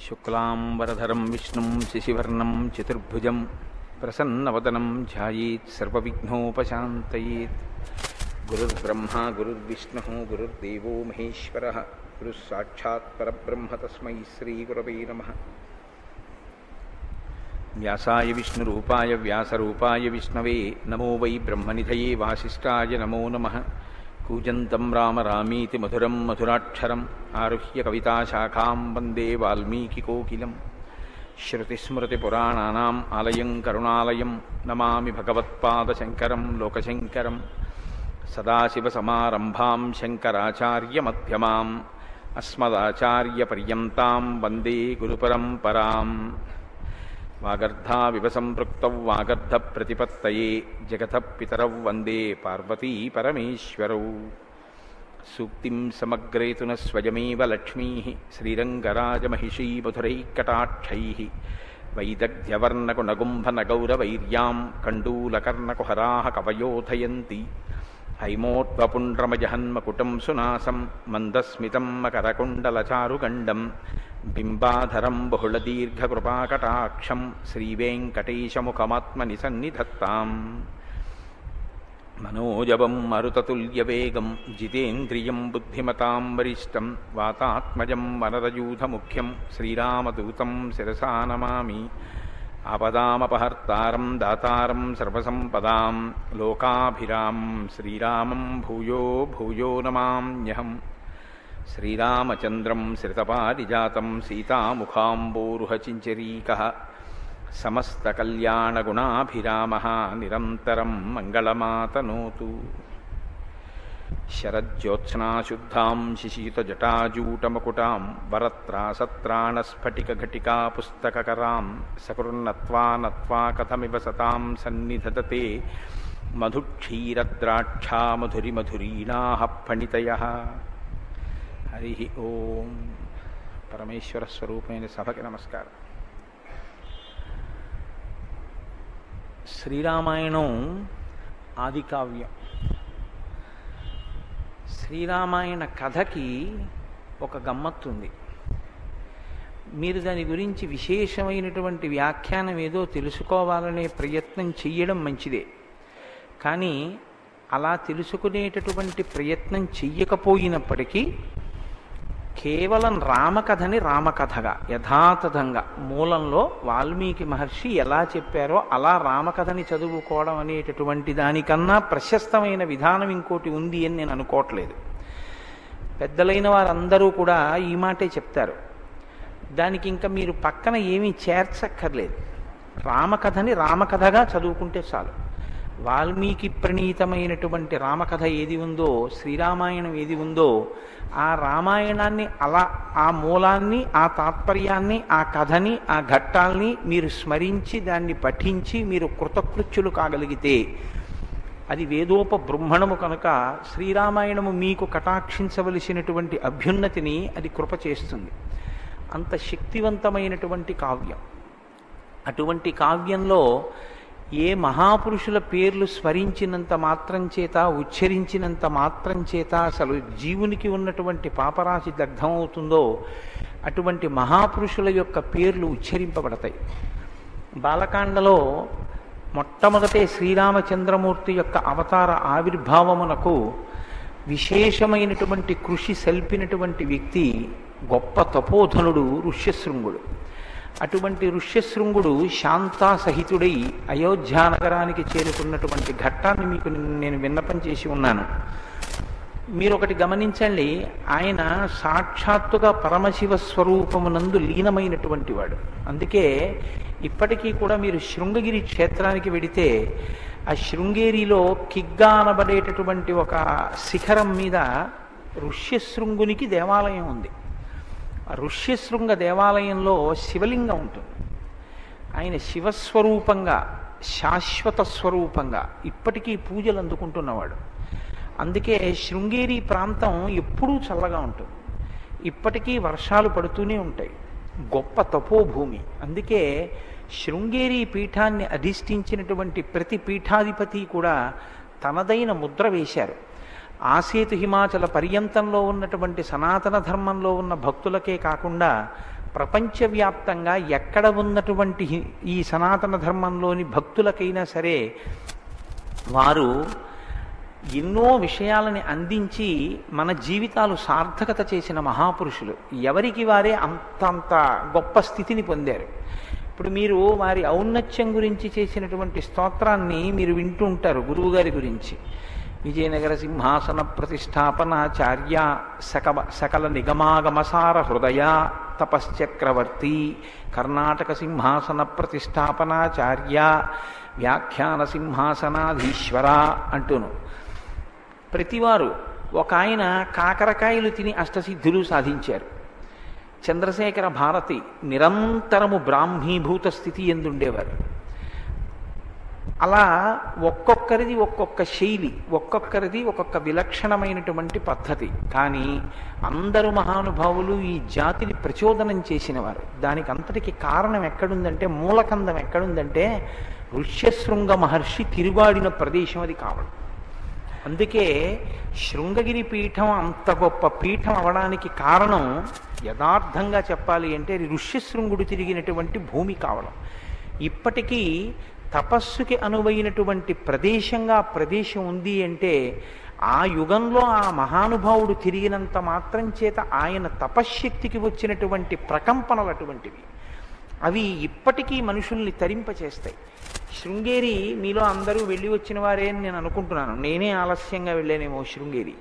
శుక్లాంబరధరం విష్ణుం శశివర్ణం చతుర్భుజం ప్రసన్నవదనం ధ్యాయేత్ సర్వవిఘ్నోపశాంతయేత్. గురుర్బ్రహ్మా గురుర్విష్ణుః గురుర్దేవో మహేశ్వరః గురుః సాక్షాత్ పరబ్రహ్మ తస్మై శ్రీగురవే నమః. వ్యాసాయ విష్ణురూపాయ వ్యాసరూపాయ విష్ణవే నమో వై బ్రహ్మనిధయే వాసిష్ఠాయ నమో నమః. కూజంతం రామ రామీతి మధురం మధురాక్షరం ఆరుహ్య కవితాశాఖాం వందే వాల్మీకికోకిలం. శ్రుతిస్మృతిపురాణానాం ఆలయం కరుణాలయం నమామి భగవత్పాదశంకరం లోకశంకరం. సదాశివసమారంభాం శంకరాచార్యమధ్యమాం అస్మదాచార్యపర్యంతాం వందే గురుపరంపరాం. వాగర్ధావివ సంపృక్తౌ వాగర్ధప్రతిపత్తయే జగతః పితరౌ వందే పార్వతీ పరమేశ్వరౌ. సూక్తిం సమగ్రేతు న స్వయమేవ లక్ష్మీః శ్రీరంగరాజమహిషీ మధురైకటాక్షైః. వైదగ్ధ్యవర్ణకునగుంభనగౌరవైర్యాం కండూలకర్ణకుహరాः కవయోధయంతి. హైమోత్వపుండ్రమజహన్మకుటం సునాసం మందస్మితం మకరకుండలచారుగండం. బింబాధరం బహుళదీర్ఘకృపాకటాక్షం శ్రీవేంకటేశముఖమాత్మని సన్నిధత్తాం. మనోజవం మరుతతుల్యవేగం జితేంద్రియం బుద్ధిమతాం వరిష్టం. వాతాత్మజం వనరయూధముఖ్యం శ్రీరామదూతం శిరసా నమామి. ఆపదామపహర్తారం దాతారం సర్వసంపదాం లోకాభిరామం శ్రీరామం భూయో భూయో నమామ్యహం. శ్రీరామచంద్రం శ్రితపారిజాతం సీతాముఖాంబోరుహచించరీకः. సమస్తకల్యాణగుణాభిరామः నిరంతరం మంగళమాతనోతు. శరజ్యోత్స్నాశుద్ధాం శిశీతజటాజూటమకుటాం వరత్రాసత్రాణస్ఫటికఘటికా పుస్తకకరాం. సకృన్నత్వా నత్వా కథమివ సతాం సన్నిధతతే మధుక్షీరద్రాక్షా మధురిమధురీణాః ఫణితయః. హరి ఓం. పరమేశ్వర స్వరూపమైన సభకి నమస్కారం. శ్రీరామాయణం ఆదికావ్యం. శ్రీరామాయణ కథకి ఒక గమ్మత్తుంది. మీరు దాని గురించి విశేషమైనటువంటి వ్యాఖ్యానం ఏదో తెలుసుకోవాలనే ప్రయత్నం చెయ్యడం మంచిదే. కానీ అలా తెలుసుకునేటటువంటి ప్రయత్నం చెయ్యకపోయినప్పటికీ కేవలం రామకథని రామకథగా యథాతథంగా మూలంలో వాల్మీకి మహర్షి ఎలా చెప్పారో అలా రామకథని చదువుకోవడం అనేటటువంటి దానికన్నా ప్రశస్తమైన విధానం ఇంకోటి ఉంది అని నేను అనుకోవట్లేదు. పెద్దలైన వారందరూ కూడా ఈ మాటే చెప్తారు. దానికి ఇంకా మీరు పక్కన ఏమీ చేర్చక్కర్లేదు. రామకథని రామకథగా చదువుకుంటే చాలు. వాల్మీకి ప్రణీతమైనటువంటి రామకథ ఏది ఉందో, శ్రీరామాయణం ఏది ఉందో, ఆ రామాయణాన్ని అలా ఆ మూలాన్ని, ఆ తాత్పర్యాన్ని, ఆ కథని, ఆ ఘట్టాల్ని మీరు స్మరించి దాన్ని పఠించి మీరు కృతకృత్యులు కాగలిగితే అది వేదోపబృంహణము కనుక శ్రీరామాయణము మీకు కటాక్షించవలసినటువంటి అభ్యున్నతిని అది కృప చేస్తుంది. అంత శక్తివంతమైనటువంటి కావ్యం. అటువంటి కావ్యంలో ఏ మహాపురుషుల పేర్లు స్మరించినంత మాత్రం చేత, ఉచ్చరించినంత మాత్రం చేత అసలు జీవునికి ఉన్నటువంటి పాపరాశి దగ్ధమవుతుందో అటువంటి మహాపురుషుల యొక్క పేర్లు ఉచ్చరింపబడతాయి. బాలకాండలో మొట్టమొదటే శ్రీరామచంద్రమూర్తి యొక్క అవతార ఆవిర్భావమునకు విశేషమైనటువంటి కృషి సల్పినటువంటి వ్యక్తి గొప్ప తపోధనుడు ఋష్యశృంగుడు. అటువంటి ఋష్యశృంగుడు శాంతాసహితుడై అయోధ్యానగరానికి చేరుకున్నటువంటి ఘట్టాన్ని మీకు నేను విన్నపం చేసి ఉన్నాను. మీరు ఒకటి గమనించండి, ఆయన సాక్షాత్తుగా పరమశివ స్వరూపమునందు లీనమైనటువంటి వాడు. అందుకే ఇప్పటికీ కూడా మీరు శృంగగిరి క్షేత్రానికి వెడితే ఆ శృంగేరిలో కిగ్గా అనబడేటటువంటి ఒక శిఖరం మీద ఋష్యశృంగునికి దేవాలయం ఉంది. ఆ ఋష్యశృంగ దేవాలయంలో శివలింగం ఉంటుంది. ఆయన శివస్వరూపంగా, శాశ్వత స్వరూపంగా ఇప్పటికీ పూజలు అందుకుంటున్నవాడు. అందుకే శృంగేరి ప్రాంతం ఎప్పుడూ చల్లగా ఉంటుంది. ఇప్పటికీ వర్షాలు పడుతూనే ఉంటాయి. గొప్ప తపోభూమి. అందుకే శృంగేరి పీఠాన్ని అధిష్ఠించినటువంటి ప్రతి పీఠాధిపతి కూడా తనదైన ముద్ర వేశారు. ఆసేతు హిమాచల పర్యంతంలో ఉన్నటువంటి సనాతన ధర్మంలో ఉన్న భక్తులకే కాకుండా ప్రపంచవ్యాప్తంగా ఎక్కడ ఉన్నటువంటి ఈ సనాతన ధర్మంలోని భక్తులకైనా సరే వారు ఎన్నో విషయాలని అందించి మన జీవితాలు సార్థకత చేసిన మహాపురుషులు. ఎవరికి వారే అంతంత గొప్ప స్థితిని పొందారు. ఇప్పుడు మీరు వారి ఔన్నత్యం గురించి చేసినటువంటి స్తోత్రాన్ని మీరు వింటూ ఉంటారు గురువుగారి గురించి. విజయనగర సింహాసన ప్రతిష్టాపనాచార్య సకల నిగమాగమసార హృదయ తపశ్చక్రవర్తి కర్ణాటక సింహాసన ప్రతిష్టాపనాచార్య వ్యాఖ్యాన సింహాసనాధీశ్వర అంటూను ప్రతివారు. ఒక ఆయన కాకరకాయలు తిని అష్టసిద్ధులు సాధించారు. చంద్రశేఖర భారతి నిరంతరము బ్రాహ్మీభూత స్థితి ఎందుండేవారు. అలా ఒక్కొక్కరిది ఒక్కొక్క శైలి, ఒక్కొక్కరిది ఒక్కొక్క విలక్షణమైనటువంటి పద్ధతి. కానీ అందరూ మహానుభావులు ఈ జాతిని ప్రచోదనం చేసినవారు. దానికి అంతటికి కారణం ఎక్కడుందంటే, మూలకందం ఎక్కడుందంటే ఋష్యశృంగ మహర్షి తిరుగాడిన ప్రదేశం అది కావడం. అందుకే శృంగగిరి పీఠం అంత గొప్ప పీఠం అవడానికి కారణం యథార్థంగా చెప్పాలి అంటే ఋష్యశృంగుడు తిరిగినటువంటి భూమి కావడం. ఇప్పటికీ తపస్సుకి అనువైనటువంటి ప్రదేశంగా ప్రదేశం ఉంది అంటే ఆ యుగంలో ఆ మహానుభావుడు తిరిగినంత మాత్రం చేత ఆయన తపశ్శక్తికి వచ్చినటువంటి ప్రకంపనలు అటువంటివి. అవి ఇప్పటికీ మనుషుల్ని తరింపచేస్తాయి. శృంగేరి మీలో అందరూ వెళ్ళి వచ్చిన వారే అని నేను అనుకుంటున్నాను. నేనే ఆలస్యంగా వెళ్ళానేమో శృంగేరి.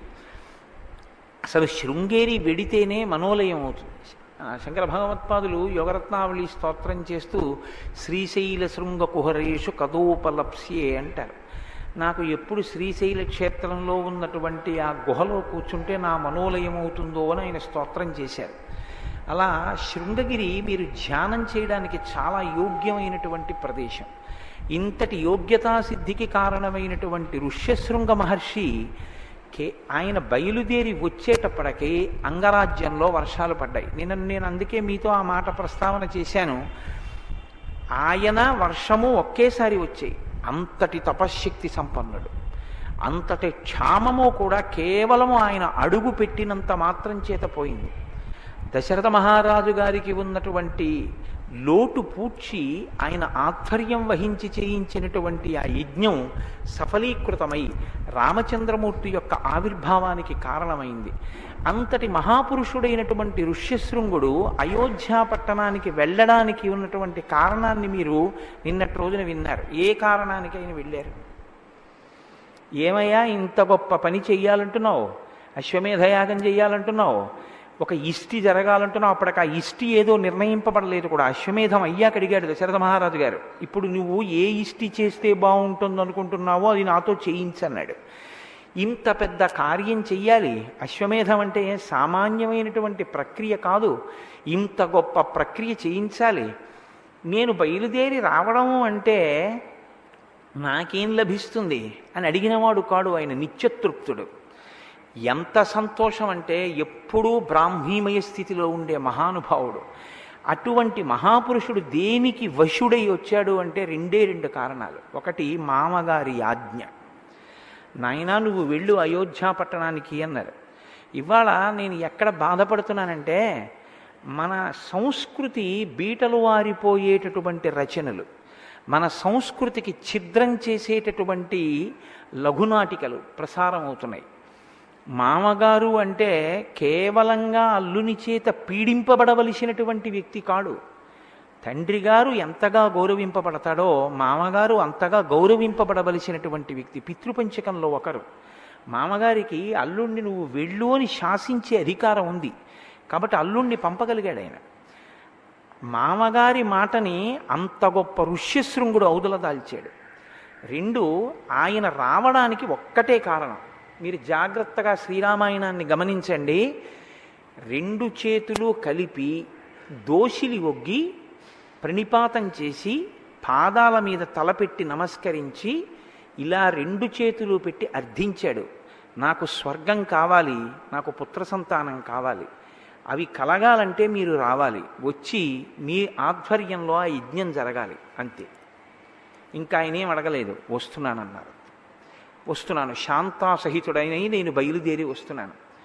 అసలు శృంగేరి వెడితేనే మనోలయం అవుతుంది. శంకర భగవత్పాదులు యోగరత్నావళి స్తోత్రం చేస్తూ శ్రీశైల శృంగ కుహరేషు కదోపలప్స్యే అంటారు. నాకు ఎప్పుడు శ్రీశైల క్షేత్రంలో ఉన్నటువంటి ఆ గుహలో కూర్చుంటే నా మనోలయం అవుతుందో అని ఆయన స్తోత్రం చేశారు. అలా శృంగగిరి మీరు ధ్యానం చేయడానికి చాలా యోగ్యమైనటువంటి ప్రదేశం. ఇంతటి యోగ్యతా సిద్ధికి కారణమైనటువంటి ఋష్యశృంగ మహర్షి ఆయన బయలుదేరి వచ్చేటప్పటికీ అంగరాజ్యంలో వర్షాలు పడ్డాయి. నేను అందుకే మీతో ఆ మాట ప్రస్తావన చేశాను. ఆయన వర్షము ఒకేసారి వచ్చాయి. అంతటి తపశ్శక్తి సంపన్నుడు. అంతటి క్షామము కూడా కేవలము ఆయన అడుగు పెట్టినంత మాత్రం చేత పోయింది. దశరథ మహారాజు గారికి ఉన్నటువంటి లోటు పూడ్చి ఆయన ఆధ్వర్యం వహించి చేయించినటువంటి ఆ యజ్ఞం సఫలీకృతమై రామచంద్రమూర్తి యొక్క ఆవిర్భావానికి కారణమైంది. అంతటి మహాపురుషుడైనటువంటి ఋష్యశృంగుడు అయోధ్య పట్టణానికి వెళ్ళడానికి ఉన్నటువంటి కారణాన్ని మీరు నిన్నటి రోజున విన్నారు. ఏ కారణానికి ఆయన వెళ్ళారు? ఏమయ్యా ఇంత గొప్ప పని చెయ్యాలంటున్నావు, అశ్వమేధయాగం చెయ్యాలంటున్నావు, ఒక ఇష్టి జరగాలంటున్నావు. అప్పటికి ఆ ఇష్టి ఏదో నిర్ణయింపబడలేదు కూడా. అశ్వమేధం అయ్యాక అడిగాడు దశరథ మహారాజు గారు, ఇప్పుడు నువ్వు ఏ ఇష్టి చేస్తే బాగుంటుంది అనుకుంటున్నావో అది నాతో చేయించన్నాడు. ఇంత పెద్ద కార్యం చెయ్యాలి. అశ్వమేధం అంటే సామాన్యమైనటువంటి ప్రక్రియ కాదు. ఇంత గొప్ప ప్రక్రియ చేయించాలి. నేను బయలుదేరి రావడము అంటే నాకేం లభిస్తుంది అని అడిగినవాడు కాడు. ఆయన నిత్యతృప్తుడు. ఎంత సంతోషం అంటే ఎప్పుడూ బ్రాహ్మీమయ స్థితిలో ఉండే మహానుభావుడు. అటువంటి మహాపురుషుడు దేనికి వశుడై వచ్చాడు అంటే రెండు కారణాలు. ఒకటి మామగారి ఆజ్ఞ. నాయనా నువ్వు వెళ్ళు అయోధ్య పట్టణానికి అన్నారు. ఇవాళ నేను ఎక్కడ బాధపడుతున్నానంటే మన సంస్కృతి బీటలు వారిపోయేటటువంటి రచనలు, మన సంస్కృతికి ఛిద్రం చేసేటటువంటి లఘునాటికలు ప్రసారం అవుతున్నాయి. మామగారు అంటే కేవలంగా అల్లుని చేత పీడింపబడవలసినటువంటి వ్యక్తి కాడు. తండ్రి గారు ఎంతగా గౌరవింపబడతాడో మామగారు అంతగా గౌరవింపబడవలసినటువంటి వ్యక్తి. పితృపంచకంలో ఒకరు. మామగారికి అల్లుణ్ణి నువ్వు వెళ్ళు అని శాసించే అధికారం ఉంది కాబట్టి అల్లుణ్ణి పంపగలిగాడు ఆయన. మామగారి మాటని అంత గొప్ప ఋష్యశృంగుడు ఔదల దాల్చాడు. రెండు, ఆయన రావడానికి ఒక్కటే కారణం. మీరు జాగ్రత్తగా శ్రీరామాయణాన్ని గమనించండి. రెండు చేతులు కలిపి దోషిలి ఒగ్గి ప్రణిపాతం చేసి పాదాల మీద తలపెట్టి నమస్కరించి ఇలా రెండు చేతులు పెట్టి అర్థించాడు, నాకు స్వర్గం కావాలి, నాకు పుత్ర సంతానం కావాలి, అవి కలగాలంటే మీరు రావాలి, వచ్చి మీ ఆధ్వర్యంలో ఆ యజ్ఞం జరగాలి, అంతే. ఇంకా ఆయనేం అడగలేదు. వస్తున్నానన్నారు. వస్తున్నాను శాంతాసహితుడైన నేను బయలుదేరి వస్తున్నాను.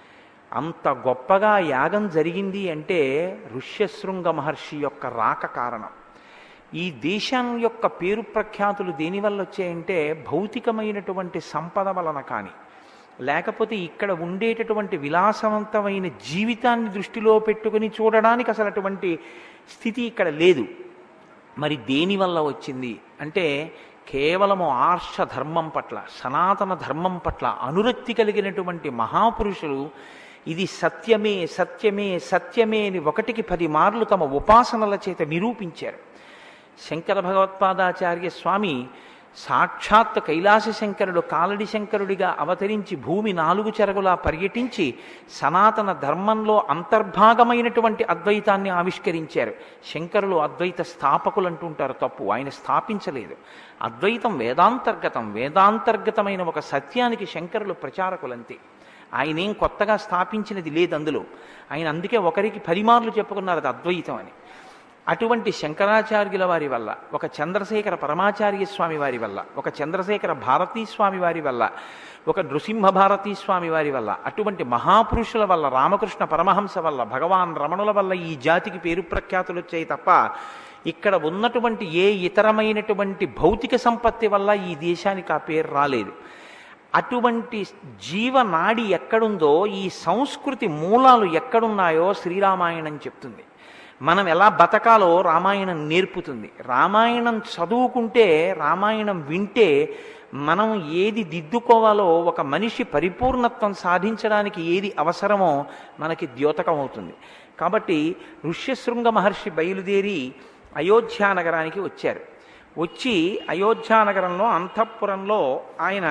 అంత గొప్పగా యాగం జరిగింది అంటే ఋష్యశృంగ మహర్షి యొక్క రాక కారణం. ఈ దేశం యొక్క పేరు ప్రఖ్యాతులు దేనివల్ల వచ్చాయంటే భౌతికమైనటువంటి సంపద వలన కానీ, లేకపోతే ఇక్కడ ఉండేటటువంటి విలాసవంతమైన జీవితాన్ని దృష్టిలో పెట్టుకుని చూడడానికి అసలు అటువంటి స్థితి ఇక్కడ లేదు. మరి దేనివల్ల వచ్చింది అంటే కేవలము ఆర్ష ధర్మం పట్ల, సనాతన ధర్మం పట్ల అనురక్తి కలిగినటువంటి మహాపురుషులు ఇది సత్యమే సత్యమే సత్యమే అని 1కి 10 మార్లు తమ ఉపాసనల చేత నిరూపించారు. శంకర భగవత్పాదాచార్య స్వామి సాక్షాత్ కైలాస శంకరుడు కాలడి శంకరుడిగా అవతరించి భూమి 4 చెరగులా పర్యటించి సనాతన ధర్మంలో అంతర్భాగమైనటువంటి అద్వైతాన్ని ఆవిష్కరించారు. శంకరులు అద్వైత స్థాపకులు అంటుంటారు, తప్పు. ఆయన స్థాపించలేదు. అద్వైతం వేదాంతర్గతం, వేదాంతర్గతమైన ఒక సత్యానికి శంకరులు ప్రచారకులంతే. ఆయనేం కొత్తగా స్థాపించినది లేదు అందులో. ఆయన అందుకే 1కి 10 మార్లు చెప్పుకున్నారు అది అద్వైతం అని. అటువంటి శంకరాచార్యుల వారి వల్ల, ఒక చంద్రశేఖర పరమాచార్య స్వామి వారి వల్ల, ఒక చంద్రశేఖర భారతీ స్వామి వారి వల్ల, ఒక నృసింహ భారతీ స్వామి వారి వల్ల, అటువంటి మహాపురుషుల వల్ల, రామకృష్ణ పరమహంస వల్ల, భగవాన్ రమణుల వల్ల ఈ జాతికి పేరు ప్రఖ్యాతులు వచ్చాయి తప్ప ఇక్కడ ఉన్నటువంటి ఏ ఇతరమైనటువంటి భౌతిక సంపత్తి వల్ల ఈ దేశానికి ఆ పేరు రాలేదు. అటువంటి జీవనాడి ఎక్కడుందో, ఈ సంస్కృతి మూలాలు ఎక్కడున్నాయో శ్రీరామాయణం చెప్తుంది. మనం ఎలా బతకాలో రామాయణం నేర్పుతుంది. రామాయణం చదువుకుంటే, రామాయణం వింటే మనం ఏది దిద్దుకోవాలో, ఒక మనిషి పరిపూర్ణత్వం సాధించడానికి ఏది అవసరమో మనకి ద్యోతకం అవుతుంది. కాబట్టి ఋష్యశృంగ మహర్షి బయలుదేరి అయోధ్యానగరానికి వచ్చారు. వచ్చి అయోధ్యానగరంలో అంతఃపురంలో ఆయన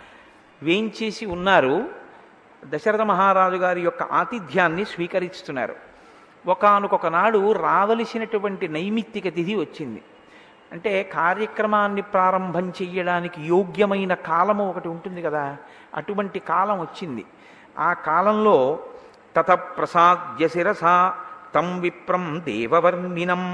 వేంచేసి ఉన్నారు. దశరథ మహారాజు గారి యొక్క ఆతిథ్యాన్ని స్వీకరిస్తున్నారు. ఒకానొక నాడు రావలసినటువంటి నైమిత్తిక తిథి వచ్చింది. అంటే కార్యక్రమాన్ని ప్రారంభం చెయ్యడానికి యోగ్యమైన కాలము ఒకటి ఉంటుంది కదా, అటువంటి కాలం వచ్చింది. ఆ కాలంలో తత ప్రసాద్య శిరసా తం విప్రం దేవవర్ణినం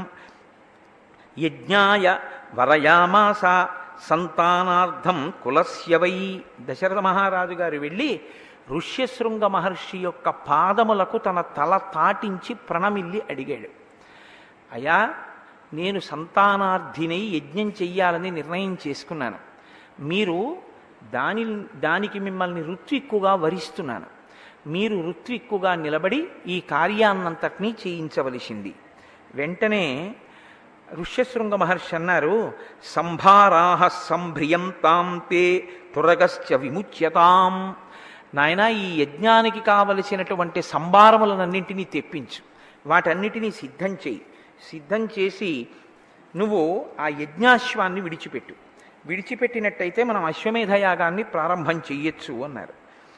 యజ్ఞాయ వరయామాస సంతానార్థం కులస్య వై. దశరథ మహారాజు గారు వెళ్ళి ఋష్యశృంగ మహర్షి యొక్క పాదములకు తన తల తాటించి ప్రణమిల్లి అడిగాడు, అయ్యా నేను సంతానార్థినై యజ్ఞం చెయ్యాలని నిర్ణయం చేసుకున్నాను. మీరు దానికి మిమ్మల్ని ఋత్విక్కుగా వరిస్తున్నాను. మీరు ఋత్విక్కుగా నిలబడి ఈ కార్యాన్నంతటినీ చేయించవలసింది. వెంటనే ఋష్యశృంగ మహర్షి అన్నారు, సంభారాహ సంభ్రియం తాం తే తురగశ్చ విముచ్యతాం. నాయన, ఈ యజ్ఞానికి కావలసినటువంటి సంభారములనన్నింటినీ తెప్పించు, వాటన్నిటినీ సిద్ధం చేయి. సిద్ధం చేసి నువ్వు ఆ యజ్ఞాశ్వాన్ని విడిచిపెట్టు. విడిచిపెట్టినట్టయితే మనం అశ్వమేధయాగాన్ని ప్రారంభం చెయ్యొచ్చు అన్నారు.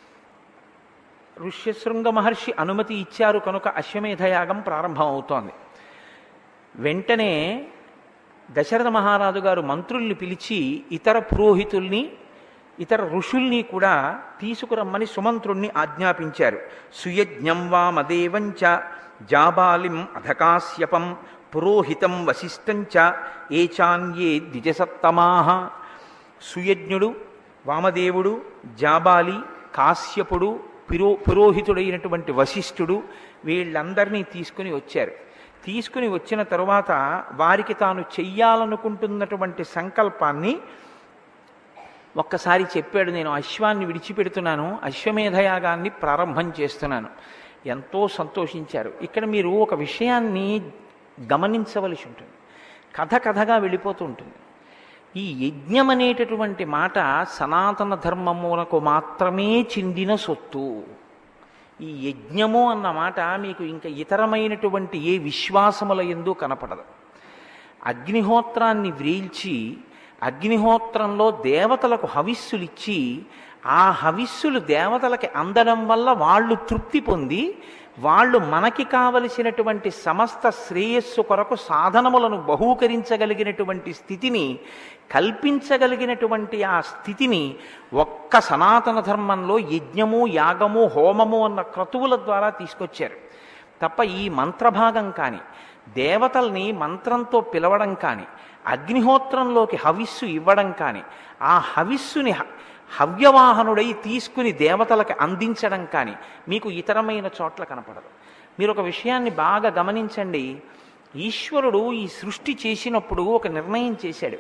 ఋష్యశృంగ మహర్షి అనుమతి ఇచ్చారు కనుక అశ్వమేధయాగం ప్రారంభం అవుతోంది. వెంటనే దశరథ మహారాజు గారు మంత్రుల్ని పిలిచి ఇతర పురోహితుల్ని, ఇతర ఋషుల్ని కూడా తీసుకురమ్మని సుమంత్రుణ్ణి ఆజ్ఞాపించారు. సుయజ్ఞం వామదేవంచ జాబాలిం అధకాశ్యపం పురోహితం వశిష్ఠంచ ఏచాన్యే ద్విజసత్తమాహ. సుయజ్ఞుడు, వామదేవుడు, జాబాలి, కాశ్యపుడు, పురోహితుడైనటువంటి వశిష్ఠుడు వీళ్ళందరినీ తీసుకుని వచ్చారు. తీసుకుని వచ్చిన తరువాత వారికి తాను చెయ్యాలనుకుంటున్నటువంటి సంకల్పాన్ని ఒక్కసారి చెప్పాడు. నేను అశ్వాన్ని విడిచిపెడుతున్నాను, అశ్వమేధయాగాన్ని ప్రారంభం చేస్తున్నాను. ఎంతో సంతోషించారు. ఇక్కడ మీరు ఒక విషయాన్ని గమనించవలసి ఉంటుంది. కథగా వెళ్ళిపోతూ ఉంటుంది. ఈ యజ్ఞం అనేటటువంటి మాట సనాతన ధర్మమునకు మాత్రమే చెందిన సొత్తు. ఈ యజ్ఞము అన్న మాట మీకు ఇంకా ఇతరమైనటువంటి ఏ విశ్వాసముల యందు కనపడదు. అగ్నిహోత్రాన్ని వ్రీల్చి అగ్నిహోత్రంలో దేవతలకు హవిస్సులిచ్చి ఆ హవిస్సులు దేవతలకి అందడం వల్ల వాళ్ళు తృప్తి పొంది వాళ్ళు మనకి కావలసినటువంటి సమస్త శ్రేయస్సు కొరకు సాధనములను బహూకరించగలిగినటువంటి స్థితిని కల్పించగలిగినటువంటి ఆ స్థితిని ఒక్క సనాతన ధర్మంలో యజ్ఞము, యాగము, హోమము అన్న క్రతువుల ద్వారా తీసుకొచ్చారు తప్ప ఈ మంత్రభాగం కానీ, దేవతల్ని మంత్రంతో పిలవడం కానీ, అగ్నిహోత్రంలోకి హవిస్సు ఇవ్వడం కానీ, ఆ హవిస్సుని హవ్యవాహనుడై తీసుకుని దేవతలకు అందించడం కానీ మీకు ఇతరమైన చోట్ల కనపడదు. మీరు ఒక విషయాన్ని బాగా గమనించండి. ఈశ్వరుడు ఈ సృష్టి చేసినప్పుడు ఒక నిర్ణయం చేశాడు.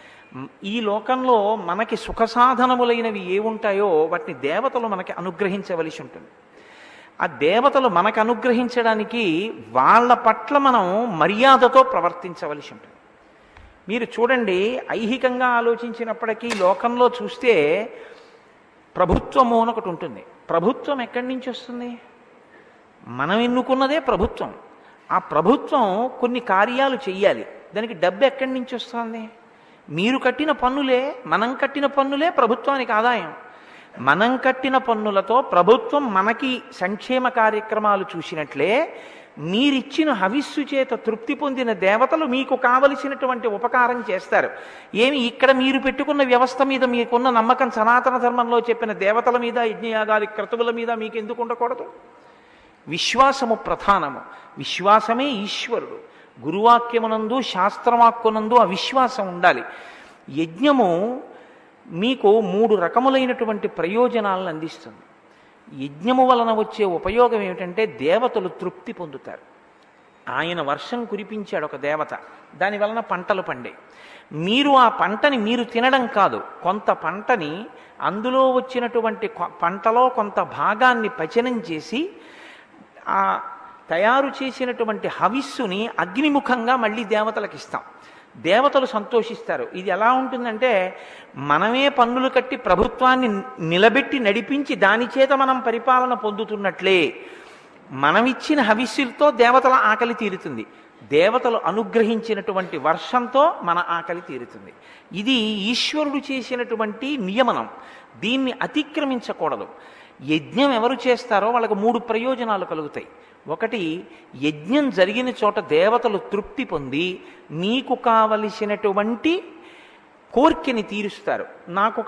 ఈ లోకంలో మనకి సుఖ సాధనములైనవి ఏముంటాయో వాటిని దేవతలు మనకి అనుగ్రహించవలసి ఉంటుంది. ఆ దేవతలు మనకు అనుగ్రహించడానికి వాళ్ళ పట్ల మనం మర్యాదతో ప్రవర్తించవలసి ఉంటుంది. మీరు చూడండి, ఐహికంగా ఆలోచించినప్పటికీ లోకంలో చూస్తే ప్రభుత్వము అని ఒకటి ఉంటుంది. ప్రభుత్వం ఎక్కడి నుంచి వస్తుంది? మనం ఎన్నుకున్నదే ప్రభుత్వం. ఆ ప్రభుత్వం కొన్ని కార్యాలు చెయ్యాలి. దానికి డబ్బు ఎక్కడి నుంచి వస్తుంది? మీరు కట్టిన పన్నులే, మనం కట్టిన పన్నులే ప్రభుత్వానికి ఆదాయం. మనం కట్టిన పన్నులతో ప్రభుత్వం మనకి సంక్షేమ కార్యక్రమాలు చూసినట్లే మీరిచ్చిన హవిస్సు చేత తృప్తి పొందిన దేవతలు మీకు కావలసినటువంటి ఉపకారం చేస్తారు. ఏమి ఇక్కడ మీరు పెట్టుకున్న వ్యవస్థ మీద మీకున్న నమ్మకం సనాతన ధర్మంలో చెప్పిన దేవతల మీద, యజ్ఞయాగాది క్రతువుల మీద మీకు ఎందుకు ఉండకూడదు? విశ్వాసము ప్రధానము. విశ్వాసమే ఈశ్వరుడు. గురువాక్యమునందు శాస్త్రవాక్కునందు ఆ విశ్వాసం ఉండాలి. యజ్ఞము మీకు 3 రకములైనటువంటి ప్రయోజనాలను అందిస్తుంది. యజ్ఞము వలన వచ్చే ఉపయోగం ఏమిటంటే దేవతలు తృప్తి పొందుతారు. ఆయన వర్షం కురిపించాడు ఒక దేవత, దాని వలన పంటలు పండాయి. మీరు ఆ పంటని మీరు తినడం కాదు, కొంత పంటని అందులో వచ్చినటువంటి పంటలో కొంత భాగాన్ని పచనం చేసి ఆ తయారు చేసినటువంటి హవిస్సుని అగ్నిముఖంగా మళ్ళీ దేవతలకు ఇస్తాం. దేవతలు సంతోషిస్తారు. ఇది ఎలా ఉంటుందంటే మనమే పన్నులు కట్టి ప్రభుత్వాన్ని నిలబెట్టి నడిపించి దాని చేత మనం పరిపాలన పొందుతున్నట్లే మనమిచ్చిన హవిస్సులతో దేవతల ఆకలి తీరుతుంది. దేవతలు అనుగ్రహించినటువంటి వర్షంతో మన ఆకలి తీరుతుంది. ఇది ఈశ్వరుడు చేసినటువంటి నియమనం. దీన్ని అతిక్రమించకూడదు. యజ్ఞం ఎవరు చేస్తారో వాళ్ళకు 3 ప్రయోజనాలు కలుగుతాయి. ఒకటి, యజ్ఞం జరిగిన చోట దేవతలు తృప్తి పొంది మీకు కావలసినటువంటి కోరికని తీరుస్తారు. నాకొక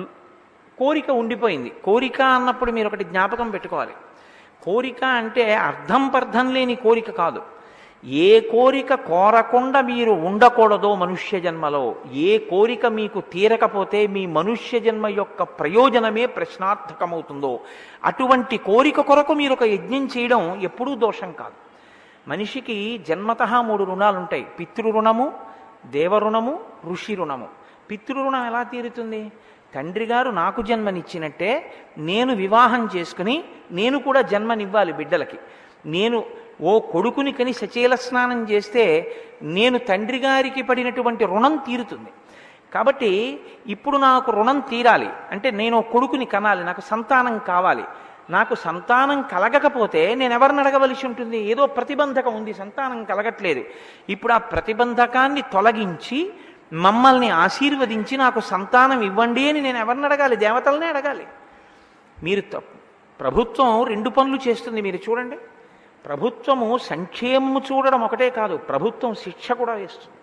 కోరిక ఉండిపోయింది. కోరిక అన్నప్పుడు మీరు ఒకటి జ్ఞాపకం పెట్టుకోవాలి. కోరిక అంటే అర్థం పర్థం లేని కోరిక కాదు. ఏ కోరిక కోరకుండా మీరు ఉండకూడదో మనుష్య జన్మలో, ఏ కోరిక మీకు తీరకపోతే మీ మనుష్య జన్మ యొక్క ప్రయోజనమే ప్రశ్నార్థకమవుతుందో అటువంటి కోరిక కొరకు మీరు ఒక యజ్ఞం చేయడం ఎప్పుడూ దోషం కాదు. మనిషికి జన్మతః 3 రుణాలు ఉంటాయి. పితృరుణము, దేవరుణము, ఋషి రుణము. పితృరుణం ఎలా తీరుతుంది? తండ్రి గారు నాకు జన్మనిచ్చినట్టే నేను వివాహం చేసుకుని నేను కూడా జన్మనివ్వాలి బిడ్డలకి. నేను ఓ కొడుకుని కని సచేల స్నానం చేస్తే నేను తండ్రి గారికి పడినటువంటి రుణం తీరుతుంది. కాబట్టి ఇప్పుడు నాకు రుణం తీరాలి అంటే నేను కొడుకుని కనాలి, నాకు సంతానం కావాలి. నాకు సంతానం కలగకపోతే నేను ఎవరిని అడగవలసి ఉంటుంది? ఏదో ప్రతిబంధకం ఉంది, సంతానం కలగట్లేదు. ఇప్పుడు ఆ ప్రతిబంధకాన్ని తొలగించి మమ్మల్ని ఆశీర్వదించి నాకు సంతానం ఇవ్వండి అని నేను ఎవరిని అడగాలి? దేవతలనే అడగాలి. మీరు ప్రభుత్వం 2 పనులు చేస్తుంది. మీరు చూడండి, ప్రభుత్వము సంక్షేమము చూడడం ఒకటే కాదు, ప్రభుత్వం శిక్ష కూడా వేస్తుంది.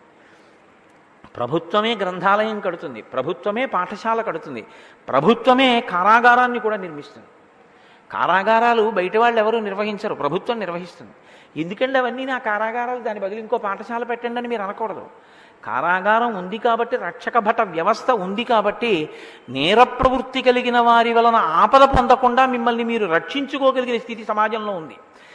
ప్రభుత్వమే గ్రంథాలయం కడుతుంది, ప్రభుత్వమే పాఠశాల కడుతుంది, ప్రభుత్వమే కారాగారాన్ని కూడా నిర్మిస్తుంది. కారాగారాలు బయట వాళ్ళు ఎవరు నిర్వహించరు, ప్రభుత్వం నిర్వహిస్తుంది. ఎందుకంటే అవన్నీ నా కారాగారాలు, దాని బదులు ఇంకో పాఠశాల పెట్టండి అని మీరు అనకూడదు. కారాగారం ఉంది కాబట్టి, రక్షక భట వ్యవస్థ ఉంది కాబట్టి నేర ప్రవృత్తి కలిగిన వారి వలన ఆపద పొందకుండా మిమ్మల్ని మీరు రక్షించుకోగలిగిన స్థితి సమాజంలో ఉంది.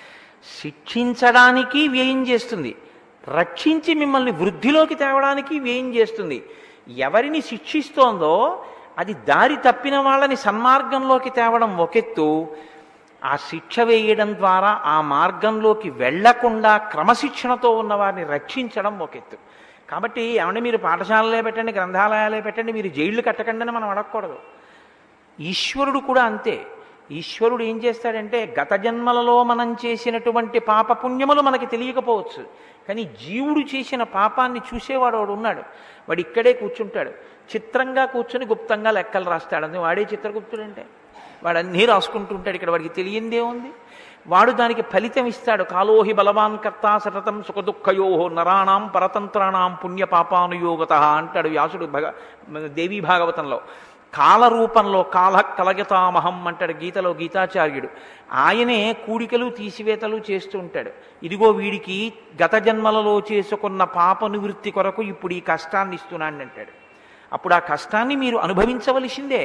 శిక్షించడానికి వ్యయం చేస్తుంది, రక్షించి మిమ్మల్ని వృద్ధిలోకి తేవడానికి వ్యయం చేస్తుంది. ఎవరిని శిక్షిస్తోందో అది దారి తప్పిన వాళ్ళని సన్మార్గంలోకి తేవడం ఒకెత్తు, ఆ శిక్ష వేయడం ద్వారా ఆ మార్గంలోకి వెళ్లకుండా క్రమశిక్షణతో ఉన్న వారిని రక్షించడం ఒకెత్తు. కాబట్టి ఏమంటే మీరు పాఠశాలలే పెట్టండి, గ్రంథాలయాలే పెట్టండి, మీరు జైళ్లు కట్టకండి అని మనం అడగకూడదు. ఈశ్వరుడు కూడా అంతే. ఈశ్వరుడు ఏం చేస్తాడంటే గత జన్మలలో మనం చేసినటువంటి పాపపుణ్యములు మనకి తెలియకపోవచ్చు, కానీ జీవుడు చేసిన పాపాన్ని చూసేవాడు వాడు ఉన్నాడు. వాడు ఇక్కడే కూర్చుంటాడు, చిత్రంగా కూర్చొని గుప్తంగా లెక్కలు రాస్తాడు. అందుకే వాడే చిత్రగుప్తుడంటే. వాడు అన్నీ రాసుకుంటూ ఉంటాడు. ఇక్కడ వాడికి తెలియందే ఉంది. వాడు దానికి ఫలితం ఇస్తాడు. కాలోహి బలవాన్ కర్త సతతం సుఖదుఃఖయో నరాణం పరతంత్రాణం పుణ్యపాపానుయోగత అంటాడు వ్యాసుడు దేవీ భాగవతంలో. కాలరూపంలో కాల కలగతామహం అంటాడు గీతలో గీతాచార్యుడు. ఆయనే కూడికలు తీసివేతలు చేస్తూ ఉంటాడు. ఇదిగో వీడికి గత జన్మలలో చేసుకున్న పాప నివృత్తి కొరకు ఇప్పుడు ఈ కష్టాన్ని ఇస్తున్నాను అంటాడు. అప్పుడు ఆ కష్టాన్ని మీరు అనుభవించవలసిందే.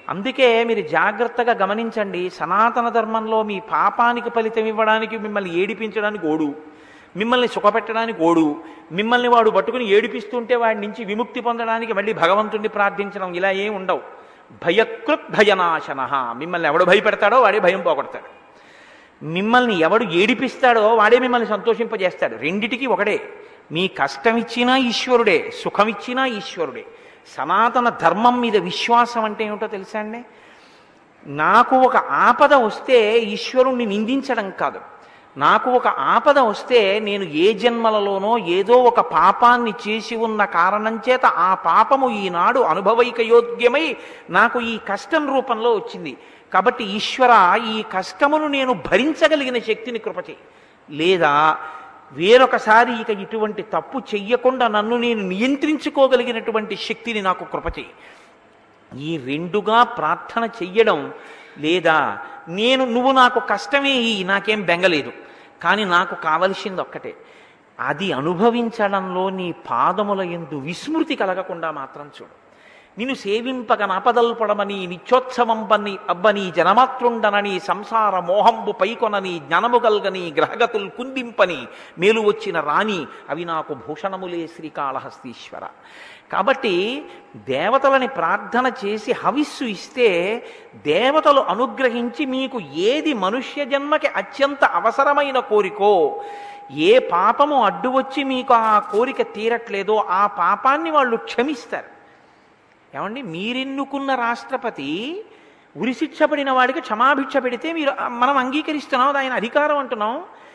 అందుకే మీరు జాగ్రత్తగా గమనించండి, సనాతన ధర్మంలో మీ పాపానికి ఫలితం ఇవ్వడానికి మిమ్మల్ని ఏడిపించడానికి ఓడు, మిమ్మల్ని సుఖపెట్టడానికి ఓడు, మిమ్మల్ని వాడు పట్టుకుని ఏడిపిస్తుంటే వాడి నుంచి విముక్తి పొందడానికి మళ్ళీ భగవంతుణ్ణి ప్రార్థించడం, ఇలా ఏం ఉండవు. భయకృత్ భయనాశన, మిమ్మల్ని ఎవడు భయపెడతాడో వాడే భయం పోగొడతాడు, మిమ్మల్ని ఎవడు ఏడిపిస్తాడో వాడే మిమ్మల్ని సంతోషింపజేస్తాడు. రెండిటికి ఒకడే. మీ కష్టం ఇచ్చినా ఈశ్వరుడే, సుఖమిచ్చినా ఈశ్వరుడే. సనాతన ధర్మం మీద విశ్వాసం అంటే ఏమిటో తెలుసా అండి? నాకు ఒక ఆపద వస్తే ఈశ్వరుణ్ణి నిందించడం కాదు. నాకు ఒక ఆపద వస్తే నేను ఏ జన్మలలోనో ఏదో ఒక పాపాన్ని చేసి ఉన్న కారణం చేత ఆ పాపము ఈనాడు అనుభవైకయోగ్యమై నాకు ఈ కష్టం రూపంలో వచ్చింది. కాబట్టి ఈశ్వర, ఈ కష్టమును నేను భరించగలిగిన శక్తిని కృపచేయి, లేదా వేరొకసారి ఇక ఇటువంటి తప్పు చెయ్యకుండా నన్ను నేను నియంత్రించుకోగలిగినటువంటి శక్తిని నాకు కృపచేయి. ఈ రెండుగా ప్రార్థన చెయ్యడం, లేదా నువ్వు నాకు కష్టమే నాకేం బెంగలేదు, కానీ నాకు కావలసింది ఒక్కటే, అది అనుభవించడంలో నీ పాదముల యందు విస్మృతి కలగకుండా మాత్రం చూడు. నిన్ను సేవింపక నాపదల్పడమని నిత్యోత్సవం అబ్బని జనమాతృండనని సంసార మోహంబు పైకొనని జ్ఞానము గల్గని గ్రహగతులు కుందింపని మేలు వచ్చిన రాణి అవి నాకు భూషణములే శ్రీకాళహస్తీశ్వర. కాబట్టి దేవతలని ప్రార్థన చేసి హవిస్సు ఇస్తే దేవతలు అనుగ్రహించి మీకు ఏది మనుష్య జన్మకి అత్యంత అవసరమైన కోరికో, ఏ పాపము అడ్డు వచ్చి మీకు ఆ కోరిక తీరట్లేదో ఆ పాపాన్ని వాళ్ళు క్షమిస్తారు. ఏమండి, మీరెన్నుకున్న రాష్ట్రపతి ఉరిశిక్ష పడిన వాడికి క్షమాభిక్ష పెడితే మనం అంగీకరిస్తున్నాం, అది ఆయన అధికారం అంటున్నాం.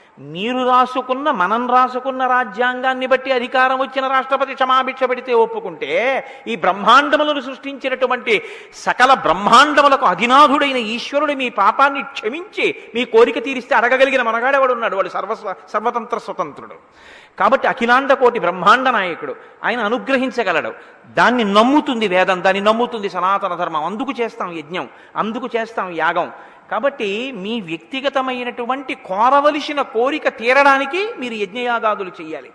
మనం రాసుకున్న రాజ్యాంగాన్ని బట్టి అధికారం వచ్చిన రాష్ట్రపతి క్షమాభిక్ష పెడితే ఒప్పుకుంటే, ఈ బ్రహ్మాండములను సృష్టించినటువంటి సకల బ్రహ్మాండములకు అధినాథుడైన ఈశ్వరుడు మీ పాపాన్ని క్షమించి మీ కోరిక తీరిస్తే అడగగలిగిన మనగాడెవడున్నాడు? వాడు సర్వతంత్ర స్వతంత్రుడు. కాబట్టి అఖిలాండ కోటి బ్రహ్మాండ నాయకుడు, ఆయన అనుగ్రహించగలడు. దాన్ని నమ్ముతుంది వేదం, దాన్ని నమ్ముతుంది సనాతన ధర్మం. అందుకు చేస్తాం యజ్ఞం, అందుకు చేస్తాం యాగం. కాబట్టి మీ వ్యక్తిగతమైనటువంటి కోరవలసిన కోరిక తీరడానికి మీరు యజ్ఞయాగాదులు చేయాలి.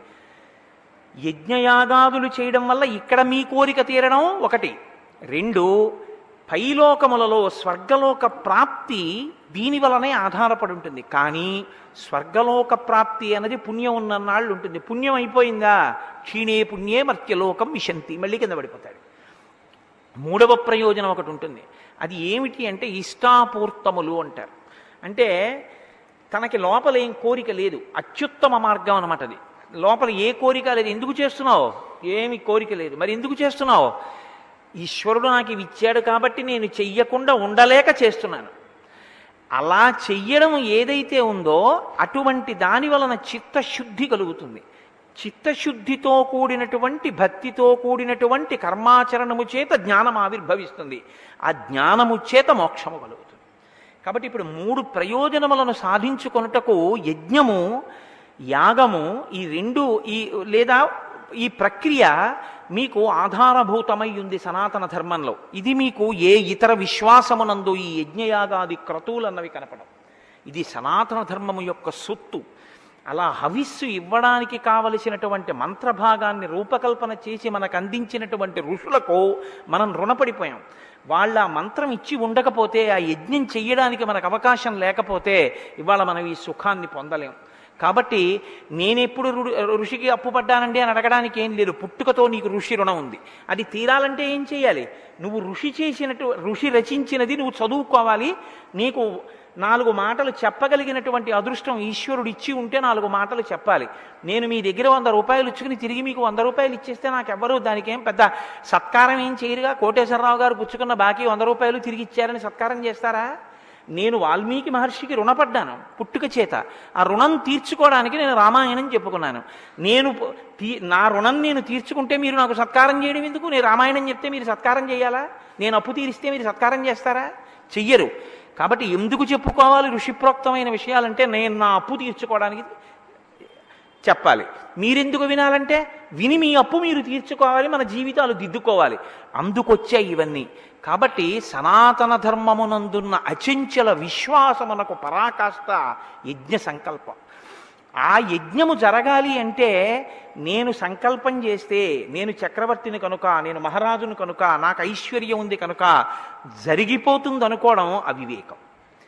యజ్ఞయాగాదులు చేయడం వల్ల ఇక్కడ మీ కోరిక తీరడం ఒకటి. రెండు, పైలోకములలో స్వర్గలోక ప్రాప్తి దీని వలనే ఆధారపడి ఉంటుంది. కానీ స్వర్గలోక ప్రాప్తి అన్నది పుణ్యం ఉన్ననాళ్ళు ఉంటుంది. పుణ్యం అయిపోయిందా, క్షీణే పుణ్యే మర్త్యలోకం విశంతి, మళ్ళీ కింద పడిపోతాడు. మూడవ ప్రయోజనం ఒకటి ఉంటుంది. అది ఏమిటి అంటే ఇష్టాపూర్తములు అంటారు. అంటే తనకి లోపల ఏం కోరిక లేదు, అత్యుత్తమ మార్గం అన్నమాట. అది లోపల ఏ కోరిక లేదు. ఎందుకు చేస్తున్నావు? ఏమి కోరిక లేదు. మరి ఎందుకు చేస్తున్నావు? ఈశ్వరుడు నాకు ఇవి ఇచ్చాడు కాబట్టి నేను చెయ్యకుండా ఉండలేక చేస్తున్నాను. అలా చెయ్యడం ఏదైతే ఉందో అటువంటి దాని వలన చిత్తశుద్ధి కలుగుతుంది. చిత్తశుద్ధితో కూడినటువంటి భక్తితో కూడినటువంటి కర్మాచరణము చేత జ్ఞానం ఆవిర్భవిస్తుంది. ఆ జ్ఞానము చేత మోక్షము కలుగుతుంది. కాబట్టి ఇప్పుడు మూడు ప్రయోజనములను సాధించుకొనుటకు యజ్ఞము, యాగము, ఈ రెండు లేదా ఈ ప్రక్రియ మీకు ఆధారభూతమై ఉంది సనాతన ధర్మంలో. ఇది మీకు ఏ ఇతర విశ్వాసమునందు ఈ యజ్ఞయాగాది క్రతువులన్నవి కనపడం. ఇది సనాతన ధర్మము యొక్క సొత్తు. అలా హవిస్సు ఇవ్వడానికి కావలసినటువంటి మంత్రభాగాన్ని రూపకల్పన చేసి మనకు అందించినటువంటి ఋషులకు మనం రుణపడిపోయాం. వాళ్ళ మంత్రం ఇచ్చి ఉండకపోతే, ఆ యజ్ఞం చెయ్యడానికి మనకు అవకాశం లేకపోతే ఇవాళ మనం ఈ సుఖాన్ని పొందలేం. కాబట్టి నేనెప్పుడు ఋషికి అప్పు పడ్డానండి అని అడగడానికి ఏం లేదు. పుట్టుకతో నీకు ఋషి రుణం ఉంది. అది తీరాలంటే ఏం చేయాలి? నువ్వు ఋషి రచించినది నువ్వు చదువుకోవాలి. నీకు 4 మాటలు చెప్పగలిగినటువంటి అదృష్టం ఈశ్వరుడు ఇచ్చి ఉంటే 4 మాటలు చెప్పాలి. నేను మీ దగ్గర 100 రూపాయలు ఇచ్చుకుని తిరిగి మీకు 100 రూపాయలు ఇచ్చేస్తే నాకెవ్వరూ దానికి ఏం పెద్ద సత్కారం ఏం చేయరుగా. కోటేశ్వరరావు గారు పుచ్చుకున్న బాకీ 100 రూపాయలు తిరిగి ఇచ్చారని సత్కారం చేస్తారా? నేను వాల్మీకి మహర్షికి రుణపడ్డాను పుట్టుక చేత. ఆ రుణం తీర్చుకోవడానికి నేను రామాయణం చెప్పుకున్నాను. నా రుణం నేను తీర్చుకుంటే మీరు నాకు సత్కారం చేయడం ఎందుకు? నేను రామాయణం చెప్తే మీరు సత్కారం చేయాలా? నేను అప్పు తీరిస్తే మీరు సత్కారం చేస్తారా? చెయ్యరు. కాబట్టి ఎందుకు చెప్పుకోవాలి ఋషిప్రోక్తమైన విషయాలంటే నేను నా అప్పు తీర్చుకోవడానికి చెప్పాలి. మీరెందుకు వినాలంటే విని మీ అప్పు మీరు తీర్చుకోవాలి, మన జీవితాలు దిద్దుకోవాలి. అందుకొచ్చాయి ఇవన్నీ. కాబట్టి సనాతన ధర్మమునందున్న అచంచల విశ్వాసమునకు పరాకాష్ట యజ్ఞ సంకల్పం. ఆ యజ్ఞము జరగాలి అంటే నేను సంకల్పం చేస్తే, నేను చక్రవర్తిని కనుక, నేను మహారాజును కనుక, నాకు ఐశ్వర్యం ఉంది కనుక జరిగిపోతుంది అనుకోవడం అవివేకం.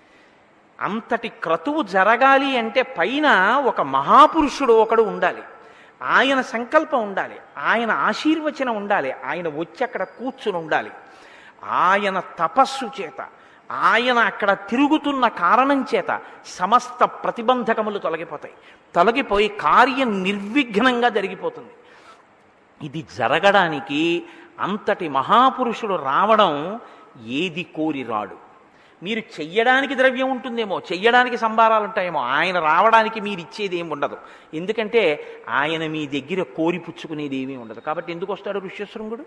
అంతటి క్రతువు జరగాలి అంటే పైన ఒక మహాపురుషుడు ఒకడు ఉండాలి, ఆయన సంకల్పం ఉండాలి, ఆయన ఆశీర్వచనం ఉండాలి, ఆయన వచ్చి అక్కడ కూర్చుని ఉండాలి. ఆయన తపస్సు చేత, ఆయన అక్కడ తిరుగుతున్న కారణం చేత సమస్త ప్రతిబంధకములు తొలగిపోతాయి. తొలగిపోయి కార్యం నిర్విఘ్నంగా జరిగిపోతుంది. ఇది జరగడానికి అంతటి మహాపురుషుడు రావడం ఏది కోరి రాడు. మీరు చెయ్యడానికి ద్రవ్యం ఉంటుందేమో, చెయ్యడానికి సంభారాలు ఉంటాయేమో, ఆయన రావడానికి మీరు ఇచ్చేది ఏమి ఉండదు. ఎందుకంటే ఆయన మీ దగ్గర కోరి పుచ్చుకునేది ఏమీ ఉండదు. కాబట్టి ఎందుకు వస్తాడు ఋష్యశృంగుడు?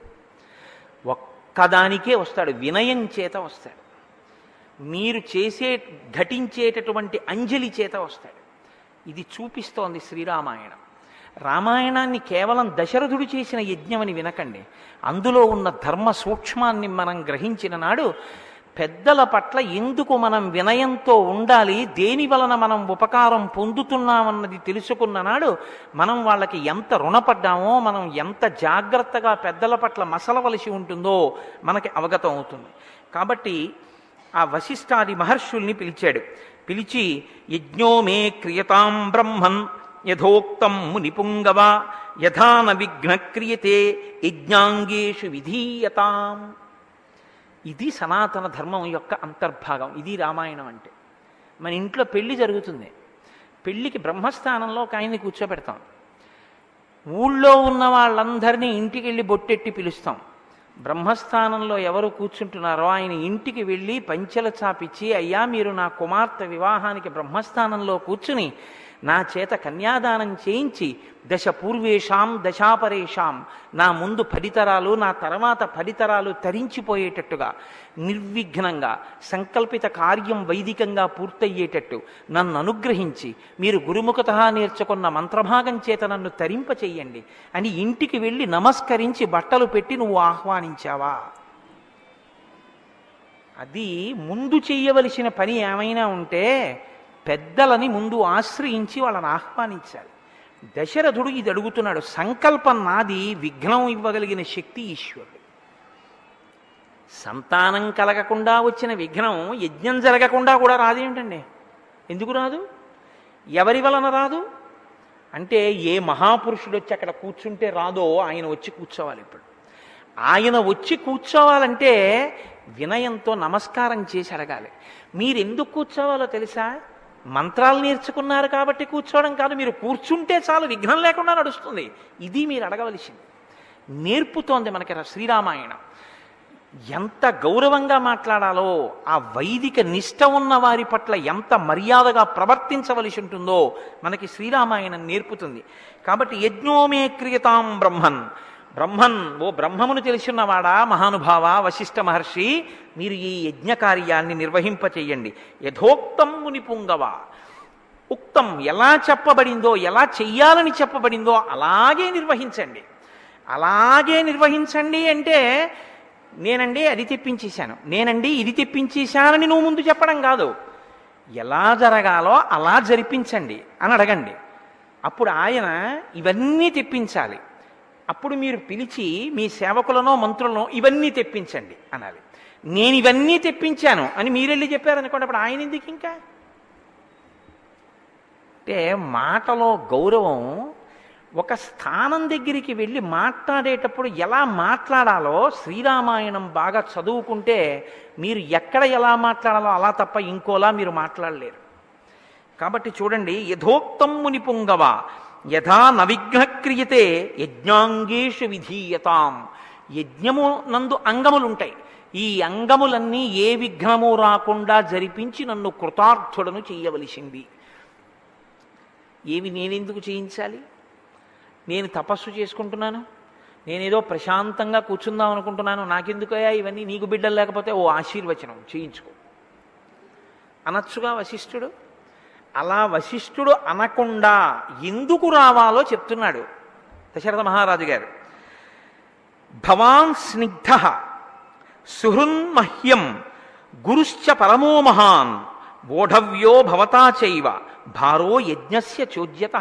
ఒక్కదానికే వస్తాడు, వినయం చేత వస్తాడు. మీరు ఘటించేటటువంటి అంజలి చేత వస్తాడు. ఇది చూపిస్తోంది శ్రీరామాయణం. రామాయణాన్ని కేవలం దశరథుడు చేసిన యజ్ఞమని వినకండి. అందులో ఉన్న ధర్మ సూక్ష్మాన్ని మనం గ్రహించిన నాడు, పెద్దల పట్ల ఎందుకు మనం వినయంతో ఉండాలి, దేని వలన మనం ఉపకారం పొందుతున్నామన్నది తెలుసుకున్న నాడు మనం వాళ్ళకి ఎంత రుణపడ్డామో, మనం ఎంత జాగ్రత్తగా పెద్దల పట్ల మసలవలసి ఉంటుందో మనకి అవగతం అవుతుంది. కాబట్టి ఆ వశిష్ఠాది మహర్షుల్ని పిలిచాడు. పిలిచి యజ్ఞో మే క్రియతాం బ్రహ్మన్ యథోక్తం మునిపుంగవ యథాన విఘ్న క్రియతే యజ్ఞాంగేషు విధీయతాం. ఇది సనాతన ధర్మం యొక్క అంతర్భాగం. ఇది రామాయణం అంటే. మన ఇంట్లో పెళ్లి జరుగుతుంది, పెళ్లికి బ్రహ్మస్థానంలో ఒక ఆయన్ని కూర్చోబెడతాం. ఊళ్ళో ఉన్న వాళ్ళందరినీ ఇంటికి వెళ్ళి బొట్టెట్టి పిలుస్తాం. బ్రహ్మస్థానంలో ఎవరు కూర్చుంటున్నారో ఆయన ఇంటికి వెళ్ళి పంచెల చాపిచ్చి, అయ్యా మీరు నా కుమార్తె వివాహానికి బ్రహ్మస్థానంలో కూర్చుని నా చేత కన్యాదానం చేయించి దశ పూర్వేషాం దశాపరేషాం, నా ముందు 10 తరాలు నా తర్వాత 10 తరాలు తరించిపోయేటట్టుగా నిర్విఘ్నంగా సంకల్పిత కార్యం వైదికంగా పూర్తయ్యేటట్టు నన్ను అనుగ్రహించి మీరు గురుముఖత నేర్చుకున్న మంత్రభాగం చేత నన్ను తరింప చెయ్యండి అని ఇంటికి వెళ్ళి నమస్కరించి బట్టలు పెట్టి నువ్వు ఆహ్వానించావా? అది ముందు చెయ్యవలసిన పని ఏమైనా ఉంటే పెద్దలని ముందు ఆశ్రయించి వాళ్ళని ఆహ్వానించాలి. దశరథుడు ఇది అడుగుతున్నాడు. సంకల్పం నాది, విఘ్నం ఇవ్వగలిగిన శక్తి ఈశ్వరుడు. సంతానం కలగకుండా వచ్చిన విఘ్నం యజ్ఞం జరగకుండా కూడా రాదేంటండి? ఎందుకు రాదు? ఎవరి వలన రాదు అంటే, ఏ మహాపురుషుడు వచ్చి అక్కడ కూర్చుంటే రాదో ఆయన వచ్చి కూర్చోవాలి. ఇప్పుడు ఆయన వచ్చి కూర్చోవాలంటే వినయంతో నమస్కారం చేసి అడగాలి. మీరు ఎందుకు కూర్చోవాలో తెలుసా? మంత్రాలు నేర్చుకున్నారు కాబట్టి కూర్చోవడం కాదు, మీరు కూర్చుంటే చాలు విఘ్నం లేకుండా నడుస్తుంది. ఇది మీరు అడగవలసింది. నేర్పుతోంది మనకి శ్రీరామాయణం. ఎంత గౌరవంగా మాట్లాడాలో, ఆ వైదిక నిష్ట ఉన్న వారి పట్ల ఎంత మర్యాదగా ప్రవర్తించవలసి ఉంటుందో మనకి శ్రీరామాయణం నేర్పుతుంది. కాబట్టి యజ్ఞోమే క్రియతాం బ్రహ్మన్, బ్రహ్మన్ ఓ బ్రహ్మమును తెలుసున్నవాడా మహానుభావ వశిష్ఠ మహర్షి, మీరు ఈ యజ్ఞ కార్యాన్ని నిర్వహింపచేయండి. యథోక్తం మునిపుంగవ, ఉక్తం ఎలా చెప్పబడిందో, ఎలా చెయ్యాలని చెప్పబడిందో అలాగే నిర్వహించండి. అలాగే నిర్వహించండి అంటే నేనండి అది తెప్పించేశాను, నేనండి ఇది తెప్పించేశానని నువ్వు ముందు చెప్పడం కాదు. ఎలా జరగాలో అలా జరిపించండి అని అడగండి. అప్పుడు ఆయన ఇవన్నీ తెప్పించాలి. అప్పుడు మీరు పిలిచి మీ సేవకులనో మంత్రులనో ఇవన్నీ తెప్పించండి అనాలి. నేను ఇవన్నీ తెప్పించాను అని మీరెళ్ళి చెప్పారనుకోండి, అప్పుడు ఆయన ఎందుకు? ఇంకా అంటే మాటలో గౌరవం. ఒక స్థానం దగ్గరికి వెళ్ళి మాట్లాడేటప్పుడు ఎలా మాట్లాడాలో శ్రీరామాయణం బాగా చదువుకుంటే మీరు ఎక్కడ ఎలా మాట్లాడాలో అలా తప్ప ఇంకోలా మీరు మాట్లాడలేరు. కాబట్టి చూడండి, యథోక్తం మునిపుంగవ యథా నవిఘ్న క్రియతే యజ్ఞాంగేషు విధీయతాం. యజ్ఞము నందు అంగములుంటాయి. ఈ అంగములన్నీ ఏ విఘ్నము రాకుండా జరిపించి నన్ను కృతార్థుడను చేయవలసింది. ఏవి నేనెందుకు చేయించాలి? నేను తపస్సు చేసుకుంటున్నాను, నేనేదో ప్రశాంతంగా కూర్చుందాం అనుకుంటున్నాను, నాకెందుకయ్యా ఇవన్నీ? నీకు బిడ్డలు లేకపోతే ఓ ఆశీర్వచనం చేయించుకో అనొచ్చుగా వశిష్ఠుడు. అలా వశిష్ఠుడు అనకుండా ఎందుకు రావాలో చెప్తున్నాడు దశరథ మహారాజు గారు. భవాన్ స్నిగ్ధ సుహృన్మహ్యం గురుశ్చ పరమో మహాన్ ఓఢవ్యో భవతా చైవ భారో యజ్ఞస్య చోద్యత.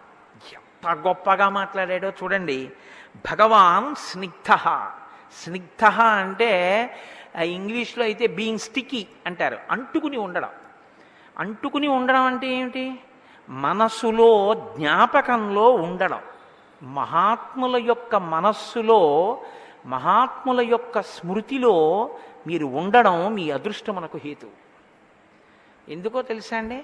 ఎంత గొప్పగా మాట్లాడాడో చూడండి. భగవాన్ స్నిగ్ధ. స్నిగ్ధ అంటే ఇంగ్లీష్లో అయితే బీయింగ్ స్టికీ అంటారు, అంటుకుని ఉండడం. అంటుకుని ఉండడం అంటే ఏమిటి? మనస్సులో జ్ఞాపకంలో ఉండడం. మహాత్ముల యొక్క మనస్సులో, మహాత్ముల యొక్క స్మృతిలో మీరు ఉండడం మీ అదృష్టమునకు హేతు. ఎందుకో తెలుసా అండి?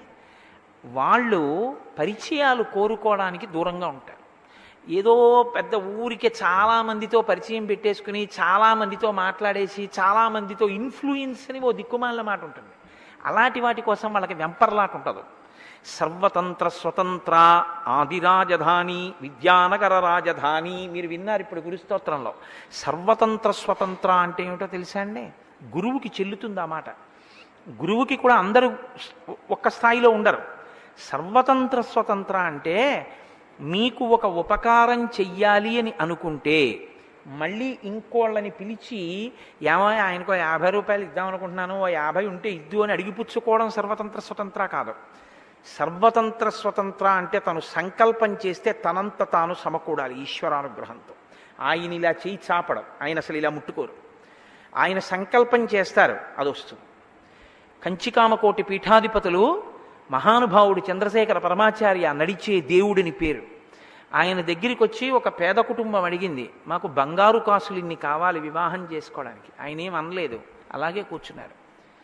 వాళ్ళు పరిచయాలు కోరుకోవడానికి దూరంగా ఉంటారు. ఏదో పెద్ద ఊరికే చాలామందితో పరిచయం పెట్టేసుకుని చాలామందితో మాట్లాడేసి చాలామందితో ఇన్ఫ్లుయెన్స్ అని ఓ దిక్కుమాలిన మాట ఉంటుంది. అలాంటి వాటి కోసం వాళ్ళకి వెంపర్లాట ఉండదు. సర్వతంత్ర స్వతంత్ర ఆదిరాజధాని విద్యానగర రాజధాని. మీరు విన్నారు ఇప్పుడు గురుస్తోత్రంలో. సర్వతంత్ర స్వతంత్ర అంటే ఏమిటో తెలుసా అండి? గురువుకి చెల్లుతుంది ఆ మాట. గురువుకి కూడా అందరూ ఒక్క స్థాయిలో ఉండరు. సర్వతంత్ర స్వతంత్ర అంటే మీకు ఒక ఉపకారం చెయ్యాలి అని అనుకుంటే మళ్ళీ ఇంకోళ్ళని పిలిచి ఏమో ఆయనకో 50 రూపాయలు ఇద్దామనుకుంటున్నాను, ఓ 50 ఉంటే ఇద్దు అని అడిగిపుచ్చుకోవడం సర్వతంత్ర స్వతంత్ర కాదు. సర్వతంత్ర స్వతంత్ర అంటే తను సంకల్పం చేస్తే తనంత తాను సమకూడాలి ఈశ్వరానుగ్రహంతో. ఆయన ఇలా చేయి చాపడం, ఆయన అసలు ఇలా ముట్టుకోరు. ఆయన సంకల్పం చేస్తారు, అది వస్తుంది. కంచికామకోటి పీఠాధిపతులు మహానుభావుడు చంద్రశేఖర పరమాచార్య నడిచే దేవుడిని పేరు. ఆయన దగ్గరికి వచ్చి ఒక పేద కుటుంబం అడిగింది, మాకు బంగారు కాసులు ఇన్ని కావాలి వివాహం చేసుకోవడానికి. ఆయన ఏం అనలేదు, అలాగే కూర్చున్నారు.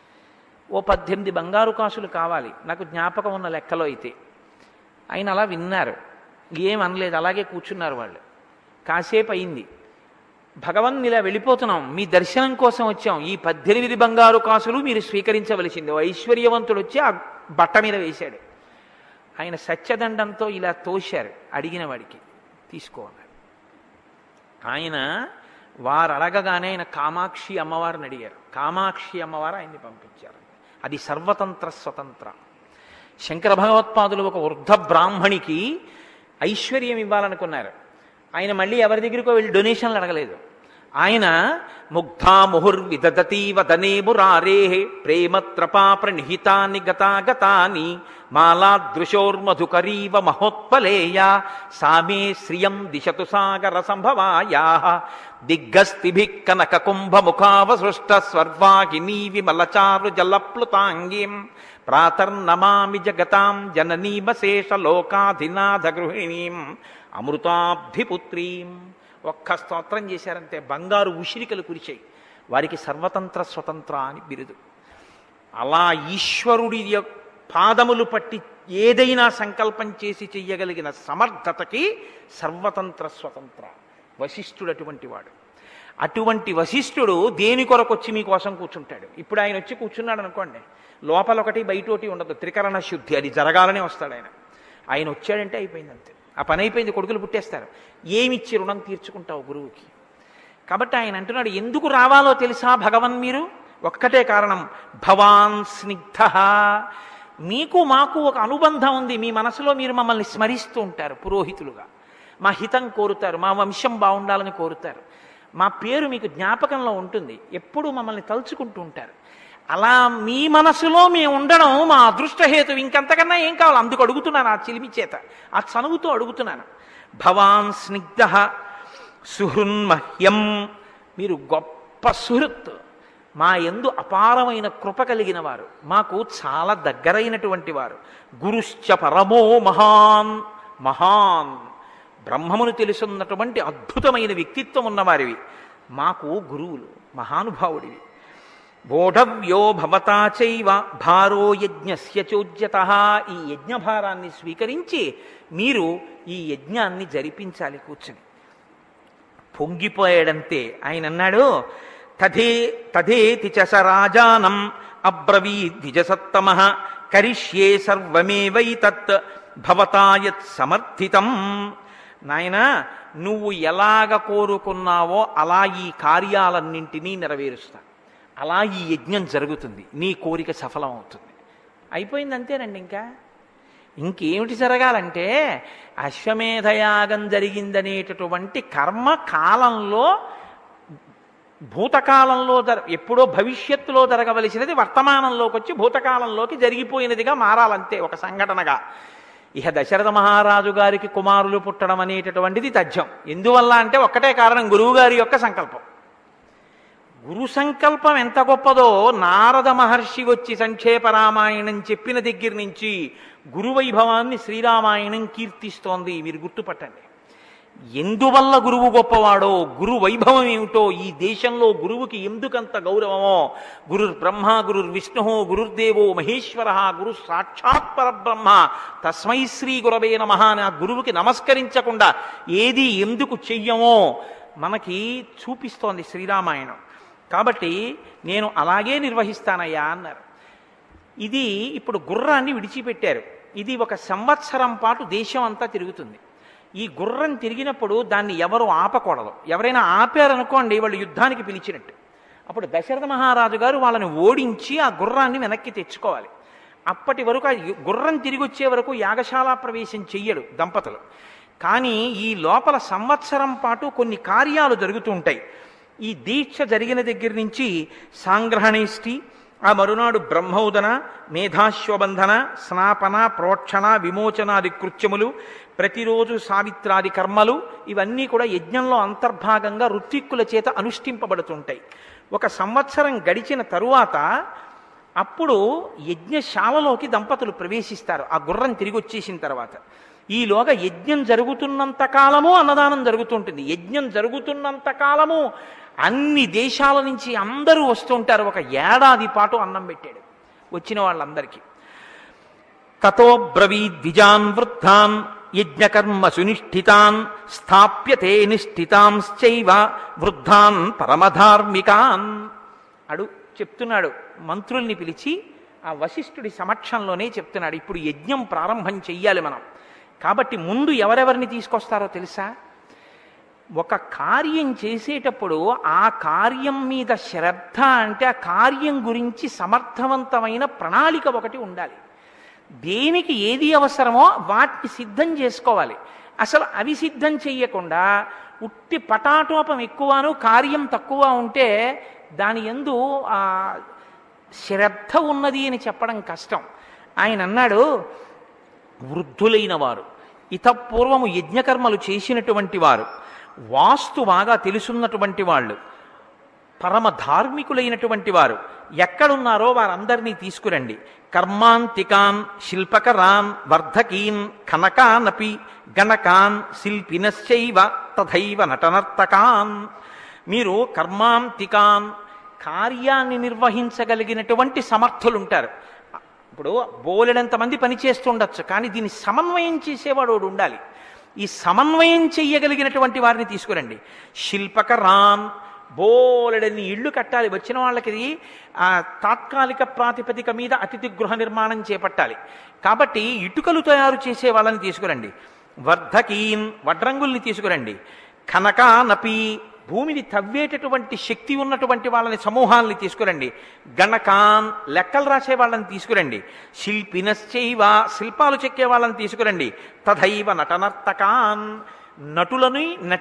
ఓ 18 బంగారు కాసులు కావాలి నాకు జ్ఞాపకం ఉన్న లెక్కలో అయితే. ఆయన అలా విన్నారు, ఏం అనలేదు, అలాగే కూర్చున్నారు వాళ్ళు. కాసేపు అయింది. భగవన్ ఇలా వెళ్ళిపోతున్నాం, మీ దర్శనం కోసం వచ్చాం, ఈ 18 బంగారు కాసులు మీరు స్వీకరించవలసింది. ఓ ఐశ్వర్యవంతుడు వచ్చి ఆ బట్ట మీద వేశాడు. ఆయన సత్యదండంతో ఇలా తోశారు అడిగిన వాడికి, తీసుకోన్నారు. ఆయన వారు అడగగానే ఆయన కామాక్షి అమ్మవారిని అడిగారు. కామాక్షి అమ్మవారు ఆయన్ని పంపించారు. అది సర్వతంత్ర స్వతంత్ర. శంకర భగవత్పాదులు ఒక వృద్ధ బ్రాహ్మణికి ఐశ్వర్యం ఇవ్వాలనుకున్నారు. ఆయన మళ్ళీ ఎవరి దగ్గరికో వెళ్ళి డొనేషన్లు అడగలేదు. ఆయన ముగ్ధా ముహుర్విదదతి వదనే మురారే ప్రేమత్రపా ప్రణిహితాని గతాగతాని మాలాదృశోర్మధుకరీవ మహోత్పలేయ సామే శ్రియం దిశతు సాగర సంభవాయా దిగ్గస్తిభిః కనక కుంభముఖావసృష్ట స్వర్వాహినీ విమలచారు జలప్లుతాంగీం ప్రాతర్నమామి జగతాం జననీమశేష లోకాధినాథ గృహిణీం అమృతాబ్ధిపుత్రీం. ఒక్క స్తోత్రం చేశారంటే బంగారు ఉసిరికలు కురిచాయి. వారికి సర్వతంత్ర స్వతంత్ర అని బిరుదు. అలా ఈశ్వరుడి పాదములు పట్టి ఏదైనా సంకల్పం చేసి చెయ్యగలిగిన సమర్థతకి సర్వతంత్ర స్వతంత్ర. వశిష్ఠుడు అటువంటి వాడు. అటువంటి వశిష్ఠుడు దేని కొరకు వచ్చి మీకోసం కూర్చుంటాడు. ఇప్పుడు ఆయన వచ్చి కూర్చున్నాడు అనుకోండి, లోపల ఒకటి బయట ఒకటి ఉండదు, త్రికరణ శుద్ధి. అది జరగాలనే వస్తాడు ఆయన. ఆయన వచ్చాడంటే అయిపోయింది అంతే. ఆ పని అయిపోయింది, కొడుకులు పుట్టేస్తారు. ఏమిచ్చి రుణం తీర్చుకుంటావు గురువుకి? కాబట్టి ఆయన అంటున్నాడు, ఎందుకు రావాలో తెలుసా భగవన్ మీరు? ఒక్కటే కారణం, భవాన్ స్నిగ్ధ. మీకు మాకు ఒక అనుబంధం ఉంది. మీ మనసులో మీరు మమ్మల్ని స్మరిస్తూ ఉంటారు పురోహితులుగా. మా హితం కోరుతారు, మా వంశం బాగుండాలని కోరుతారు, మా పేరు మీకు జ్ఞాపకంలో ఉంటుంది, ఎప్పుడూ మమ్మల్ని తలుచుకుంటూ ఉంటారు. అలా మీ మనసులో మేము ఉండడం మా అదృష్టహేతు. ఇంకంతకన్నా ఏం కావాలి? అందుకు అడుగుతున్నాను, ఆ చిలిమి చేత, ఆ చనువుతో అడుగుతున్నాను. భవాన్ స్నిగ్ధ సుహృన్మహ్యం. మీరు గొప్ప సుహృత్, మా యందు అపారమైన కృప కలిగిన వారు, మాకు చాలా దగ్గరైనటువంటి వారు. గురుశ్చ పరమో మహాన్. మహాన్ బ్రహ్మమును తెలుసున్నటువంటి అద్భుతమైన వ్యక్తిత్వం ఉన్నవారివి, మాకు గురువులు, మహానుభావుడివి. బోఢవ్యో భవతా చైవ భారో యజ్ఞస్య చోద్యతః. ఈ యజ్ఞభారాన్ని స్వీకరించి మీరు ఈ యజ్ఞాన్ని జరిపించాలి కూర్చొని. పొంగిపోయాడంతే. ఆయన అన్నాడు, తథేతి చ స రాజానం అబ్రవీద్విజసత్తమః కరిష్యే సర్వమేవైతత్ భవతా యత్ సమర్థితం. నాయనా, నువ్వు ఎలాగ కోరుకున్నావో అలా ఈ కార్యాలన్నింటినీ నెరవేరుస్తా. అలా ఈ యజ్ఞం జరుగుతుంది, నీ కోరిక సఫలం అవుతుంది. అయిపోయింది అంతేనండి. ఇంకేమిటి జరగాలంటే అశ్వమేధయాగం జరిగిందనేటటువంటి కర్మ కాలంలో భూతకాలంలో ఎప్పుడో భవిష్యత్తులో జరగవలసినది వర్తమానంలోకి వచ్చి భూతకాలంలోకి జరిగిపోయినదిగా మారాలంతే ఒక సంఘటనగా. ఇహ దశరథ మహారాజు గారికి కుమారులు పుట్టడం అనేటటువంటిది తథ్యం. ఎందువల్ల అంటే ఒక్కటే కారణం, గురువుగారి యొక్క సంకల్పం. గురు సంకల్పం ఎంత గొప్పదో నారద మహర్షి వచ్చి సంక్షేప రామాయణం చెప్పిన దగ్గర నుంచి గురువైభవాన్ని శ్రీరామాయణం కీర్తిస్తోంది. మీరు గుర్తుపట్టండి. ఎందువల్ల గురువు గొప్పవాడో, గురు వైభవం ఏమిటో, ఈ దేశంలో గురువుకి ఎందుకంత గౌరవమో, గురుర్ బ్రహ్మ గురుర్ విష్ణు గురుర్దేవో మహేశ్వర గురు సాక్షాత్ పరబ్రహ్మ తస్మై శ్రీ గురవే నమః అని ఆ గురువుకి నమస్కరించకుండా ఏది ఎందుకు చెయ్యమో మనకి చూపిస్తోంది శ్రీరామాయణం. కాబట్టి నేను అలాగే నిర్వహిస్తానయ్యా అన్నారు. ఇది ఇప్పుడు గుర్రాన్ని విడిచిపెట్టారు. ఇది 1 సంవత్సరం పాటు దేశం అంతా తిరుగుతుంది. ఈ గుర్రం తిరిగినప్పుడు దాన్ని ఎవరు ఆపకూడదు. ఎవరైనా ఆపారనుకోండి వాళ్ళు యుద్ధానికి పిలిచినట్టు. అప్పుడు దశరథ మహారాజు గారు వాళ్ళని ఓడించి ఆ గుర్రాన్ని వెనక్కి తెచ్చుకోవాలి. అప్పటి వరకు ఆ గుర్రం తిరిగి వచ్చే వరకు యాగశాల ప్రవేశం చెయ్యడు దంపతులు. కానీ ఈ లోపల సంవత్సరం పాటు కొన్ని కార్యాలు జరుగుతూ ఉంటాయి. ఈ దీక్ష జరిగిన దగ్గర నుంచి సాంగ్రహణేష్టి, ఆ మరునాడు బ్రహ్మోదన, మేధాశ్వబంధన, స్నాపన, ప్రోక్షణ, విమోచనాది కృత్యములు, ప్రతిరోజు సావిత్రాది కర్మలు, ఇవన్నీ కూడా యజ్ఞంలో అంతర్భాగంగా ఋత్విక్కుల చేత అనుష్ఠింపబడుతుంటాయి. 1 సంవత్సరం గడిచిన తరువాత అప్పుడు యజ్ఞశాలలోకి దంపతులు ప్రవేశిస్తారు. ఆ గుర్రం తిరిగి వచ్చేసిన తర్వాత ఈలోగా యజ్ఞం జరుగుతున్నంత కాలము అన్నదానం జరుగుతుంటుంది. యజ్ఞం జరుగుతున్నంత కాలము అన్ని దేశాల నుంచి అందరూ వస్తుంటారు. 1 ఏడాది పాటు అన్నం పెట్టాడు వచ్చిన వాళ్ళందరికీ. తతో బ్రవీద్విజాన్ వృద్ధాన్ యజ్ఞకర్మ సునిష్ఠితాన్ స్థాప్యతే నిష్ఠితాంశ్చైవ వృద్ధాన్ పరమధార్మికాన్ చెప్తున్నాడు. మంత్రుల్ని పిలిచి ఆ వశిష్ఠుడి సమక్షంలోనే చెప్తున్నాడు. ఇప్పుడు యజ్ఞం ప్రారంభం చెయ్యాలి మనం. కాబట్టి ముందు ఎవరెవరిని తీసుకొస్తారో తెలుసా? ఒక కార్యం చేసేటప్పుడు ఆ కార్యం మీద శ్రద్ధ అంటే ఆ కార్యం గురించి సమర్థవంతమైన ప్రణాళిక ఒకటి ఉండాలి. దేనికి ఏది అవసరమో వాటిని సిద్ధం చేసుకోవాలి. అసలు అవి సిద్ధం చెయ్యకుండా ఉట్టి పటాటోపం ఎక్కువను కార్యం తక్కువ ఉంటే దాని యందు ఆ శ్రద్ధ ఉన్నది అని చెప్పడం కష్టం. ఆయన అన్నాడు, వృద్ధులైన వారు, ఇతపూర్వము యజ్ఞకర్మలు చేసినటువంటి వారు, వాస్తు బాగా తెలుసున్నటువంటి వాళ్ళు, పరమ ధార్మికులైనటువంటి వారు ఎక్కడున్నారో వారందరినీ తీసుకురండి. కర్మాంతికాన్ శిల్పకరాన్ వర్ధకీన్ కనకానపి గణకాన్ శిల్పినశ్చైవ తథైవ నటనర్తకాన్. మీరు కర్మాంతికాన్, కార్యాన్ని నిర్వహించగలిగినటువంటి సమర్థులుంటారు. ఇప్పుడు బోలెడంతమంది పని చేస్తుండొచ్చు, కానీ దీన్ని సమన్వయం చేసేవాడు ఉండాలి. ఈ సమన్వయం చెయ్యగలిగినటువంటి వారిని తీసుకురండి. శిల్పకరాన్, బోలెడన్ని ఇళ్ళు కట్టాలి. వచ్చిన వాళ్ళకి తాత్కాలిక ప్రాతిపదిక మీద అతిథి గృహ నిర్మాణం చేపట్టాలి. కాబట్టి ఇటుకలు తయారు చేసే వాళ్ళని తీసుకురండి. వర్ధకీన్, వడ్రంగుల్ని తీసుకురండి. కనకానపి, భూమిని తవ్వేటటువంటి శక్తి ఉన్నటువంటి వాళ్ళని సమూహాలని తీసుకురండి. గణకాన్, లెక్కలు రాసే వాళ్ళని తీసుకురండి. శిల్పినశ్చైవ, శిల్పాలు చెక్కే వాళ్ళని తీసుకురండి. తథైవ నటనర్తకాన్, నటులని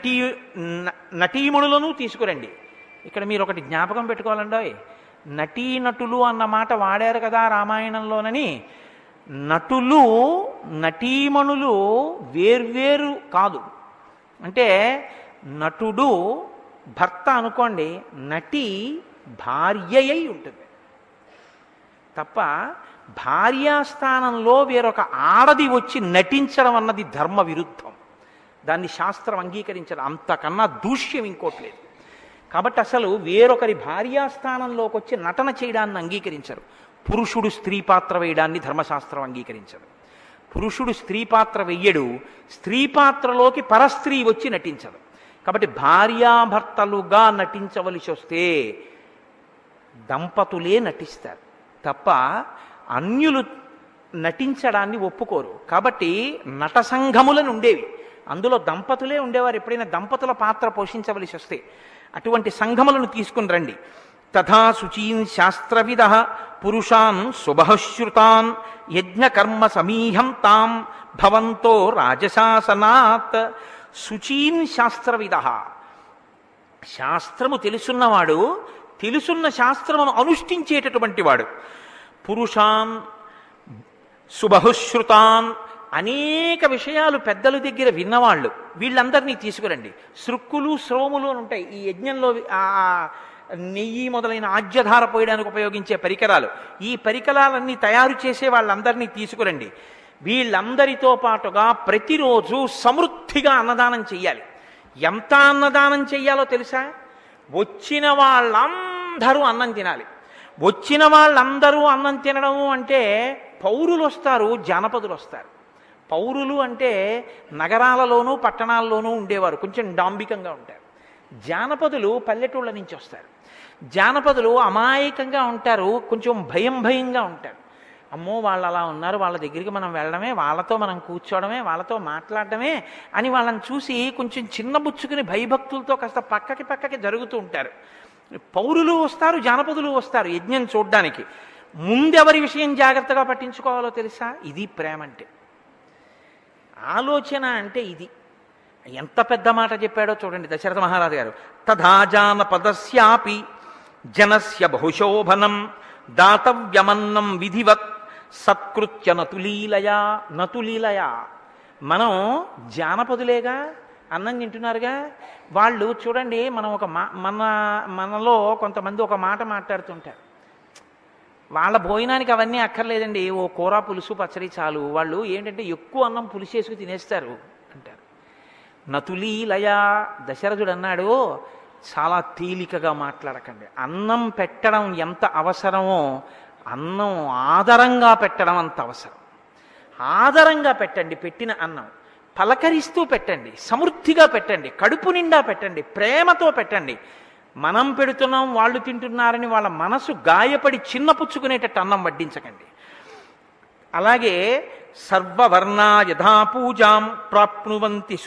నటీమణులను తీసుకురండి. ఇక్కడ మీరు ఒకటి జ్ఞాపకం పెట్టుకోవాలండి, నటీనటులు అన్న మాట వాడారు కదా రామాయణంలోనని. నటులు నటీమణులు వేర్వేరు కాదు. అంటే నటుడు భర్త అనుకోండి, నటి భార్య అయి ఉంటుంది తప్ప భార్యాస్థానంలో వేరొక ఆడది వచ్చి నటించడం అన్నది ధర్మ విరుద్ధం. దాన్ని శాస్త్రం అంగీకరించడం, అంతకన్నా దూష్యం ఇంకోటి లేదు. కాబట్టి అసలు వేరొకరి భార్యాస్థానంలోకి వచ్చి నటన చేయడాన్ని అంగీకరించరు. పురుషుడు స్త్రీ పాత్ర వేయడాన్ని ధర్మశాస్త్రం అంగీకరించదు. పురుషుడు స్త్రీ పాత్ర వెయ్యడు, స్త్రీ పాత్రలోకి పరస్త్రీ వచ్చి నటించదు. కాబట్టి భార్యాభర్తలుగా నటించవలసి వస్తే దంపతులే నటిస్తారు తప్ప అన్యులు నటించడాన్ని ఒప్పుకోరు. కాబట్టి నట సంఘములను ఉండేవి, అందులో దంపతులే ఉండేవారు. ఎప్పుడైనా దంపతుల పాత్ర పోషించవలసి వస్తే అటువంటి సంఘములను తీసుకుని రండి. తథా శుచీన్ శాస్త్రవిద పురుషాన్ శుభశ్రుతాన్ యజ్ఞకర్మ సమీహం తాం భవంతో రాజశాసనాత్. శుచీన్ శాస్త్రవిద, శాస్త్రము తెలుసున్నవాడు, తెలుసున్న శాస్త్రమును అనుష్ఠించేటటువంటి వాడు. పురుషాన్ సుబహుశ్రుతాన్, అనేక విషయాలు పెద్దల దగ్గర విన్నవాళ్ళు, వీళ్ళందరినీ తీసుకురండి. సృక్కులు శ్రోములు అని ఉంటాయి ఈ యజ్ఞంలో, ఆ నెయ్యి మొదలైన ఆజ్యధార పోయడానికి ఉపయోగించే పరికరాలు. ఈ పరికరాలన్నీ తయారు చేసే వాళ్ళందరినీ తీసుకురండి. వీళ్ళందరితో పాటుగా ప్రతిరోజు సమృద్ధిగా అన్నదానం చెయ్యాలి. ఎంత అన్నదానం చెయ్యాలో తెలుసా? వచ్చిన వాళ్ళందరూ అన్నం తినాలి. వచ్చిన వాళ్ళందరూ అన్నం తినడము అంటే పౌరులు వస్తారు, జానపదులు వస్తారు. పౌరులు అంటే నగరాలలోనూ పట్టణాల్లోనూ ఉండేవారు, కొంచెం డాంబికంగా ఉంటారు. జానపదులు పల్లెటూళ్ళ నుంచి వస్తారు. జానపదులు అమాయకంగా ఉంటారు, కొంచెం భయంగా ఉంటారు. అమ్మో వాళ్ళు అలా ఉన్నారు, వాళ్ళ దగ్గరికి మనం వెళ్ళడమే, వాళ్ళతో మనం కూర్చోవడమే, వాళ్ళతో మాట్లాడటమే అని వాళ్ళని చూసి కొంచెం చిన్నబుచ్చుకుని భయభక్తులతో కాస్త పక్కకి జరుగుతూ ఉంటారు. పౌరులు వస్తారు, జానపదులు వస్తారు యజ్ఞం చూడ్డానికి. ముందెవరి విషయం జాగ్రత్తగా పట్టించుకోవాలో తెలుసా? ఇది ప్రేమ అంటే, ఆలోచన అంటే ఇది. ఎంత పెద్ద మాట చెప్పాడో చూడండి దశరథ మహారాజు గారు. తథా జానపదస్యాపి జనస్య బహుశోభనం దాతవ్యమన్నం విధివత్ సత్కృత్య నతులీలయా. మనం జానపదులేగా, అన్నం తింటున్నారుగా. వాళ్ళు చూడండి, మనం ఒక మనలో కొంతమంది ఒక మాట మాట్లాడుతుంటారు, వాళ్ళ భోజనానికి అవన్నీ అక్కర్లేదండి, ఓ కూర పులుసు పచ్చడి చాలు, వాళ్ళు ఏంటంటే ఎక్కువ అన్నం పులిసేసుకు తినేస్తారు అంటారు. నతులీలయ. దశరథుడు అన్నాడు, చాలా తేలికగా మాట్లాడకండి. అన్నం పెట్టడం ఎంత అవసరమో అన్నం ఆదరంగా పెట్టడం అంత అవసరం. ఆదరంగా పెట్టండి, పెట్టిన అన్నం పలకరిస్తూ పెట్టండి, సమృద్ధిగా పెట్టండి, కడుపు నిండా పెట్టండి, ప్రేమతో పెట్టండి. మనం పెడుతున్నాం వాళ్ళు తింటున్నారని వాళ్ళ మనసు గాయపడి చిన్నపుచ్చుకునేటట్టు అన్నం వడ్డించకండి. అలాగే సర్వవర్ణా యథా పూజాం ప్రాప్నువంతి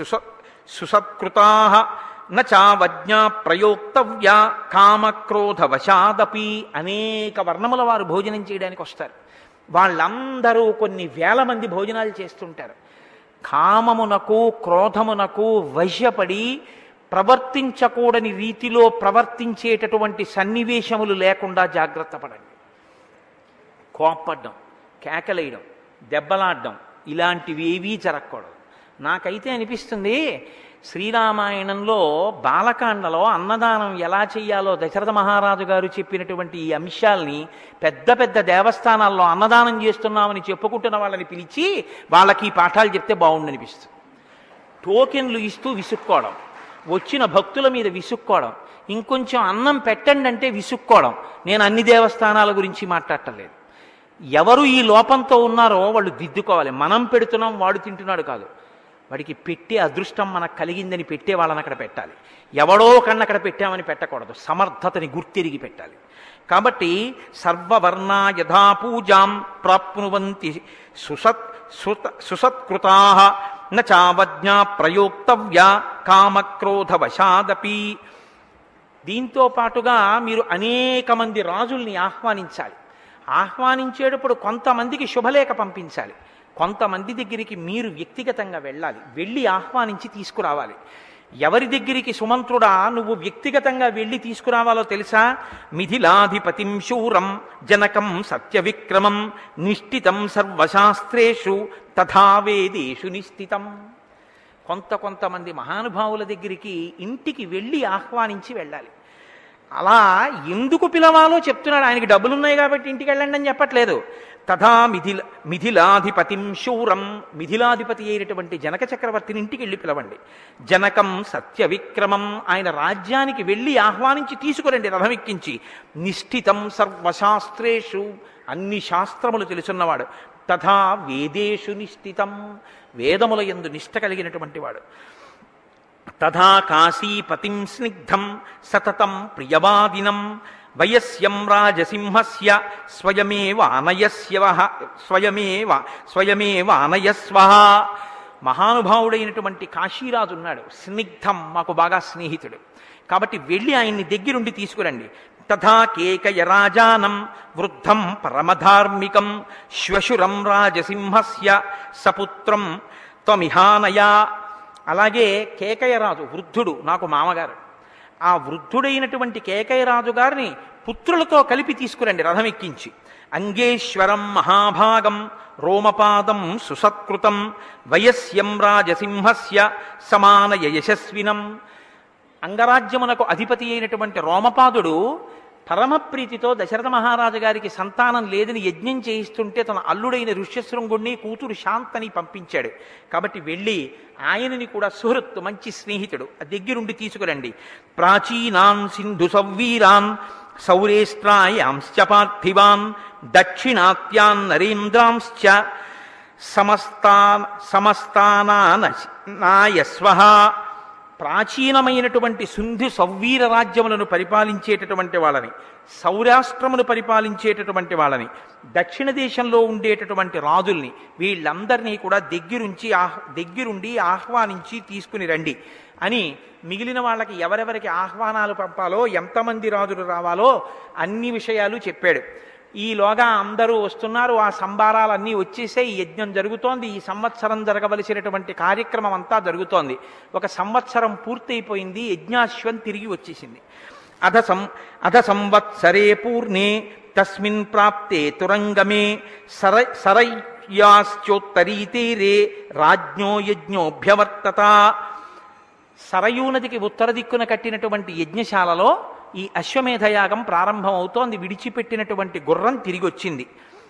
సుసత్కృతాః నచావజ్ఞా ప్రయోక్తవ్యా కామక్రోధ వశాదపి. అనేక వర్ణముల వారు భోజనం చేయడానికి వస్తారు. వాళ్ళందరూ కొన్ని వేల మంది భోజనాలు చేస్తుంటారు. కామమునకు క్రోధమునకు వశపడి ప్రవర్తించకూడని రీతిలో ప్రవర్తించేటటువంటి సన్నివేశములు లేకుండా జాగ్రత్త పడండి. కోప్పడ్డం, కేకలేయడం, దెబ్బలాడడం ఇలాంటివి ఏవీ జరగకూడదు. నాకైతే అనిపిస్తుంది, శ్రీరామాయణంలో బాలకాండలో అన్నదానం ఎలా చెయ్యాలో దశరథ మహారాజు గారు చెప్పినటువంటి ఈ అంశాల్ని పెద్ద పెద్ద దేవస్థానాల్లో అన్నదానం చేస్తున్నామని చెప్పుకుంటున్న వాళ్ళని పిలిచి వాళ్ళకి ఈ పాఠాలు చెప్తే బాగుండనిపిస్తుంది. టోకెన్లు ఇస్తూ విసుక్కోవడం, వచ్చిన భక్తుల మీద విసుక్కోవడం, ఇంకొంచెం అన్నం పెట్టండి అంటే విసుక్కోవడం. నేను అన్ని దేవస్థానాల గురించి మాట్లాడటలేదు. ఎవరు ఈ లోపంతో ఉన్నారో వాళ్ళు దిద్దుకోవాలి. మనం పెడుతున్నాం, వాడు తింటున్నాడు కాదు. వాడికి పెట్టే అదృష్టం మనకు కలిగిందని పెట్టే వాళ్ళని అక్కడ పెట్టాలి. ఎవడో కన్నా అక్కడ పెట్టామని పెట్టకూడదు. సమర్థతని గుర్తిరిగి పెట్టాలి. కాబట్టి సర్వవర్ణా యథా పూజాం ప్రాప్నువంతి సుసత్కృతాః నచావజ్ఞా ప్రయోక్తవ్యా కామక్రోధ వశాదపి. దీంతో పాటుగా మీరు అనేక మంది రాజుల్ని ఆహ్వానించాలి. ఆహ్వానించేటప్పుడు కొంతమందికి శుభలేఖ పంపించాలి, కొంతమంది దగ్గరికి మీరు వ్యక్తిగతంగా వెళ్ళాలి. వెళ్ళి ఆహ్వానించి తీసుకురావాలి. ఎవరి దగ్గరికి సుమంత్రుడా నువ్వు వ్యక్తిగతంగా వెళ్ళి తీసుకురావాలో తెలుసా? మిథిలాధిపతిం శూరం జనకం సత్యవిక్రమం నిష్ఠితం సర్వశాస్త్రేషు తథా వేదేషు నిస్థితం. కొంతమంది మహానుభావుల దగ్గరికి ఇంటికి వెళ్ళి ఆహ్వానించి వెళ్ళాలి. అలా ఎందుకు పిలవాలో చెప్తున్నాడు. ఆయనకి డబ్బులున్నాయి కాబట్టి ఇంటికి వెళ్ళండి అని చెప్పట్లేదు. తథా మిథిలాధిపతిం శూరం, మిథిలాధిపతి అయినటువంటి జనక చక్రవర్తిని ఇంటికి వెళ్ళి పిలవండి. జనకం సత్యవిక్రమం, ఆయన రాజ్యానికి వెళ్ళి ఆహ్వానించి తీసుకురండి రథం ఎక్కించి. నిష్ఠితం సర్వశాస్త్రేషు, అన్ని శాస్త్రములు తెలుసున్నవాడు. తథా వేదేషు నిష్ఠితం, వేదముల యందు నిష్ఠ కలిగినటువంటి వాడు. తథా కాశీపతిం స్నిగ్ధం సతతం ప్రియవాదినం వయస్యం రాజసింహస్య స్వయమేవానయస్వః. మహానుభావుడైనటువంటి కాశీరాజు ఉన్నాడు, స్నిగ్ధం, మాకు బాగా స్నేహితుడు. కాబట్టి వెళ్ళి ఆయన్ని దగ్గరుండి తీసుకురండి. తథా కేకయ రాజానం వృద్ధం పరమధార్మికం శ్వశురం రాజసింహస్య సపుత్రం త్వమిహానయా. అలాగే కేకయరాజు వృద్ధుడు, నాకు మామగారు. ఆ వృద్ధుడైనటువంటి కేకయరాజు గారిని పుత్రులతో కలిపి తీసుకురండి రథం ఎక్కించి. అంగేశ్వరం మహాభాగం రోమపాదం సుసత్కృతం వయస్యం రాజసింహస్య సమానయ యశస్వినం. అంగరాజ్యమునకు అధిపతి అయినటువంటి రోమపాదుడు పరమప్రీతితో దశరథ మహారాజు గారికి సంతానం లేదని యజ్ఞం చేయిస్తుంటే తన అల్లుడైన ఋష్యశృంగుణ్ణి కూతురు శాంతని పంపించాడు. కాబట్టి వెళ్ళి ఆయనని కూడా సుహృత్తు మంచి స్నేహితుడు దగ్గరుండి తీసుకురండి. ప్రాచీనాన్ సింధు సవ్వీరాన్ సౌరేష్ట్రాయాంశ్చ పార్థివాన్ దక్షిణాత్యాన్ నరేంద్రాంశ్చ సమస్తానాయస్వః. ప్రాచీనమైనటువంటి సింధు సౌవీర రాజ్యములను పరిపాలించేటటువంటి వాళ్ళని, సౌరాష్ట్రమును పరిపాలించేటటువంటి వాళ్ళని, దక్షిణ దేశంలో ఉండేటటువంటి రాజుల్ని, వీళ్ళందరినీ కూడా దగ్గరుండి ఆహ్వానించి తీసుకుని రండి అని మిగిలిన వాళ్ళకి ఎవరెవరికి ఆహ్వానాలు పంపాలో, ఎంతమంది రాజులు రావాలో అన్ని విషయాలు చెప్పాడు. ఈలోగా అందరూ వస్తున్నారు. ఆ సంబారాలన్నీ వచ్చేసే ఈ యజ్ఞం జరుగుతోంది. ఈ సంవత్సరం జరగవలసినటువంటి కార్యక్రమం అంతా జరుగుతోంది. ఒక సంవత్సరం పూర్తయిపోయింది. యజ్ఞాశ్వం తిరిగి వచ్చేసింది. అధ సంవత్సరే పూర్ణే తస్మిన్ ప్రాప్తే తురంగమే సరయ్యాశ్చోత్తరీతీరే రాజ్ఞో యజ్ఞోభ్యవర్తత. సరయూ నదికి ఉత్తర దిక్కున కట్టినటువంటి యజ్ఞశాలలో ఈ అశ్వమేధయాగం ప్రారంభం అవుతోంది. విడిచిపెట్టినటువంటి గుర్రం తిరిగి వచ్చింది.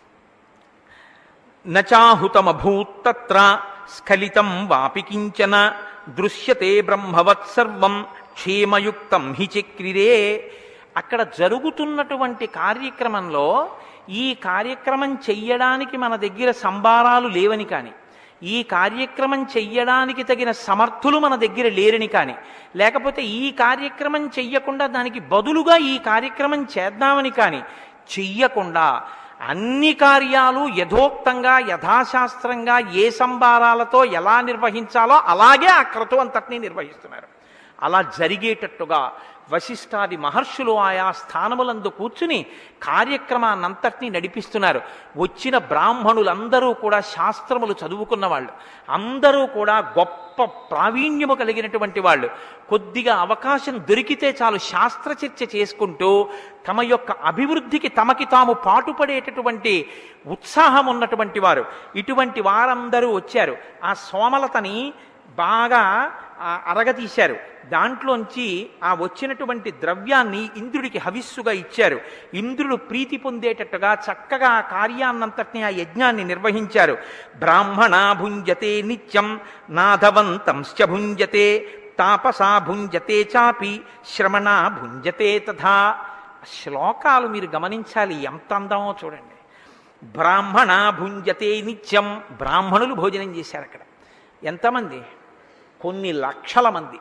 నచాహుతమభూత్తత్ర స్ఖలితం వాపి కించన దృశ్యతే బ్రహ్మవత్సర్వం క్షేమయుక్తం హి చక్రిరే. అక్కడ జరుగుతున్నటువంటి కార్యక్రమంలో ఈ కార్యక్రమం చెయ్యడానికి మన దగ్గర సంబారాలు లేవని కానీ, ఈ కార్యక్రమం చెయ్యడానికి తగిన సమర్థులు మన దగ్గర లేరని కానీ, లేకపోతే ఈ కార్యక్రమం చెయ్యకుండా దానికి బదులుగా ఈ కార్యక్రమం చేద్దామని కానీ చెయ్యకుండా అన్ని కార్యాలు యథోక్తంగా యథాశాస్త్రంగా ఏ సంబారాలతో ఎలా నిర్వహించాలో అలాగే ఆ క్రతువు అంతటినీ నిర్వహిస్తున్నారు. అలా జరిగేటట్టుగా వశిష్ఠాది మహర్షులు ఆయా స్థానములందు కూర్చుని కార్యక్రమాన్నంతటినీ నడిపిస్తున్నారు. వచ్చిన బ్రాహ్మణులందరూ కూడా శాస్త్రములు చదువుకున్న వాళ్ళు, అందరూ కూడా గొప్ప ప్రావీణ్యము కలిగినటువంటి వాళ్ళు. కొద్దిగా అవకాశం దొరికితే చాలు శాస్త్రచర్చ చేసుకుంటూ తమ యొక్క అభివృద్ధికి తమకి తాము పాటుపడేటటువంటి ఉత్సాహం ఉన్నటువంటి వారు. ఇటువంటి వారందరూ వచ్చారు. ఆ సోమలతని బాగా అరగతీశారు. దాంట్లోంచి ఆ వచ్చినటువంటి ద్రవ్యాన్ని ఇంద్రుడికి హవిస్సుగా ఇచ్చారు. ఇంద్రుడు ప్రీతి పొందేటట్టుగా చక్కగా ఆ కార్యాన్నంతటినీ ఆ యజ్ఞాన్ని నిర్వహించారు. బ్రాహ్మణ భుంజతే నిత్యం నాధవంతంశ్చ భుంజతే తాపసా భుంజతే చాపి శ్రమణ భుంజతే తథా. శ్లోకాలు మీరు గమనించాలి, ఎంత అందమో చూడండి. బ్రాహ్మణ భుంజతే నిత్యం, బ్రాహ్మణులు భోజనం చేశారు అక్కడ. ఎంతమంది? కొన్ని లక్షల మంది.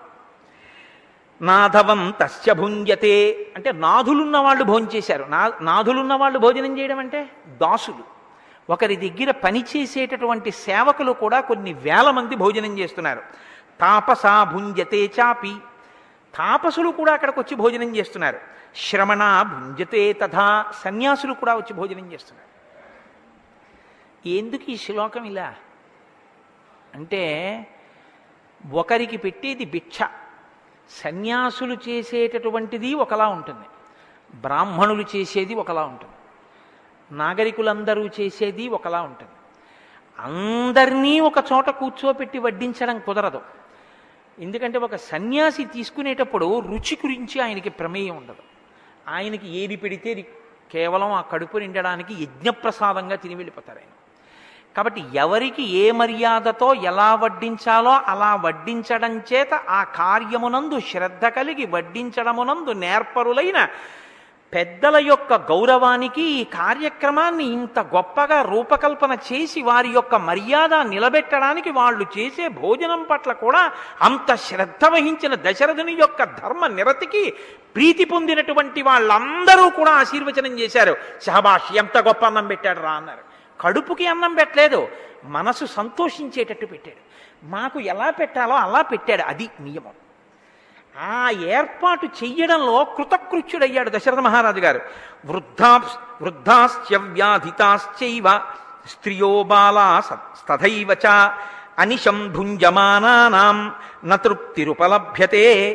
నాధవంతస్య భుంజతే అంటే నాథులున్న వాళ్ళు భోంచేశారు. నాథులున్న వాళ్ళు భోజనం చేయడం అంటే దాసులు. ఒకరి దగ్గర పనిచేసేటటువంటి సేవకులు కూడా కొన్ని వేల మంది భోజనం చేస్తున్నారు. తాపసా భుంజతే చాపి, తాపసులు కూడా అక్కడికి వచ్చి భోజనం చేస్తున్నారు. శ్రమణ భుంజతే తథా, సన్యాసులు కూడా వచ్చి భోజనం చేస్తున్నారు. ఎందుకు ఈ శ్లోకం ఇలా అంటే, ఒకరికి పెట్టేది భిక్ష. సన్యాసులు చేసేటటువంటిది ఒకలా ఉంటుంది, బ్రాహ్మణులు చేసేది ఒకలా ఉంటుంది, నాగరికులందరూ చేసేది ఒకలా ఉంటుంది. అందరినీ ఒక చోట కూర్చోపెట్టి వడ్డించడం కుదరదు. ఎందుకంటే ఒక సన్యాసి తీసుకునేటప్పుడు రుచి గురించి ఆయనకి ప్రమేయం ఉండదు. ఆయనకి ఏది పెడితే కేవలం ఆ కడుపు నిండడానికి యజ్ఞప్రసాదంగా తిని వెళ్ళిపోతారు ఆయన. కాబట్టి ఎవరికి ఏ మర్యాదతో ఎలా వడ్డించాలో అలా వడ్డించడం చేత ఆ కార్యమునందు శ్రద్ధ కలిగి వడ్డించడమునందు నేర్పరులైన పెద్దల యొక్క గౌరవానికి ఈ కార్యక్రమాన్ని ఇంత గొప్పగా రూపకల్పన చేసి వారి యొక్క మర్యాద నిలబెట్టడానికి వాళ్ళు చేసే భోజనం పట్ల కూడా అంత శ్రద్ధ వహించిన దశరథుని యొక్క ధర్మ నిరతికి ప్రీతి పొందినటువంటి వాళ్ళందరూ కూడా ఆశీర్వచనం చేశారు. శహబాష్, ఎంత గొప్ప అన్నం పెట్టాడు రా అన్నారు. కడుపుకి అన్నం పెట్టలేదు, మనసు సంతోషించేటట్టు పెట్టాడు. మాకు ఎలా పెట్టాలో అలా పెట్టాడు. అది నియమం. ఆ ఏర్పాటు చెయ్యడంలో కృతకృత్యుడయ్యాడు దశరథ మహారాజు గారు. వృద్ధాశ్చ వ్యాధితాశ్చైవ స్త్రియో బాలా తథైవ చ అనిశం భుంజమానానాం న తృప్తిరుపలభ్యతే.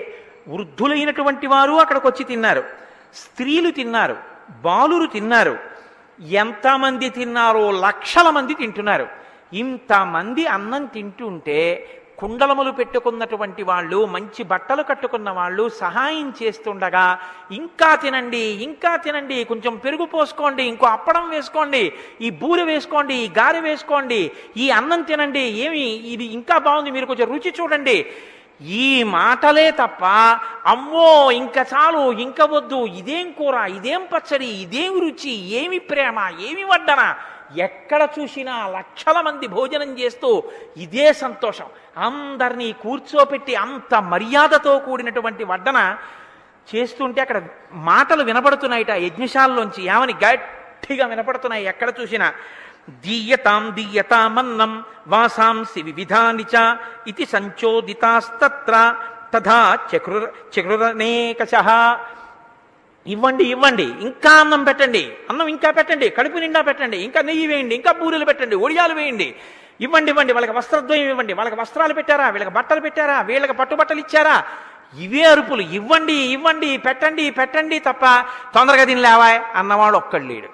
వృద్ధులైనటువంటి వారు అక్కడికి వచ్చి తిన్నారు, స్త్రీలు తిన్నారు, బాలురు తిన్నారు. ఎంతమంది తిన్నారో లక్షల మంది తింటున్నారు. ఇంతమంది అన్నం తింటుంటే కుండలములు పెట్టుకున్నటువంటి వాళ్ళు, మంచి బట్టలు కట్టుకున్న వాళ్ళు సహాయం చేస్తుండగా ఇంకా తినండి, ఇంకా తినండి, కొంచెం పెరుగు పోసుకోండి, ఇంకో అప్పడం వేసుకోండి, ఈ బూరె వేసుకోండి, ఈ గారె వేసుకోండి, ఈ అన్నం తినండి, ఏమి ఇది ఇంకా బాగుంది, మీరు కొంచెం రుచి చూడండి, ఈ మాటలే తప్ప అమ్మో ఇంకా చాలు, ఇంకా వద్దు, ఇదేం కూర, ఇదేం పచ్చడి, ఇదేం రుచి, ఏమి ప్రేమ, ఏమి వడ్డన, ఎక్కడ చూసినా లక్షల మంది భోజనం చేస్తూ ఇదే సంతోషం. అందరినీ కూర్చోపెట్టి అంత మర్యాదతో కూడినటువంటి వడ్డన చేస్తుంటే అక్కడ మాటలు వినపడుతున్నాయిట యజ్ఞశాలలోంచి, ఏమని గట్టిగా వినపడుతున్నాయి ఎక్కడ చూసినా. దీయతాం దీయతామన్నం వాసాంసి వివిధాని చ ఇతి సంచోదితాస్తత్ర తథా చక్రురనేకశః. ఇవ్వండి ఇవ్వండి, ఇంకా అన్నం పెట్టండి, అన్నం ఇంకా పెట్టండి, కడుపు నిండా పెట్టండి, ఇంకా నెయ్యి వేయండి, ఇంకా బూరెలు పెట్టండి, ఒడియాలు వేయండి, ఇవ్వండి ఇవ్వండి, వాళ్ళకి వస్త్రద్వయం ఇవ్వండి, వాళ్ళకి వస్త్రాలు పెట్టారా, వీళ్ళకి బట్టలు పెట్టారా, వీళ్ళకి పట్టుబట్టలు ఇచ్చారా, ఇవే అరుపులు, ఇవ్వండి ఇవ్వండి, పెట్టండి పెట్టండి తప్ప తొందరగా తినలేవా అన్నవాడు ఒక్కడు లేడు.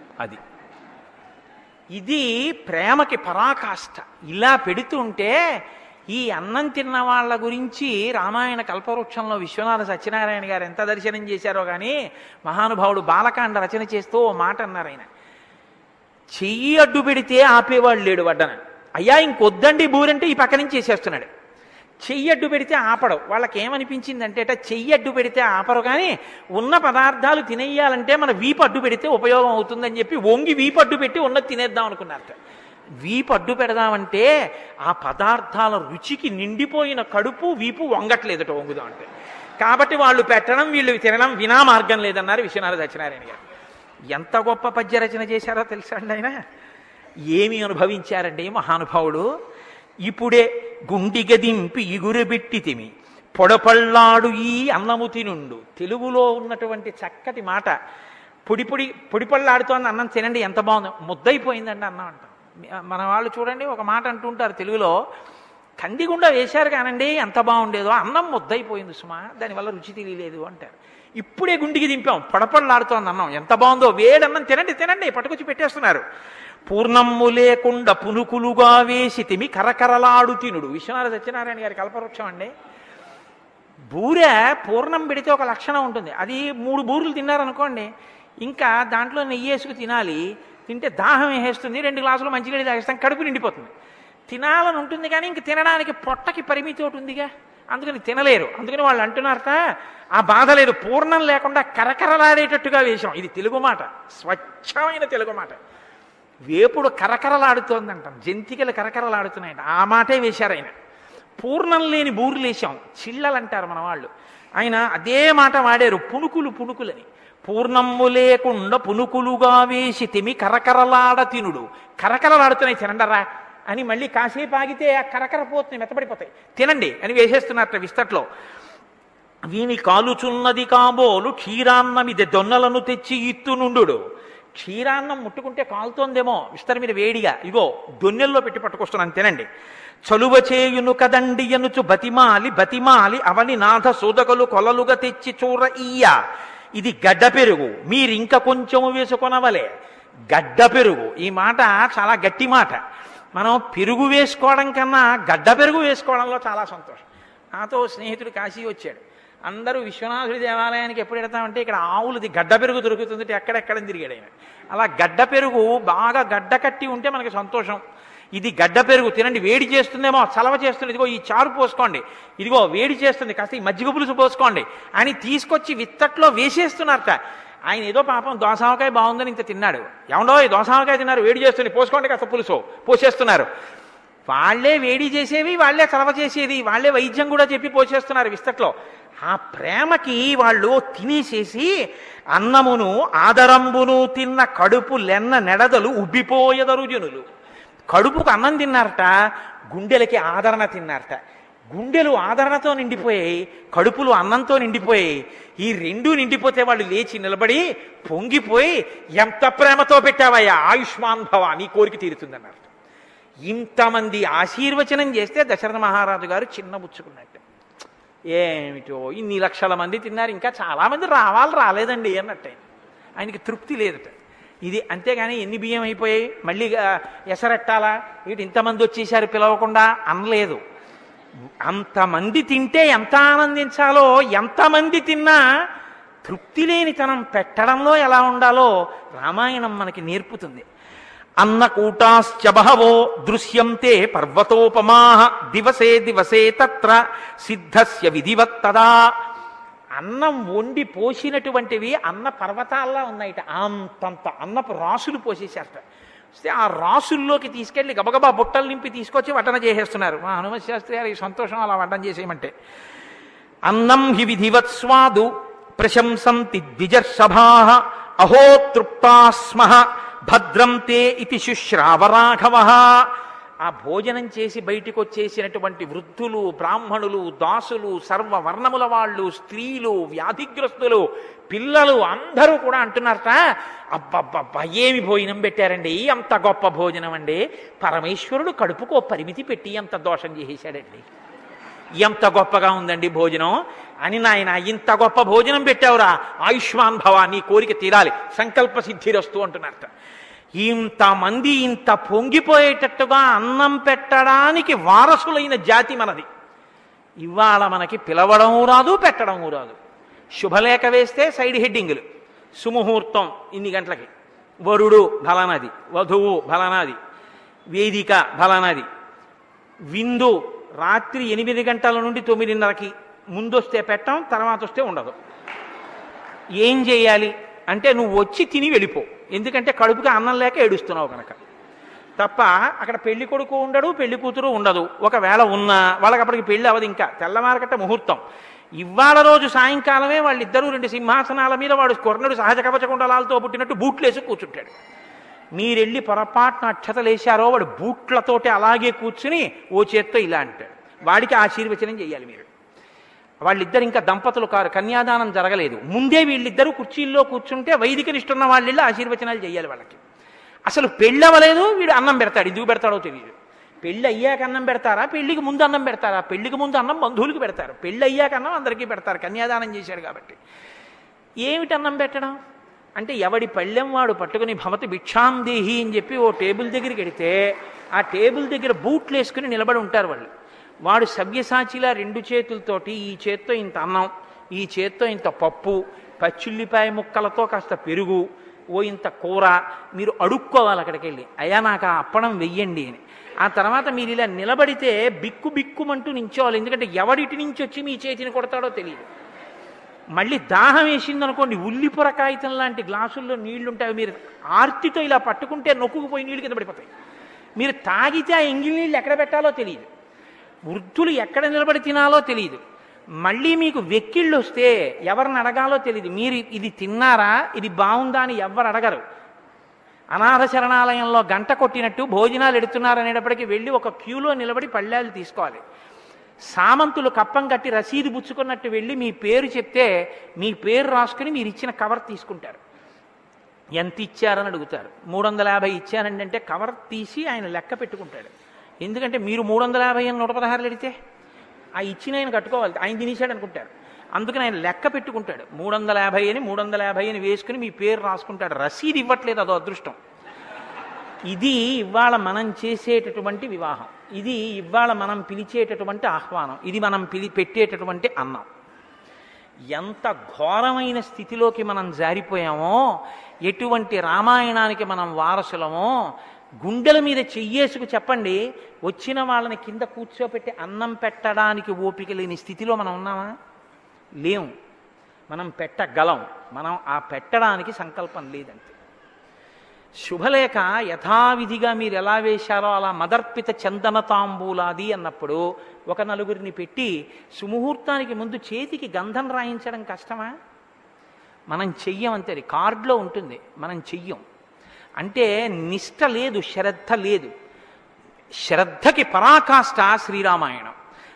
ఇది ప్రేమకి పరాకాష్ఠ. ఇలా పెడుతుంటే ఈ అన్నం తిన్న వాళ్ళ గురించి రామాయణ కల్పవృక్షంలో విశ్వనాథ సత్యనారాయణ గారు ఎంత దర్శనం చేశారో కానీ, మహానుభావుడు బాలకాండ రచన చేస్తూ ఓ మాట అన్నారు ఆయన, చెయ్యి అడ్డు పెడితే ఆపేవాడు లేడు వడ్డన. అయ్యా ఇంకొద్దండి బూరంటే ఈ పక్క నుంచి చేసేస్తున్నాడు. చెయ్యి అడ్డు పెడితే ఆపడు. వాళ్ళకి ఏమనిపించిందంటే చెయ్యి అడ్డు పెడితే ఆపరు, కానీ ఉన్న పదార్థాలు తినేయాలంటే మన వీపు అడ్డు పెడితే ఉపయోగం అవుతుందని చెప్పి వంగి వీపు అడ్డు పెట్టి ఉన్నది తినేద్దాం అనుకున్నారట. వీపు అడ్డు పెడదామంటే ఆ పదార్థాల రుచికి నిండిపోయిన కడుపు వీపు వంగట్లేదట వంగుదాం అంటే. కాబట్టి వాళ్ళు పెట్టడం వీళ్ళు తినడం వినా మార్గం లేదన్నారు విశ్వనాథ సత్యనారాయణ గారు. ఎంత గొప్ప పద్య రచన చేశారో తెలుసా అండి ఆయన. ఏమి అనుభవించారండి మహానుభావుడు. ఇప్పుడే గుండిగదింపి ఇగురుబెట్టితిమి పొడపళ్ళాడు ఈ అన్నము తినుండు. తెలుగులో ఉన్నటువంటి చక్కటి మాట. పొడిపళ్ళాడుతోంది అన్నం తినండి, ఎంత బాగుంది, ముద్దయిపోయిందండి అన్నం అంటాం. మన వాళ్ళు చూడండి ఒక మాట అంటుంటారు తెలుగులో, కందిగుండ వేశారు కానండి ఎంత బాగుండేదో, అన్నం ముద్దయిపోయింది సుమా, దానివల్ల రుచి తెలియలేదు అంటారు. ఇప్పుడే గుండికి దింపాం, పొడపళ్ళాడుతోంది అన్నం, ఎంత బాగుందో, వేడన్నం తినండి తినండి పట్టుకొచ్చి పెట్టేస్తున్నారు. పూర్ణమ్ము లేకుండా పునుకులుగా వేసి తిమి కరకరలాడు తినుడు. విశ్వనాథ సత్యనారాయణ గారి కల్పవృక్షం అండి. బూరె పూర్ణం పెడితే ఒక లక్షణం ఉంటుంది. అది 3 బూరెలు తిన్నారనుకోండి, ఇంకా దాంట్లో నెయ్యి వేసుకు తినాలి. తింటే దాహం వేసేస్తుంది, 2 గ్లాసులు మంచినీళ్ళు తాగేస్తాం, కడుపు నిండిపోతుంది. తినాలని ఉంటుంది కానీ ఇంక తినడానికి పొట్టకి పరిమితి ఒకటి ఉందిగా, అందుకని తినలేరు. అందుకని వాళ్ళు అంటున్నారట ఆ బాధ లేదు, పూర్ణం లేకుండా కరకరలాడేటట్టుగా వేశాం. ఇది తెలుగు మాట, స్వచ్ఛమైన తెలుగు మాట. వేపుడు కరకరలాడుతోందంటాం, జంతికలు కరకరలాడుతున్నాయంట, ఆ మాటే వేశారు ఆయన. పూర్ణం లేని బూరులు వేశాం, చిళ్ళలు అంటారు మన వాళ్ళు. ఆయన అదే మాట వాడారు, పుణుకులని. పూర్ణమ్ము లేకుండా పునుకులుగా వేసి తిమి కరకరలాడ తినుడు. కరకరలాడుతున్నాయి తినండరా అని మళ్ళీ కాసేపు ఆగితే ఆ కరకర పోతున్నాయి, మెత్తబడిపోతాయి, తినండి అని వేసేస్తున్నట్ట విస్తట్లో. వీని కాలుచున్నది కాబోలు క్షీరాన్నమిది దొన్నలను తెచ్చి ఇత్తునుండు. క్షీరాన్నం ముట్టుకుంటే కాలుతోందేమో విస్తర మీద వేడిగా, ఇగో దొన్నెల్లో పెట్టి పట్టుకొస్తున్నాను తినండి. చలువ చేయును కదండి ఎనుచు బతిమాలి అవని నాథ సోదకులు కొలలుగా తెచ్చి చూర ఇయ్య. ఇది గడ్డ పెరుగు, మీరింక కొంచెము వేసుకొనవలే. గడ్డ పెరుగు, ఈ మాట చాలా గట్టి మాట. మనం పెరుగు వేసుకోవడం కన్నా గడ్డ పెరుగు వేసుకోవడంలో చాలా సంతోషం. నాతో స్నేహితుడు కాశీ వచ్చాడు. అందరూ విశ్వనాథుడి దేవాలయానికి ఎప్పుడు వెడతామంటే ఇక్కడ ఆవులది గడ్డ పెరుగు దొరుకుతుంది, ఎక్కడెక్కడని తిరిగాడు ఆయన. అలా గడ్డ పెరుగు బాగా గడ్డ కట్టి ఉంటే మనకి సంతోషం. ఇది గడ్డ పెరుగు తినండి, వేడి చేస్తుందేమో, చలవ చేస్తుంది, ఇదిగో ఈ చారు పోసుకోండి, ఇదిగో వేడి చేస్తుంది, కాస్త ఈ మజ్జిగ పులుసు పోసుకోండి అని తీసుకొచ్చి విత్తట్లో వేసేస్తున్నారట. ఆయన ఏదో పాపం దోసావకాయ బాగుందని ఇంత తిన్నాడు. ఏమండో ఈ దోసావకాయ తిన్నారు, వేడి చేస్తుంది, పోసుకోండి కాస్త పులుసు పోసేస్తున్నారు. వాళ్లే వేడి చేసేవి, వాళ్లే చలవ చేసేది, వాళ్లే వైద్యం కూడా చెప్పి పోసేస్తున్నారు విస్తట్లో. ఆ ప్రేమకి వాళ్ళు తినేసేసి అన్నమును ఆదరంబును తిన్న కడుపు లెన్న నెడదలు ఉబ్బిపోయెదరు జనులు. కడుపుకు అన్నం తిన్నారట, గుండెలకి ఆదరణ తిన్నారట. గుండెలు ఆదరణతో నిండిపోయాయి, కడుపులు అన్నంతో నిండిపోయాయి. ఈ 2 నిండిపోతే వాళ్ళు లేచి నిలబడి పొంగిపోయి, ఎంత ప్రేమతో పెట్టావయ్యా, ఆయుష్మాన్ భవ, నీ కోరిక తీరుతుందన్నారు. ఇంతమంది ఆశీర్వచనం చేస్తే దశరథ మహారాజు గారు చిన్నబుచ్చుకున్నట్టు. ఏమిటో ఇన్ని లక్షల మంది తిన్నారు, ఇంకా చాలామంది రాలేదండి అన్నట్టే. ఆయనకి తృప్తి లేదట. ఇది అంతేగాని ఎన్ని బియ్యం అయిపోయాయి మళ్ళీ ఎసరెట్టాలా, ఇటు ఇంతమంది వచ్చేసారు పిలవకుండా అనలేదు. అంతమంది తింటే ఎంత ఆనందించాలో, ఎంతమంది తిన్నా తృప్తి లేనితనం పెట్టడంలో ఎలా ఉండాలో రామాయణం మనకి నేర్పుతుంది. అన్నకూటాశ్చ బహవో దృశ్యంతే పర్వతోపమా దివసే దివసే తత్ర సిద్ధస్య విధివత్ తదా. అన్నం వండి పోసినటువంటివి అన్న పర్వతాల్లా ఉన్నాయిట. అంతంత అన్నపు రాసులు పోసేశారట. ఆ రాసుల్లోకి తీసుకెళ్లి గబగబా బుట్టలు నింపి తీసుకొచ్చి వడ్డన చేసేస్తున్నారు. మా హనుమత్ శాస్త్రి గారి సంతోషం అలా వడ్డన చేసేయమంటే. అన్నం హి విధివత్ స్వాదు ప్రశంసంతి ద్విజర్షభా అహో తృప్తాస్మః భద్రం తే ఇతి శుశ్రావరాఘవ. ఆ భోజనం చేసి బయటికి వచ్చేసినటువంటి వృద్ధులు, బ్రాహ్మణులు, దాసులు, సర్వవర్ణముల వాళ్ళు, స్త్రీలు, వ్యాధిగ్రస్తులు, పిల్లలు అందరూ కూడా అంటున్నారట, అబ్బబ్బబ్బా ఏమి భోజనం పెట్టారండి, అంత గొప్ప భోజనం అండి, పరమేశ్వరుడు కడుపుకో పరిమితి పెట్టి ఎంత దోషం చేసేశాడండి, ఎంత గొప్పగా ఉందండి భోజనం అని. నాయన ఇంత గొప్ప భోజనం పెట్టావురా, ఆయుష్మాన్ భవ, నీ కోరిక తీరాలి, సంకల్ప సిద్ధిరస్తు అంటున్నారట. ఇంతమంది ఇంత పొంగిపోయేటట్టుగా అన్నం పెట్టడానికి వారసులైన జాతి మనది. ఇవాళ మనకి పిలవడము రాదు, పెట్టడము రాదు. శుభలేఖ వేస్తే సైడ్ హెడ్డింగులు, సుముహూర్తం ఇన్ని గంటలకి, వరుడు ఫలానాది, వధువు ఫలానాది, వేదిక ఫలానాది, విందు రాత్రి 8 గంటల నుండి 9:30కి, ముందొస్తే పెట్టం, తర్వాత వస్తే ఉండదు. ఏం చేయాలి అంటే నువ్వు వచ్చి తిని వెళ్ళిపో, ఎందుకంటే కడుపుకి అన్నం లేక ఏడుస్తున్నావు కనుక. తప్ప అక్కడ పెళ్లి కొడుకు ఉండడు, పెళ్లి కూతురు ఉండదు. ఒకవేళ ఉన్నా వాళ్ళకి అప్పటికి పెళ్లి అవ్వదు, ఇంకా తెల్లవారకట్ట ముహూర్తం. ఇవాళ రోజు సాయంకాలమే వాళ్ళిద్దరూ 2 సింహాసనాల మీద, వాడు కొర్ణుడు సహజ కవచకుండలాలతో పుట్టినట్టు బూట్లేసి కూర్చుంటాడు. మీరెళ్ళి పొరపాటున అక్షతలేశారో వాడు బూట్లతోటి అలాగే కూర్చుని ఓ చేత్తో ఇలా అంటాడు. వాడికి ఆశీర్వచనం చేయాలి మీరు. వాళ్ళిద్దరు ఇంకా దంపతులు కారు, కన్యాదానం జరగలేదు. ముందే వీళ్ళిద్దరూ కుర్చీల్లో కూర్చుంటే వైదికనిష్టున్న వాళ్ళిళ్ళు ఆశీర్వచనాలు చేయాలి వాళ్ళకి. అసలు పెళ్ళవలేదు, వీడు అన్నం పెడతాడు. ఎందుకు పెడతాడో తెలియదు. పెళ్ళి అయ్యాక అన్నం పెడతారా, పెళ్లికి ముందు అన్నం పెడతారా? పెళ్లికి ముందు అన్నం బంధువులకు పెడతారు, పెళ్ళి అయ్యాక అన్నం అందరికీ పెడతారు, కన్యాదానం చేశాడు కాబట్టి. ఏమిటి అన్నం పెట్టడం అంటే, ఎవడి పళ్ళెం వాడు పట్టుకుని భవతి భిక్షాం దేహి అని చెప్పి ఓ టేబుల్ దగ్గరికి వెడితే ఆ టేబుల్ దగ్గర బూట్లు వేసుకుని నిలబడి ఉంటారు వాళ్ళు. వాడు సవ్యసాచిలా 2 చేతులతోటి, ఈ చేత్తో ఇంత అన్నం, ఈ చేత్తో ఇంత పప్పు, పచ్చిల్లిపాయ ముక్కలతో కాస్త పెరుగు, ఓ ఇంత కూర, మీరు అడుక్కోవాలి అక్కడికి వెళ్ళి, అయ్యా నాకు ఆ అప్పడం వెయ్యండి అని. ఆ తర్వాత మీరు ఇలా నిలబడితే బిక్కు బిక్కుమంటూ నించోవాలి, ఎందుకంటే ఎవడిటి నుంచి వచ్చి మీ చేతిని కొడతాడో తెలియదు. మళ్ళీ దాహం వేసిందనుకోండి, ఉల్లిపొర కాగితం లాంటి గ్లాసుల్లో నీళ్లుంటాయి, మీరు ఆర్తితో ఇలా పట్టుకుంటే నొక్కుకుపోయి నీళ్ళు కింద పడిపోతాయి. మీరు తాగితే ఆ ఎంగిలి నీళ్ళు ఎక్కడ పెట్టాలో తెలియదు, వృద్ధులు ఎక్కడ నిలబడి తినాలో తెలియదు. మళ్ళీ మీకు వెక్కిళ్ళు వస్తే ఎవరిని అడగాలో తెలియదు. మీరు ఇది తిన్నారా, ఇది బాగుందా అని ఎవరు అడగరు. అనాథ శరణాలయంలో గంట కొట్టినట్టు భోజనాలు ఎడుతున్నారనేటప్పటికీ వెళ్ళి ఒక క్యూలో నిలబడి పళ్ళాలు తీసుకోవాలి. సామంతులు కప్పం కట్టి రసీదు పుచ్చుకున్నట్టు వెళ్ళి మీ పేరు చెప్తే మీ పేరు రాసుకుని మీరు ఇచ్చిన కవర్ తీసుకుంటారు. ఎంత ఇచ్చారని అడుగుతారు. 350 ఇచ్చానండి అంటే కవర్ తీసి ఆయన లెక్క పెట్టుకుంటాడు. ఎందుకంటే మీరు 350 అని 116 ఎడితే ఆ ఇచ్చిన ఆయన కట్టుకోవాలి, ఆయన తినేశాడు అనుకుంటారు. అందుకని ఆయన లెక్క పెట్టుకుంటాడు. 350 అని 350 అని వేసుకుని మీ పేరు రాసుకుంటాడు. రసీదు ఇవ్వట్లేదు, అదో అదృష్టం. ఇది ఇవాళ మనం చేసేటటువంటి వివాహం, ఇది ఇవాళ మనం పిలిచేటటువంటి ఆహ్వానం, ఇది మనం పెట్టేటటువంటి అన్నం. ఎంత ఘోరమైన స్థితిలోకి మనం జారిపోయామో, ఎటువంటి రామాయణానికి మనం వారసులమో గుండెల మీద చెయ్యేసుకు చెప్పండి. వచ్చిన వాళ్ళని కింద కూర్చోపెట్టి అన్నం పెట్టడానికి ఓపిక లేని స్థితిలో మనం ఉన్నామా? లేము. మనం పెట్టగలం, మనం ఆ పెట్టడానికి సంకల్పం లేదంతే. శుభలేఖ యథావిధిగా మీరు ఎలా వేశారో అలా మదర్పిత చందన తాంబూలాది అన్నప్పుడు ఒక నలుగురిని పెట్టి సుముహూర్తానికి ముందు చేతికి గంధం రాయించడం కష్టమా? మనం చెయ్యం అంతే. కార్డులో ఉంటుంది, మనం చెయ్యం. అంటే నిష్ట లేదు, శ్రద్ధ లేదు. శ్రద్ధకి పరాకాష్ట శ్రీరామాయణం.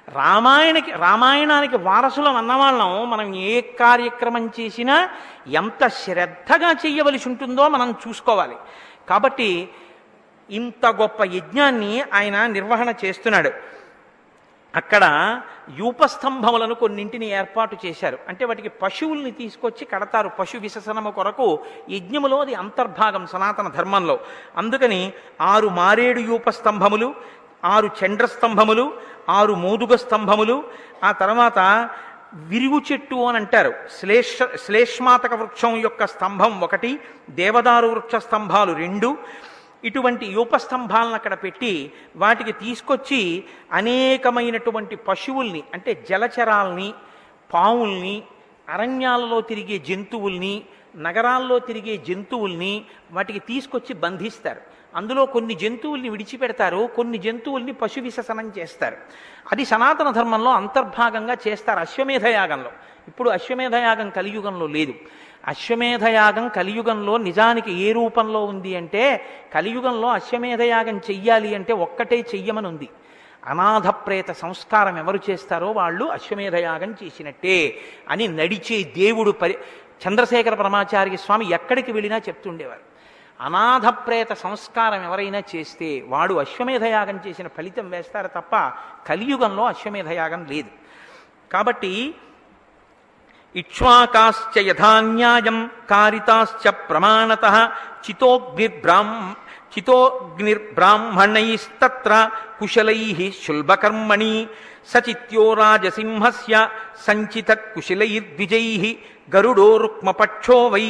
రామాయణానికి వారసులం అన్నవాళ్ళం మనం ఏ కార్యక్రమం చేసినా ఎంత శ్రద్ధగా చెయ్యవలసి ఉంటుందో మనం చూసుకోవాలి. కాబట్టి ఇంత గొప్ప యజ్ఞాన్ని ఆయన నిర్వహణ చేస్తున్నాడు. అక్కడ యూపస్తంభములను కొన్నింటిని ఏర్పాటు చేశారు. అంటే వాటికి పశువుల్ని తీసుకొచ్చి కడతారు పశు విసర్జనము కొరకు. యజ్ఞములో అది అంతర్భాగం సనాతన ధర్మంలో. అందుకని 6 మారేడు యూపస్తంభములు, 6 చండ్రస్తంభములు, 6 మోదుగ స్తంభములు, ఆ తర్వాత విరుగు చెట్టు అని అంటారు శ్లేష్మాతక వృక్షం యొక్క స్తంభం 1, దేవదారు వృక్ష స్తంభాలు 2, ఇటువంటి యూపస్తంభాలను అక్కడ పెట్టి వాటికి తీసుకొచ్చి అనేకమైనటువంటి పశువుల్ని అంటే జలచరాల్ని, పావుల్ని, అరణ్యాలలో తిరిగే జంతువుల్ని, నగరాల్లో తిరిగే జంతువుల్ని వాటికి తీసుకొచ్చి బంధిస్తారు. అందులో కొన్ని జంతువుల్ని విడిచిపెడతారు, కొన్ని జంతువుల్ని పశు విసర్జనం చేస్తారు. అది సనాతన ధర్మంలో అంతర్భాగంగా చేస్తారు అశ్వమేధయాగంలో. ఇప్పుడు అశ్వమేధయాగం కలియుగంలో లేదు. అశ్వమేధయాగం కలియుగంలో నిజానికి ఏ రూపంలో ఉంది అంటే, కలియుగంలో అశ్వమేధయాగం చెయ్యాలి అంటే ఒక్కటే చెయ్యమని ఉంది. అనాథ ప్రేత సంస్కారం ఎవరు చేస్తారో వాళ్ళు అశ్వమేధయాగం చేసినట్టే అని నడిచే దేవుడు చంద్రశేఖర పరమాచార్య స్వామి ఎక్కడికి వెళ్ళినా చెప్తుండేవారు. అనాథ ప్రేత సంస్కారం ఎవరైనా చేస్తే వాడు అశ్వమేధయాగం చేసిన ఫలితం వేస్తారు తప్ప కలియుగంలో అశ్వమేధయాగం లేదు. కాబట్టి ఇక్ష్వాకాశ్చ యథాన్యాయం కారితాశ్చ ప్రమాణతః చితోగ్నిర్బ్రాహ్మణైస్తత్ర కుశలైః శుల్బకర్మణి సచిత్యో రాజసింహస్య సంచిత కుశలైర్ద్విజైః గరుడో రుక్మపక్షో వై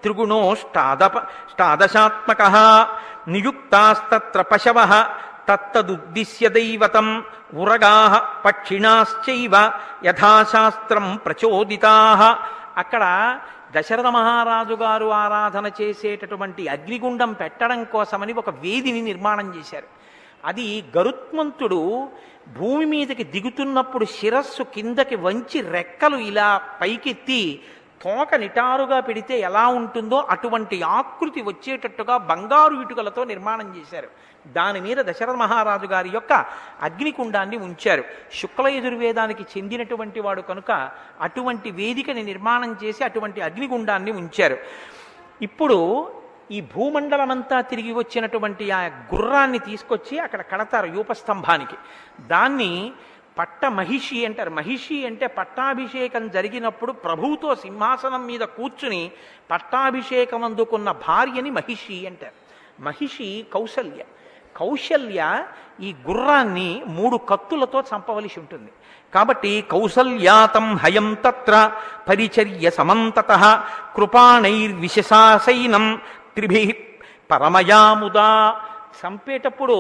త్రిగుణోష్టాదశాత్మకః నియుక్తాస్తత్ర పశవః తత్తదుద్దిశ్య దైవతం ఉరగాః పక్షిణాశ్చైవ యథాశాస్త్రం ప్రచోదితాః. అక్కడ దశరథ మహారాజు గారు ఆరాధన చేసేటటువంటి అగ్నిగుండం పెట్టడం కోసమని ఒక వేదిని నిర్మాణం చేశారు. అది గరుత్మంతుడు భూమి మీదకి దిగుతున్నప్పుడు శిరస్సు కిందకి వంచి రెక్కలు ఇలా పైకెత్తి తోక నిటారుగా పెడితే ఎలా ఉంటుందో అటువంటి ఆకృతి వచ్చేటట్టుగా బంగారు ఇటుకలతో నిర్మాణం చేశారు. దాని మీద దశరథ మహారాజు గారి యొక్క అగ్నికుండాన్ని ఉంచారు. శుక్ల యజుర్వేదానికి చెందినటువంటి వాడు కనుక అటువంటి వేదికని నిర్మాణం చేసి అటువంటి అగ్నిగుండాన్ని ఉంచారు. ఇప్పుడు ఈ భూమండలమంతా తిరిగి వచ్చినటువంటి ఆ గుర్రాన్ని తీసుకొచ్చి అక్కడ కడతారు యూపస్తంభానికి. దాన్ని పట్ట మహిషి అంటారు. మహిషి అంటే పట్టాభిషేకం జరిగినప్పుడు ప్రభువుతో సింహాసనం మీద కూర్చుని పట్టాభిషేకం అందుకున్న భార్యని మహిషి అంటారు. మహిషి కౌసల్య. కౌశల్య ఈ గుర్రాన్ని 3 కత్తులతో చంపవలసి ఉంటుంది. కాబట్టి కౌసల్యాతం హయం తత్ర పరిచర్య సమంతతః కృపాణైర్విశసాసైనం త్రిభిః పరమయాముదా. చంపేటప్పుడు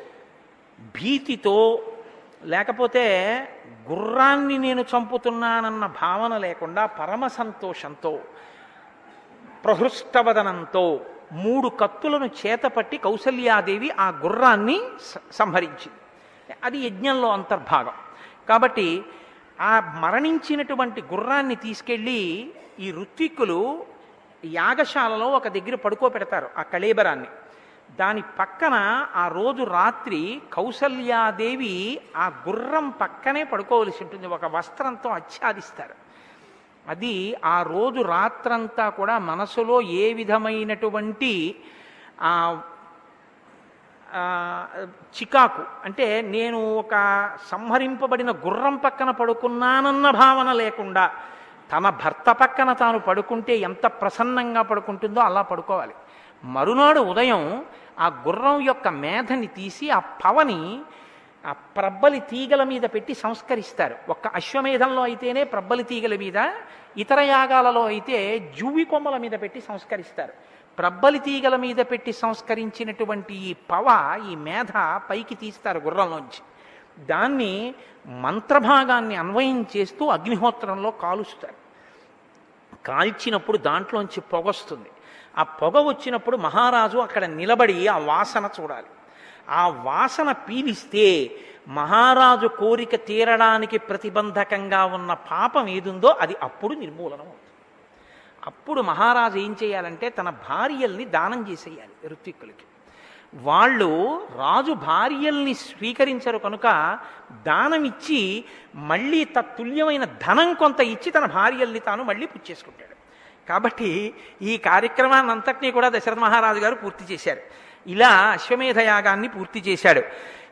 భీతితో లేకపోతే గుర్రాన్ని నేను చంపుతున్నానన్న భావన లేకుండా పరమ సంతోషంతో ప్రహృష్టవదనంతో 3 కత్తులను చేతపట్టి కౌసల్యాదేవి ఆ గుర్రాన్ని సంహరించింది. అది యజ్ఞంలో అంతర్భాగం. కాబట్టి ఆ మరణించినటువంటి గుర్రాన్ని తీసుకెళ్ళి ఈ ఋత్విక్కులు యాగశాలలో ఒక దగ్గర పడుకోబెడతారు ఆ కళేబరాన్ని. దాని పక్కన ఆ రోజు రాత్రి కౌసల్యాదేవి ఆ గుర్రం పక్కనే పడుకోవలసి ఉంటుంది. ఒక వస్త్రంతో ఆచ్ఛాదిస్తారు. అది ఆ రోజు రాత్రంతా కూడా మనసులో ఏ విధమైనటువంటి చికాకు అంటే నేను ఒక సంహరింపబడిన గుర్రం పక్కన పడుకున్నానన్న భావన లేకుండా తన భర్త పక్కన తాను పడుకుంటే ఎంత ప్రసన్నంగా పడుకుంటుందో అలా పడుకోవాలి. మరునాడు ఉదయం ఆ గుర్రం యొక్క మేధని తీసి ఆ పవని ఆ ప్రబ్బలి తీగల మీద పెట్టి సంస్కరిస్తారు. ఒక్క అశ్వమేధంలో అయితేనే ప్రబ్బలి తీగల మీద, ఇతర యాగాలలో అయితే జువ్వి కొమ్మల మీద పెట్టి సంస్కరిస్తారు. ప్రబ్బలి తీగల మీద పెట్టి సంస్కరించినటువంటి ఈ ఈ మేధ పైకి తీస్తారు గుర్రంలోంచి. దాన్ని మంత్రభాగాన్ని అన్వయం చేస్తూ అగ్నిహోత్రంలో కాలుస్తారు. కాల్చినప్పుడు దాంట్లోంచి పొగొస్తుంది. ఆ పొగ వచ్చినప్పుడు మహారాజు అక్కడ నిలబడి ఆ వాసన చూడాలి. ఆ వాసన పీలిస్తే మహారాజు కోరిక తీరడానికి ప్రతిబంధకంగా ఉన్న పాపం ఏదుందో అది అప్పుడు నిర్మూలనం అవుతుంది. అప్పుడు మహారాజు ఏం చేయాలంటే తన భార్యల్ని దానం చేసేయాలి ఋత్విక్కులకి. వాళ్ళు రాజు భార్యల్ని స్వీకరించరు కనుక దానం ఇచ్చి మళ్ళీ తత్తుల్యమైన ధనం కొంత ఇచ్చి తన భార్యల్ని తాను మళ్ళీ పుచ్చేసుకుంటాడు. కాబట్టి ఈ కార్యక్రమాన్ని అంతటినీ కూడా దశరథ మహారాజు గారు పూర్తి చేశారు. ఇలా అశ్వమేధ యాగాన్ని పూర్తి చేశాడు.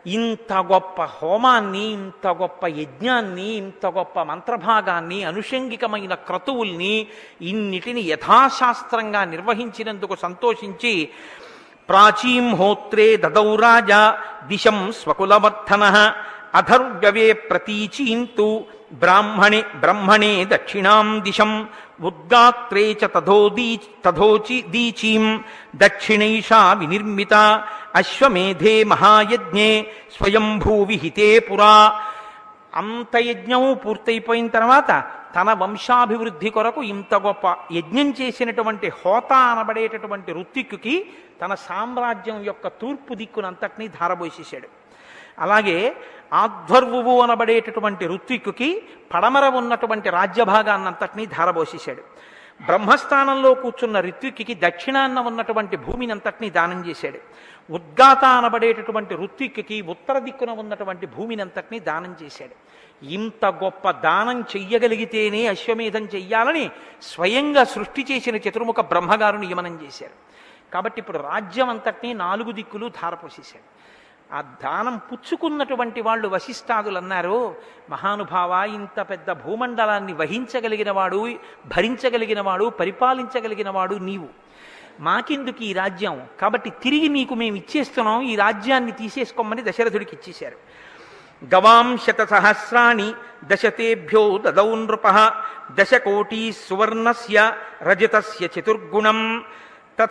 ఇంత గొప్ప హోమాన్ని, ఇంత గొప్ప యజ్ఞాన్ని, ఇంత గొప్ప మంత్రభాగాన్ని, అనుషంగికమైన క్రతువుల్ని ఇన్నిటిని యథాశాస్త్రంగా నిర్వహించినందుకు సంతోషించి ప్రాచీం హోత్రే దదౌ రాజా దిశం స్వకులవర్ధన అధర్వ్యవే ప్రతీచీంతు బ్రహ్మణే దక్షిణాం దిశం ఉద్గాత్రే చ తథోచి దీచీం దక్షిణైషా వినిర్మిత అశ్వమేధే మహాయజ్ఞే స్వయంభూవిహితే పురా. అంత యజ్ఞము పూర్తయిపోయిన తర్వాత తన వంశాభివృద్ధి కొరకు ఇంత గొప్ప యజ్ఞం చేసినటువంటి హోత అనబడేటటువంటి ఋత్విక్కుకి తన సామ్రాజ్యం యొక్క తూర్పు దిక్కునంతటినీ ధారబోసేశాడు. అలాగే ఆధ్వర్వువు అనబడేటటువంటి ఋత్విక్కుకి పడమర ఉన్నటువంటి రాజ్యభాగాన్నంతటినీ ధారబోసేశాడు. బ్రహ్మస్థానంలో కూర్చున్న ఋత్విక్కి దక్షిణాన్న ఉన్నటువంటి భూమిని అంతటినీ దానం చేశాడు. ఉద్గాత అనబడేటటువంటి ఋత్విక్కి ఉత్తర దిక్కున ఉన్నటువంటి భూమిని అంతటినీ దానం చేశాడు. ఇంత గొప్ప దానం చెయ్యగలిగితేనే అశ్వమేధం చెయ్యాలని స్వయంగా సృష్టి చేసిన చతుర్ముఖ బ్రహ్మగారు నియమనం చేశారు. కాబట్టి ఇప్పుడు రాజ్యం అంతటినీ 4 దిక్కులు ధారపోసేశాడు. ఆ దానం పుచ్చుకున్నటువంటి వాళ్ళు వశిష్ఠాదులు అన్నారు, మహానుభావ, ఇంత పెద్ద భూమండలాన్ని వహించగలిగినవాడు, భరించగలిగినవాడు, పరిపాలించగలిగినవాడు నీవు. మాకెందుకు ఈ రాజ్యం? కాబట్టి తిరిగి నీకు మేము ఇచ్చేస్తున్నాం, ఈ రాజ్యాన్ని తీసేసుకోమని దశరథుడికి ఇచ్చేశారు. గవాం 100 సహస్రాణి దశతేభ్యో దదౌ నృపః దశకోటీ సువర్ణస్య రజతస్య చతుర్గుణం తథ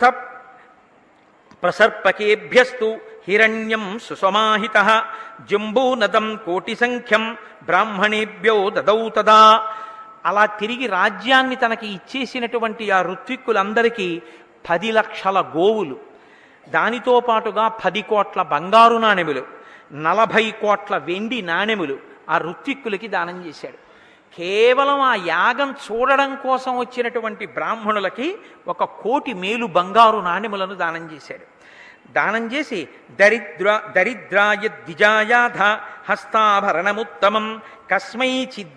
ప్రసర్పకేభ్యస్తు హిరణ్యం సుసమాహితః జంబూనదం కోటి సంఖ్యం బ్రాహ్మణేభ్యో దదౌ తదా. అలా తిరిగి రాజ్యాన్ని తనకి ఇచ్చేసినటువంటి ఆ ఋత్విక్కులందరికీ 10 లక్షల గోవులు, దానితో పాటుగా 10 కోట్ల బంగారు నాణెములు, 40 కోట్ల వెండి నాణెములు ఆ ఋత్విక్కులకి దానం చేశాడు. కేవలం ఆ యాగం చూడడం కోసం వచ్చినటువంటి బ్రాహ్మణులకి 1 కోటి మేలు బంగారు నాణెములను దానం చేశాడు. దానం చేసి దరిద్రాయ ద్విజాయాధ హస్తాభరణముత్తమం కస్మై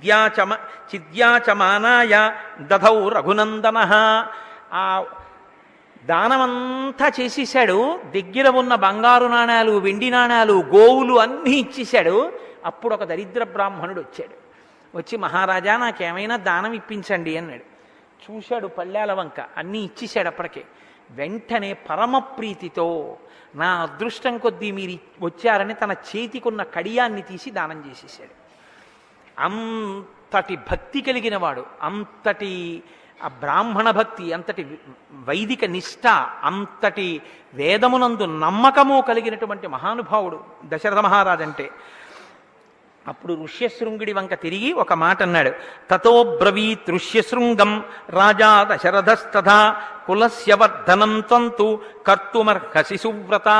చిద్యాచమానాయ దధౌ రఘునందన. ఆ దానమంతా చేసేశాడు. దగ్గర ఉన్న బంగారు నాణాలు, వెండి నాణాలు, గోవులు అన్నీ ఇచ్చేశాడు. అప్పుడు ఒక దరిద్ర బ్రాహ్మణుడు వచ్చాడు. వచ్చి, మహారాజా, నాకేమైనా దానం ఇప్పించండి అన్నాడు. చూశాడు పళ్ళాల వంక, అన్నీ ఇచ్చేశాడు. అప్పటికే వెంటనే పరమప్రీతితో, నా అదృష్టం కొద్దీ మీరు వచ్చారని తన చేతికున్న కడియాన్ని తీసి దానం చేసేసాడు. అంతటి భక్తి కలిగిన వాడు, అంతటి ఆ బ్రాహ్మణ భక్తి, అంతటి వైదిక నిష్ఠ, అంతటి వేదమునందు నమ్మకము కలిగినటువంటి మహానుభావుడు దశరథ మహారాజు అంటే. అప్పుడు ఋష్యశృంగుడి వంక తిరిగి ఒక మాట అన్నాడు. తతో బ్రవీత్ ఋష్యశృంగం రాజా దశరథస్తథా కులస్య వర్ధనం త్వంతు కర్తుమర్హసి సువ్రత.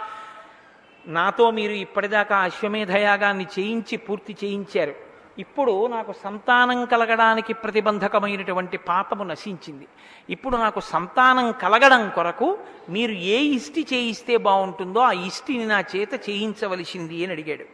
నాతో మీరు ఇప్పటిదాకా అశ్వమేధయాగాన్ని చేయించి పూర్తి చేయించారు. ఇప్పుడు నాకు సంతానం కలగడానికి ప్రతిబంధకమైనటువంటి పాపము నశించింది. ఇప్పుడు నాకు సంతానం కలగడం కొరకు మీరు ఏ ఇష్టి చేయిస్తే బాగుంటుందో ఆ ఇష్టిని నా చేత చేయించవలసింది అని అడిగాడు.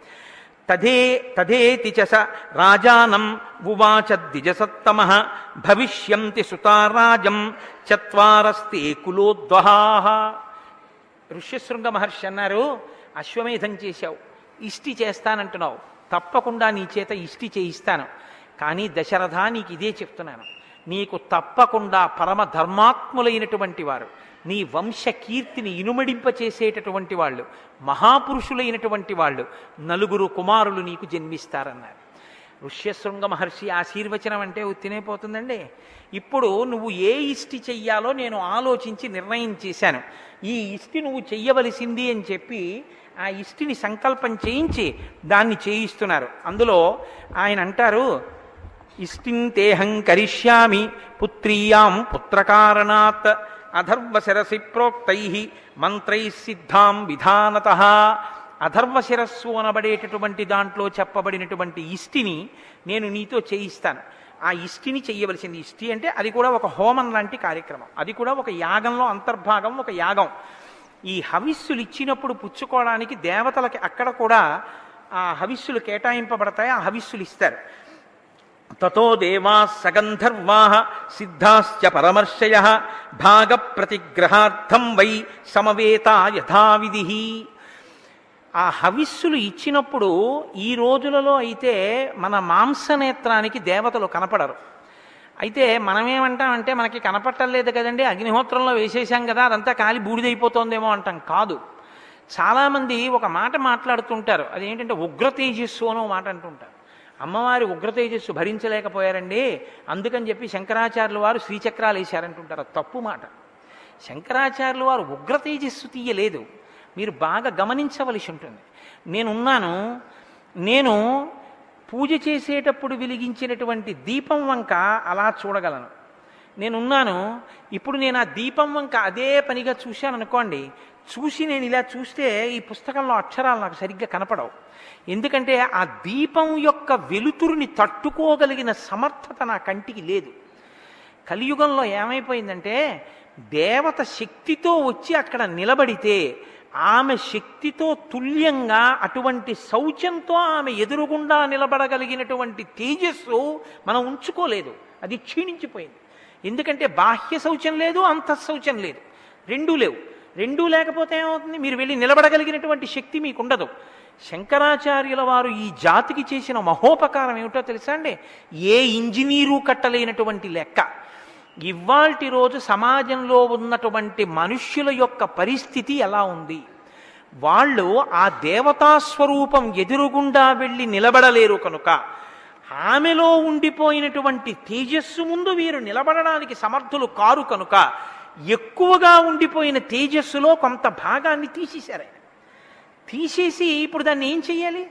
తథేతి చ రాజానం ఉవాచ ద్విజసత్తమః భవిష్యంతి సుతారాజం చత్వారస్తే కులోద్వహాః. ఋష్యశృంగ మహర్షి అన్నారు, అశ్వమేధం చేశావు, ఇష్టి చేస్తానంటున్నావు, తప్పకుండా నీ చేత ఇష్టి చేయిస్తాను. కానీ దశరథ, నీకు ఇదే చెప్తున్నాను, నీకు తప్పకుండా పరమ ధర్మాత్ములైనటువంటి వారు, నీ వంశ కీర్తిని ఇనుమడింపచేసేటటువంటి వాళ్ళు, మహాపురుషులైనటువంటి వాళ్ళు 4 కుమారులు నీకు జన్మిస్తారన్నారు. ఋష్యశృంగ మహర్షి ఆశీర్వచనం అంటే ఉత్తినైపోతుందండి. ఇప్పుడు నువ్వు ఏ ఇష్టి చెయ్యాలో నేను ఆలోచించి నిర్ణయం చేశాను. ఈ ఇష్టి నువ్వు చెయ్యవలసింది అని చెప్పి ఆ ఇష్టిని సంకల్పం చేయించి దాన్ని చేయిస్తున్నారు. అందులో ఆయన అంటారు, ఇష్టింతేహం కరిష్యామి పుత్రీయాం పుత్రకారణాత్ అధర్వశిరసి ప్రోక్తై మంత్రై సిద్ధాం విధానతః. అధర్వశిరస్సు అనబడేటటువంటి దాంట్లో చెప్పబడినటువంటి ఇష్టిని నేను నీతో చేయిస్తాను. ఆ ఇష్టిని చెయ్యవలసింది. ఇష్టి అంటే అది కూడా ఒక హోమం లాంటి కార్యక్రమం, అది కూడా ఒక యాగంలో అంతర్భాగం, ఒక యాగం. ఈ హవిస్సులు ఇచ్చినప్పుడు పుచ్చుకోవడానికి దేవతలకి అక్కడ కూడా ఆ హవిస్సులు కేటాయింపబడతాయి, ఆ హవిస్సులు ఇస్తారు. తతో దేవా సగంధర్వా సిద్ధాశ్చ పరమర్షయ భాగ ప్రతిగ్రహార్థం వై సమవేత యథావిధి. ఆ హవిస్సులు ఇచ్చినప్పుడు ఈ రోజులలో అయితే మన మాంసనేత్రానికి దేవతలు కనపడరు. అయితే మనమేమంటామంటే మనకి కనపట్టలేదు కదండి, అగ్నిహోత్రంలో వేసేసాం కదా, అదంతా కాలి బూడిదైపోతుందేమో అంటాం. కాదు. చాలామంది ఒక మాట మాట్లాడుతుంటారు, అదేంటంటే ఉగ్ర తేజస్సు అనో మాట అంటుంటారు. అమ్మవారి ఉగ్ర తేజస్సు భరించలేకపోయారండి, అందుకని చెప్పి శంకరాచార్యుల వారు శ్రీచక్రాలు వేశారంటుంటారు. అది తప్పు మాట. శంకరాచార్యుల వారు ఉగ్ర తేజస్సు తీయలేదు. మీరు బాగా గమనించవలసి ఉంటుంది. నేను పూజ చేసేటప్పుడు వెలిగించినటువంటి దీపం వంక అలా చూడగలను. నేనున్నాను, ఇప్పుడు నేను ఆ దీపం వంక అదే పనిగా చూశాను అనుకోండి, చూసి నేను ఇలా చూస్తే ఈ పుస్తకంలో అక్షరాలు నాకు సరిగ్గా కనపడవు. ఎందుకంటే ఆ దీపం యొక్క వెలుతురుని తట్టుకోగలిగిన సమర్థత నా కంటికి లేదు. కలియుగంలో ఏమైపోయిందంటే దేవత శక్తితో వచ్చి అక్కడ నిలబడితే ఆమె శక్తితో తుల్యంగా అటువంటి శౌచంతో ఆమె ఎదురుగుండా నిలబడగలిగినటువంటి తేజస్సు మనం ఉంచుకోలేదు. అది క్షీణించిపోయింది. ఎందుకంటే బాహ్య శౌచం లేదు, అంతఃశౌచం లేదు, రెండూ లేవు. రెండూ లేకపోతే ఏమవుతుంది? మీరు వెళ్ళి నిలబడగలిగినటువంటి శక్తి మీకు ఉండదు. శంకరాచార్యుల వారు ఈ జాతికి చేసిన మహోపకారం ఏమిటో తెలుసా అండి? ఏ ఇంజనీరు కట్టలేనటువంటి లెక్క. ఇవాల్టి రోజు సమాజంలో ఉన్నటువంటి మనుష్యుల యొక్క పరిస్థితి ఎలా ఉంది? వాళ్ళు ఆ దేవతాస్వరూపం ఎదురుగుండా వెళ్ళి నిలబడలేరు కనుక, ఆమెలో ఉండిపోయినటువంటి తేజస్సు ముందు వీరు నిలబడడానికి సమర్థులు కారు కనుక, ఎక్కువగా ఉండిపోయిన తేజస్సులో కొంత భాగాన్ని తీసేశారు. ఆయన తీసేసి ఇప్పుడు దాన్ని ఏం చెయ్యాలి?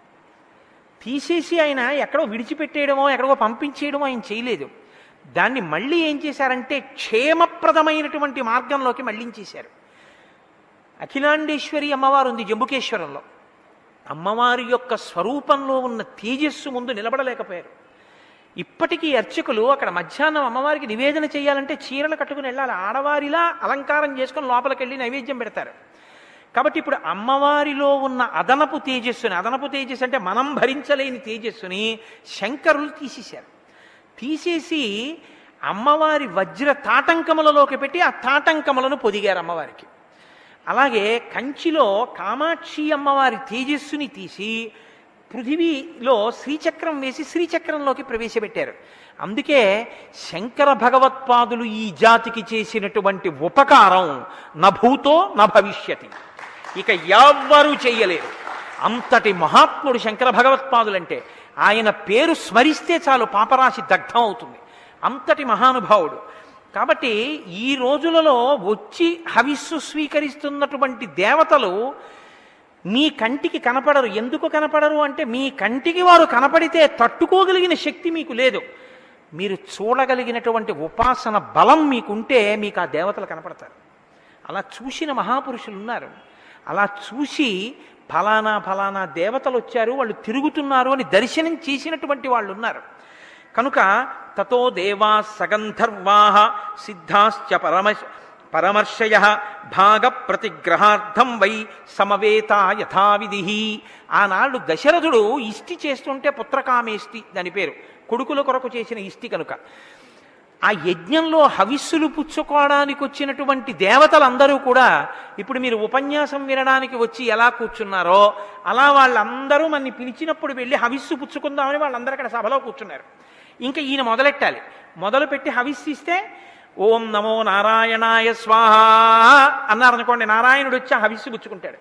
తీసేసి ఆయన ఎక్కడో విడిచిపెట్టేయడమో ఎక్కడో పంపించేయడమో ఆయన చేయలేదు. దాన్ని మళ్ళీ ఏం చేశారంటే క్షేమప్రదమైనటువంటి మార్గంలోకి మళ్ళించేశారు. అఖిలాండేశ్వరి అమ్మవారు ఉంది జంబుకేశ్వరంలో. అమ్మవారి యొక్క స్వరూపంలో ఉన్న తేజస్సు ముందు నిలబడలేకపోయారు. ఇప్పటికీ అర్చకులు అక్కడ మధ్యాహ్నం అమ్మవారికి నివేదన చేయాలంటే చీరలు కట్టుకుని వెళ్ళాలి. ఆడవారిలా అలంకారం చేసుకుని లోపలికి వెళ్ళి నైవేద్యం పెడతారు. కాబట్టి ఇప్పుడు అమ్మవారిలో ఉన్న అదనపు తేజస్సు అంటే మనం భరించలేని తేజస్సుని శంకరులు తీసేశారు. తీసేసి అమ్మవారి వజ్ర తాటంకములలోకి పెట్టి ఆ తాటంకములను పొదిగారు అమ్మవారికి. అలాగే కంచిలో కామాక్షి అమ్మవారి తేజస్సుని తీసి పృథివీలో శ్రీచక్రం వేసి శ్రీచక్రంలోకి ప్రవేశపెట్టారు. అందుకే శంకర భగవత్పాదులు ఈ జాతికి చేసినటువంటి ఉపకారం నభూతో నభవిష్యతి, ఇక ఎవ్వరూ చెయ్యలేరు. అంతటి మహాత్ముడు శంకర భగవత్పాదులంటే ఆయన పేరు స్మరిస్తే చాలు పాపరాశి దగ్ధం అవుతుంది. అంతటి మహానుభావుడు. కాబట్టి ఈ రోజులలో వచ్చి హవిస్సు స్వీకరిస్తున్నటువంటి దేవతలు మీ కంటికి కనపడరు. ఎందుకు కనపడరు అంటే మీ కంటికి వారు కనపడితే తట్టుకోగలిగిన శక్తి మీకు లేదు. మీరు చూడగలిగినటువంటి ఉపాసన బలం మీకుంటే మీకు ఆ దేవతలు కనపడతారు. అలా చూసిన మహాపురుషులు ఉన్నారు. అలా చూసి ఫలానా ఫలానా దేవతలు వచ్చారు, వాళ్ళు తిరుగుతున్నారు అని దర్శనం చేసినటువంటి వాళ్ళు ఉన్నారు. కనుక తతో దేవా సగంధర్వాః సిద్ధాశ్చ పరమర్శయ భాగ ప్రతిగ్రహార్థం వై సమవేత యథావిధి. ఆనాడు దశరథుడు ఇష్టి చేస్తుంటే పుత్రకామేష్టి దాని పేరు, కొడుకుల కొరకు చేసిన ఇష్టి కనుక ఆ యజ్ఞంలో హవిస్సులు పుచ్చుకోవడానికి వచ్చినటువంటి దేవతలందరూ కూడా ఇప్పుడు మీరు ఉపన్యాసం వినడానికి వచ్చి ఎలా కూర్చున్నారో అలా వాళ్ళందరూ మనని పిలిచినప్పుడు వెళ్ళి హవిస్సు పుచ్చుకుందామని వాళ్ళందరూ అక్కడ సభలో కూర్చున్నారు. ఇంకా ఈయన మొదలెట్టాలి. మొదలుపెట్టి హవిస్సు ఇస్తే ఓం నమో నారాయణాయ స్వాహ అన్నారనుకోండి, నారాయణుడు వచ్చి ఆ హవిస్సు పుచ్చుకుంటాడు.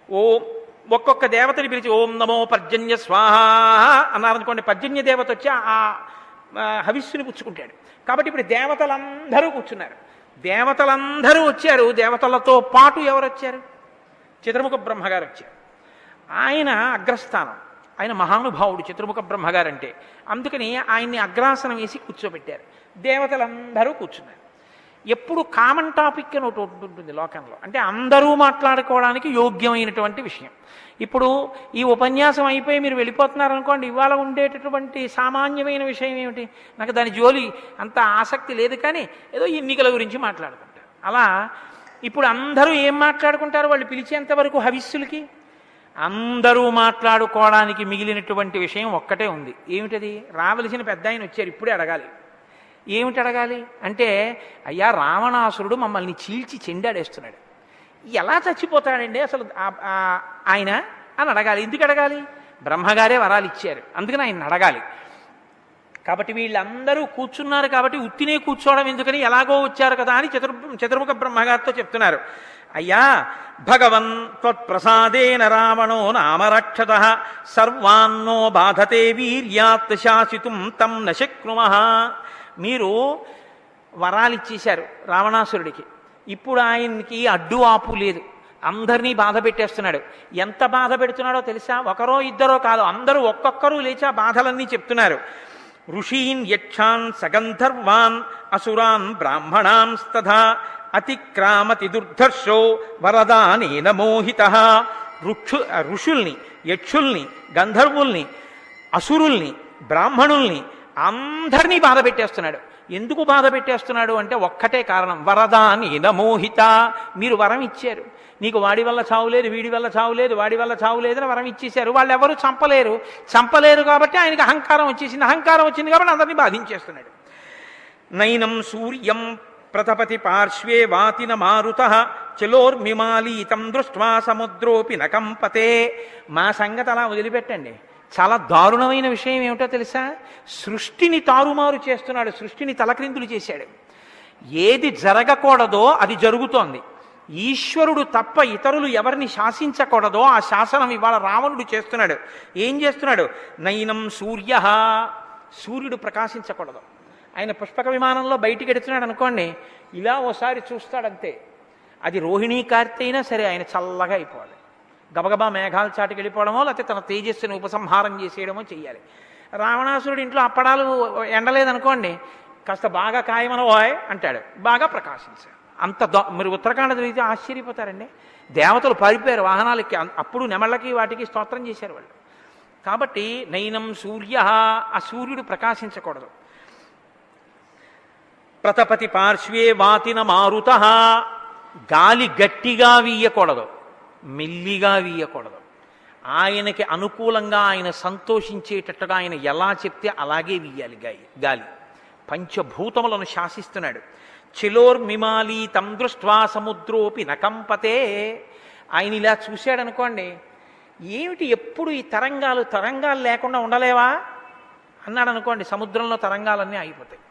ఒక్కొక్క దేవతని పిలిచి ఓం నమో పర్జన్య స్వాహ అన్నారనుకోండి, పర్జన్య దేవత వచ్చి ఆ హవిస్సుని పుచ్చుకుంటాడు. కాబట్టి ఇప్పుడు దేవతలందరూ కూర్చున్నారు. దేవతలందరూ వచ్చారు. దేవతలతో పాటు ఎవరు వచ్చారు? చతుర్ముఖ బ్రహ్మగారు వచ్చారు. ఆయన అగ్రస్థానం, ఆయన మహానుభావుడు చతుర్ముఖ బ్రహ్మగారంటే. అందుకని ఆయన్ని అగ్రాసనం వేసి కూర్చోబెట్టారు. దేవతలందరూ కూర్చున్నారు. ఎప్పుడు కామన్ టాపిక్ అని ఒకటి ఉంటుంది లోకంలో, అంటే అందరూ మాట్లాడుకోవడానికి యోగ్యమైనటువంటి విషయం. ఇప్పుడు ఈ ఉపన్యాసం అయిపోయి మీరు వెళ్ళిపోతున్నారనుకోండి, ఇవాళ ఉండేటటువంటి సామాన్యమైన విషయం ఏమిటి? నాకు దాని జోలి అంత ఆసక్తి లేదు, కానీ ఏదో ఎన్నికల గురించి మాట్లాడుకుంటారు. అలా ఇప్పుడు అందరూ ఏం మాట్లాడుకుంటారు? వాళ్ళు పిలిచేంత వరకు హవిస్సులకి అందరూ మాట్లాడుకోవడానికి మిగిలినటువంటి విషయం ఒక్కటే ఉంది. ఏమిటది? రావలసిన పెద్ద ఆయన వచ్చారు, ఇప్పుడే అడగాలి. ఏమిటి అడగాలి అంటే, అయ్యా రావణాసురుడు మమ్మల్ని చీల్చి చెండాడేస్తున్నాడు, ఎలా చచ్చిపోతాడండి అసలు ఆయన అని అడగాలి. ఎందుకు అడగాలి? బ్రహ్మగారే వరాలు ఇచ్చారు, అందుకని ఆయన అడగాలి. కాబట్టి వీళ్ళందరూ కూర్చున్నారు కాబట్టి ఉత్తినే కూర్చోవడం ఎందుకని, ఎలాగో వచ్చారు కదా అని చతుర్ముఖ బ్రహ్మగారితో చెప్తున్నారు. అయ్యా, భగవన్ త్వత్ప్రసాదేన రావణో నామరక్షత సర్వాన్నో బాధతే వీర్యాత్ శాసితుం తం నశక్నుమః. మీరు వరాలు ఇచ్చేశారు రావణాసురుడికి, ఇప్పుడు ఆయనకి అడ్డు ఆపు లేదు, అందరినీ బాధ పెట్టేస్తున్నాడు. ఎంత బాధ పెడుతున్నాడో తెలుసా? ఒకరో ఇద్దరో కాదు, అందరూ ఒక్కొక్కరు లేచి ఆ బాధలన్నీ చెప్తున్నారు. ఋషీన్ యక్షాన్ సగంధర్వాన్ అసురాన్ బ్రాహ్మణాంస్తథా అతిక్రామతి దుర్ధర్షో వరదానేన మోహితః. ఋషుల్ని, యక్షుల్ని, గంధర్వుల్ని, అసురుల్ని, బ్రాహ్మణుల్ని అందరినీ బాధ పెట్టేస్తున్నాడు. ఎందుకు బాధ పెట్టేస్తున్నాడు అంటే ఒక్కటే కారణం, వరదానేన మోహిత. మీరు వరం ఇచ్చారు, నీకు వాడి వల్ల చావులేదు, వీడి వల్ల చావులేదు, వాడి వల్ల చావులేదని వరం ఇచ్చేశారు. వాళ్ళు ఎవరు చంపలేరు కాబట్టి ఆయనకి అహంకారం వచ్చేసింది. అహంకారం వచ్చింది కాబట్టి అందరినీ బాధించేస్తున్నాడు. నైనం సూర్యం ప్రతపతి పార్శ్వే వాతిన మారుతః చలోర్మిమాలీతం దృష్ట్వా సముద్రోపి నకంపతే. మా సంగతి అలా వదిలిపెట్టండి. చాలా దారుణమైన విషయం ఏమిటో తెలుసా? సృష్టిని తారుమారు చేస్తున్నాడు, సృష్టిని తలక్రిందులు చేశాడు. ఏది జరగకూడదో అది జరుగుతోంది. ఈశ్వరుడు తప్ప ఇతరులు ఎవరిని శాసించకూడదో ఆ శాసనం ఇవాళ రావణుడు చేస్తున్నాడు. ఏం చేస్తున్నాడు? నైనం సూర్య, సూర్యుడు ప్రకాశించకూడదు. ఆయన పుష్పక విమానంలో బయటికి ఎడుతున్నాడు అనుకోండి, ఇలా ఓసారి చూస్తాడంతే. అది రోహిణీ కార్తె అయినా సరే ఆయన చల్లగా అయిపోవాలి. గబగబా మేఘాల చాటుకి వెళ్ళిపోవడమో లేకపోతే తన తేజస్సుని ఉపసంహారం చేసేయడమో చెయ్యాలి. రావణాసురుడు ఇంట్లో అప్పడాలు ఎండలేదనుకోండి, కాస్త బాగా కాయమనవాయ్ అంటాడు, బాగా ప్రకాశించాడు. అంత మరి ఉత్తరాఖండ జరిగితే ఆశ్చర్యపోతారండి. దేవతలు పారిపోయారు వాహనాలకి, అప్పుడు నెమళ్ళకి వాటికి స్తోత్రం చేశారు వాళ్ళు. కాబట్టి నైనం సూర్య, ఆ సూర్యుడు ప్రకాశించకూడదు. ప్రతపతి పార్శ్వే వాతిన మారుతః, గాలి గట్టిగా వీయకూడదు, మెల్లిగా వీయకూడదు. ఆయనకి అనుకూలంగా ఆయన సంతోషించేటట్టుగా ఆయన ఎలా చెప్తే అలాగే వీయాలి గాలి. పంచభూతములను శాసిస్తున్నాడు. చిలోర్మిమాలి తం దృష్ట్వా సముద్రోపి నకంపతే. ఆయన ఇలా చూశాడనుకోండి, ఏమిటి ఎప్పుడు ఈ తరంగాలు లేకుండా ఉండలేవా అన్నాడు అనుకోండి, సముద్రంలో తరంగాలన్నీ ఆగిపోతాయి.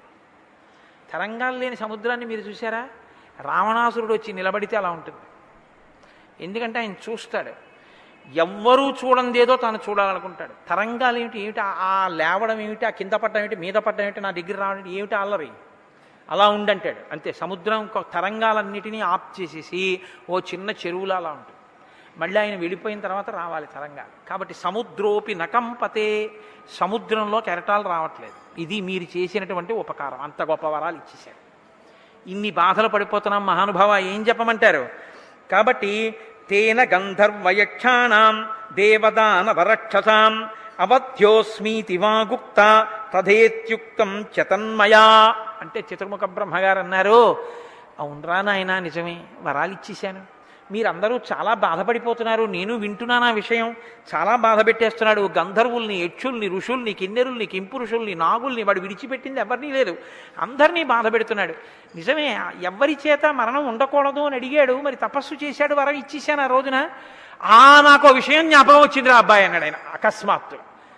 తరంగాలు లేని సముద్రాన్ని మీరు చూసారా? రావణాసురుడు వచ్చి నిలబడితే అలా ఉంటుంది. ఎందుకంటే ఆయన చూస్తాడు, ఎవ్వరూ చూడందేదో తాను చూడాలనుకుంటాడు. తరంగాలు ఏమిటి ఆ లేవడం ఏమిటి, ఆ కింద పడ్డం ఏమిటి, మీద పడ్డం ఏమిటి, నా దగ్గర రావడం ఏమిటి, అల్లరి అలా ఉండంటాడు అంతే. సముద్రం తరంగాలన్నిటినీ ఆఫ్ చేసేసి ఓ చిన్న చెరువులా అలా ఉంటుంది. మళ్ళీ ఆయన వెళ్ళిపోయిన తర్వాత రావాలి తరంగాలు. కాబట్టి సముద్రోపి నకంపతే, సముద్రంలో కెరటాలు రావట్లేదు. ఇది మీరు చేసినటువంటి ఉపకారం. అంత గొప్ప వరాలు ఇచ్చేశారు. ఇన్ని బాధలు పడిపోతున్నాం మహానుభావ, ఏం చెప్పమంటారు? కాబట్టి తేన గంధర్వయక్షాణం దేవదాన వరక్షసాం అవధ్యోస్మీతి వాగుప్త తథేత్యుక్తం చతన్మయా. అంటే చతుర్ముఖ బ్రహ్మగారు అన్నారు, అవునరా నాయన, నిజమే, వరాలు ఇచ్చేశాను. మీరందరూ చాలా బాధపడిపోతున్నారు, నేను వింటున్నాను ఆ విషయం. చాలా బాధ పెట్టేస్తున్నాడు. గంధర్వుల్ని, యక్షుల్ని, ఋషుల్ని, కిన్నెరుల్ని, కింపురుషుల్ని, నాగుల్ని వాడు విడిచిపెట్టింది ఎవరినీ లేదు, అందరినీ బాధ పెడుతున్నాడు. నిజమే, ఎవరి చేత మరణం ఉండకూడదు అని అడిగాడు, మరి తపస్సు చేశాడు, వరం ఇచ్చేశాను ఆ రోజున. నాకు విషయం జ్ఞాపకం వచ్చింది రా అబ్బాయి అన్నాడు ఆయన అకస్మాత్తు.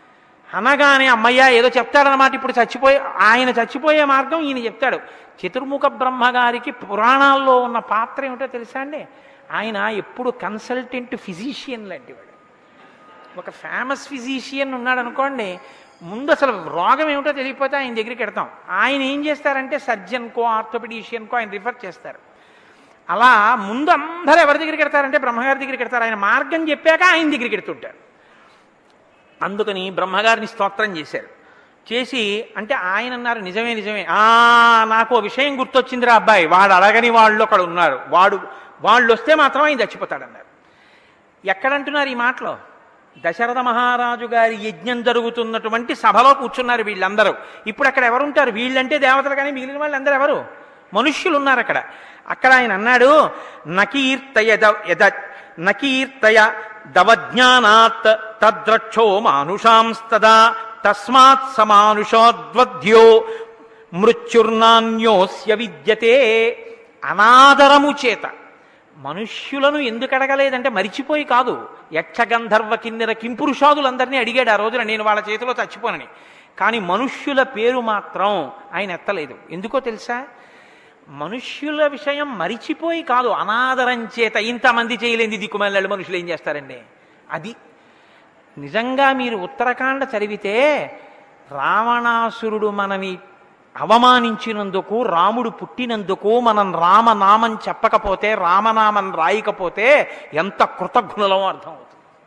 అనగానే అమ్మయ్య ఏదో చెప్తాడనమాట. ఇప్పుడు ఆయన చచ్చిపోయే మార్గం ఈయన చెప్తాడు. చతుర్ముఖ బ్రహ్మగారికి పురాణాల్లో ఉన్న పాత్ర ఏమిటో తెలుసా అండి? ఆయన ఎప్పుడు కన్సల్టెంట్ ఫిజీషియన్ లాంటి వాడు. ఒక ఫేమస్ ఫిజీషియన్ ఉన్నాడు అనుకోండి, ముందు అసలు రోగం ఏమిటో తెలియకపోతే ఆయన దగ్గరికి వెడతాం. ఆయన ఏం చేస్తారంటే సర్జన్కో ఆర్థోపెడిషియన్కో ఆయన రిఫర్ చేస్తారు. అలా ముందు అందరూ ఎవరి దగ్గరికి వెడతారంటే బ్రహ్మగారి దగ్గరికి వెడతారు. ఆయన మార్గం చెప్పాక ఆయన దగ్గరికి వెడుతుంటారు. అందుకని బ్రహ్మగారిని స్తోత్రం చేశారు. చేసి అంటే ఆయన అన్నారు, నిజమే నాకు విషయం గుర్తొచ్చిందిరా అబ్బాయి, వాడు అడగని వాళ్ళు అక్కడ ఉన్నారు, వాళ్ళు వస్తే మాత్రం ఆయన చచ్చిపోతాడన్నారు. ఎక్కడంటున్నారు ఈ మాటలో? దశరథ మహారాజు గారి యజ్ఞం జరుగుతున్నటువంటి సభలో కూర్చున్నారు వీళ్ళందరూ. ఇప్పుడు అక్కడ ఎవరుంటారు? వీళ్ళంటే దేవతలు, కానీ మిగిలిన వాళ్ళందరూ ఎవరు? మనుష్యులు ఉన్నారు అక్కడ. అక్కడ ఆయన అన్నాడు, నకీర్తయ దవజ్ఞానాత్ తద్రక్షో మానుషాంస్తదా తస్మాత్ సమానుషోద్వద్యో మృత్యుర్నాన్యోస్య విద్యతే. అనాదరము చేత మనుష్యులను ఎందుకు అడగలేదంటే మరిచిపోయి కాదు. యక్షగంధర్వ కిన్నెర కింపురుషాదులందరినీ అడిగాడు ఆ రోజున, నేను వాళ్ళ చేతిలో చచ్చిపోనని. కానీ మనుష్యుల పేరు మాత్రం ఆయన ఎత్తలేదు. ఎందుకో తెలుసా? మనుష్యుల విషయం మరిచిపోయి కాదు, అనాదరం చేత. ఇంతమంది చేయలేని దిక్కుమల్లాడు మనుషులు ఏం చేస్తారండి? అది నిజంగా మీరు ఉత్తరకాండ చదివితే రావణాసురుడు మనని అవమానించినందుకు, రాముడు పుట్టినందుకు మనం రామనామం చెప్పకపోతే, రామనామం రాయకపోతే ఎంత కృతజ్ఞులమో అర్థమవుతుంది.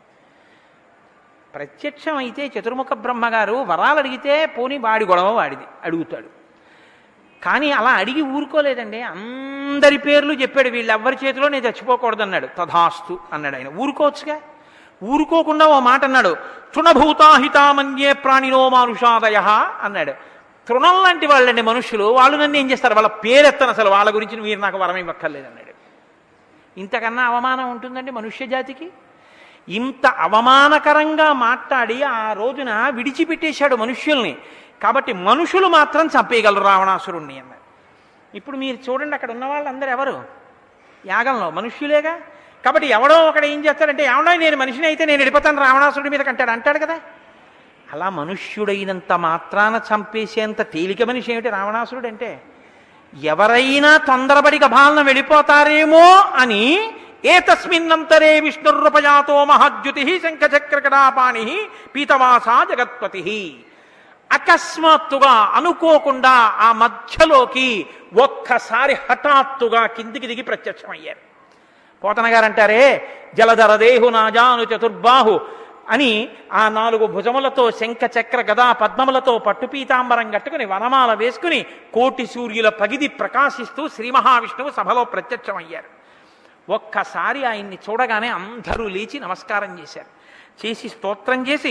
ప్రత్యక్షం అయితే చతుర్ముఖ బ్రహ్మగారు వరాలు అడిగితే పోనీ వాడి గొడవ వాడిది అడుగుతాడు. కానీ అలా అడిగి ఊరుకోలేదండి. అందరి పేర్లు చెప్పాడు, వీళ్ళెవ్వరి చేతిలో నేను చచ్చిపోకూడదన్నాడు. తథాస్తు అన్నాడు ఆయన. ఊరుకోవచ్చుగా. ఊరుకోకుండా ఓ మాట అన్నాడు, తృణభూతాహితామన్యే ప్రాణినో మానుషాదయ అన్నాడు. తృణం లాంటి వాళ్ళండి మనుషులు, వాళ్ళు నన్ను ఏం చేస్తారు? వాళ్ళ పేరెత్తను, అసలు వాళ్ళ గురించి మీరు నాకు వరం ఇవ్వక్కర్లేదన్నాడు. ఇంతకన్నా అవమానం ఉంటుందండి మనుష్య జాతికి? ఇంత అవమానకరంగా మాట్లాడి ఆ రోజున విడిచిపెట్టేశాడు మనుష్యుల్ని. కాబట్టి మనుషులు మాత్రం చంపేయగలరు రావణాసురుణ్ణి అన్నారు. ఇప్పుడు మీరు చూడండి, అక్కడ ఉన్న వాళ్ళందరూ ఎవరు? యాగంలో మనుష్యులేగా. కాబట్టి ఎవడో ఒకడు ఏం చేస్తాడంటే, ఎవడో నేను మనిషిని అయితే నేను వెళ్ళిపోతాను రావణాసురుడి మీద అంటాడు కదా. అలా మనుష్యుడైనంత మాత్రాన చంపేసేంత తేలిక మనిషి ఏమిటి రావణాసురుడు అంటే? ఎవరైనా తొందరపడి గభాలన వెళ్ళిపోతారేమో అని ఏతస్మిన్నంతరే విష్ణుర్రూపజాతో మహాద్యుతి శంఖచక్రకటాపాణి పీతవాసా జగత్పతి. అకస్మాత్తుగా అనుకోకుండా ఆ మధ్యలోకి ఒక్కసారి హఠాత్తుగా కిందికి దిగి ప్రత్యక్షమయ్యారు. పోతన గారు అంటారే, జలధరదేహు నాజాను చతుర్బాహు అని ఆ 4 భుజములతో శంఖ చక్ర గదా పద్మములతో పట్టుపీతాంబరం కట్టుకుని వనమాల వేసుకుని కోటి సూర్యుల పగిది ప్రకాశిస్తూ శ్రీ మహావిష్ణువు సభలో ప్రత్యక్షమయ్యారు. ఒక్కసారి ఆయన్ని చూడగానే అందరూ లేచి నమస్కారం చేశారు. చేసి స్తోత్రం చేసి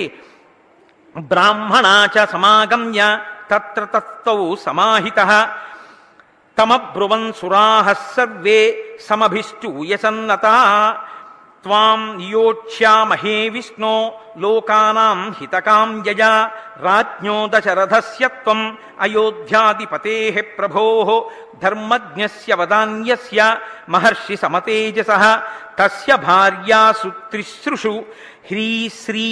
బ్రాహ్మణాచ సమాగమ్య తత్ర తత్తౌ సమాహితః తమబ్రువన్ సురాః సర్వే సమభిష్టూయసన్నతా త్వాం నియోక్ష్యామహే విష్ణో లోకానాం హితకాం యజా రాజ్ఞో దశరథస్య త్వం అయోధ్యాధిపతేః ప్రభోః ధర్మజ్ఞస్య వదాన్యస్య మహర్షి సమతేజసః తస్య భార్యాసు త్రిసృషు హ్రీశ్రీ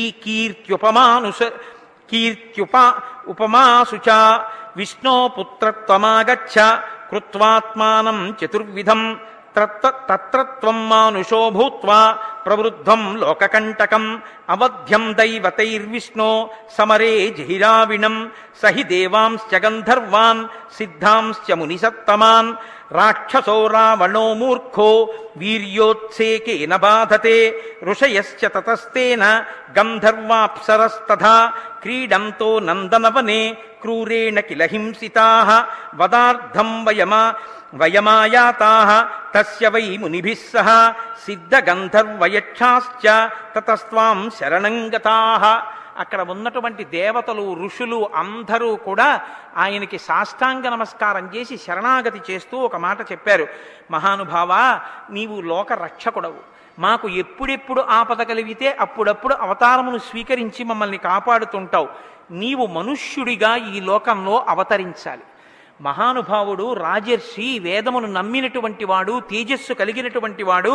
ఉపమాసు చ విష్ణో పుత్రత్వమాగచ్చ కృత్వాత్మానం చతుర్విధం తత్రత్వం మానుషో భూత్వా ప్రవృద్ధం లోకకంటకం అవధ్యం దైవతైర్విష్ణో సమరే జహిరావిణం సహి దేవాంశ్చ గంధర్వాన్ సిద్ధాంశ్చ మునిసత్తమాన్ రాక్షసో రావణో మూర్ఖో వీర్యోత్సేకేన బాధతే ఋషయశ్చ తతస్తేన గంధర్వాప్సరస్తథా క్రీడంతో నందనవనే క్రూరేణ కిల హింసితాః వదార్థం వయమాయాతాః తస్య వై మునిభిః సహ సిద్ధగంధర్వయక్షాశ్చ తతస్త్వాం శరణం గతాః. అక్కడ ఉన్నటువంటి దేవతలు ఋషులు అందరూ కూడా ఆయనకి సాష్టాంగ నమస్కారం చేసి శరణాగతి చేస్తూ ఒక మాట చెప్పారు. మహానుభావా, నీవు లోక రక్షకుడవు. మాకు ఎప్పుడెప్పుడు ఆపద కలిగితే అప్పుడప్పుడు అవతారమును స్వీకరించి మమ్మల్ని కాపాడుతుంటావు. నీవు మనుష్యుడిగా ఈ లోకంలో అవతరించాలి. మహానుభావుడు, రాజర్షి, వేదమును నమ్మినటువంటి వాడు, తేజస్సు కలిగినటువంటి వాడు,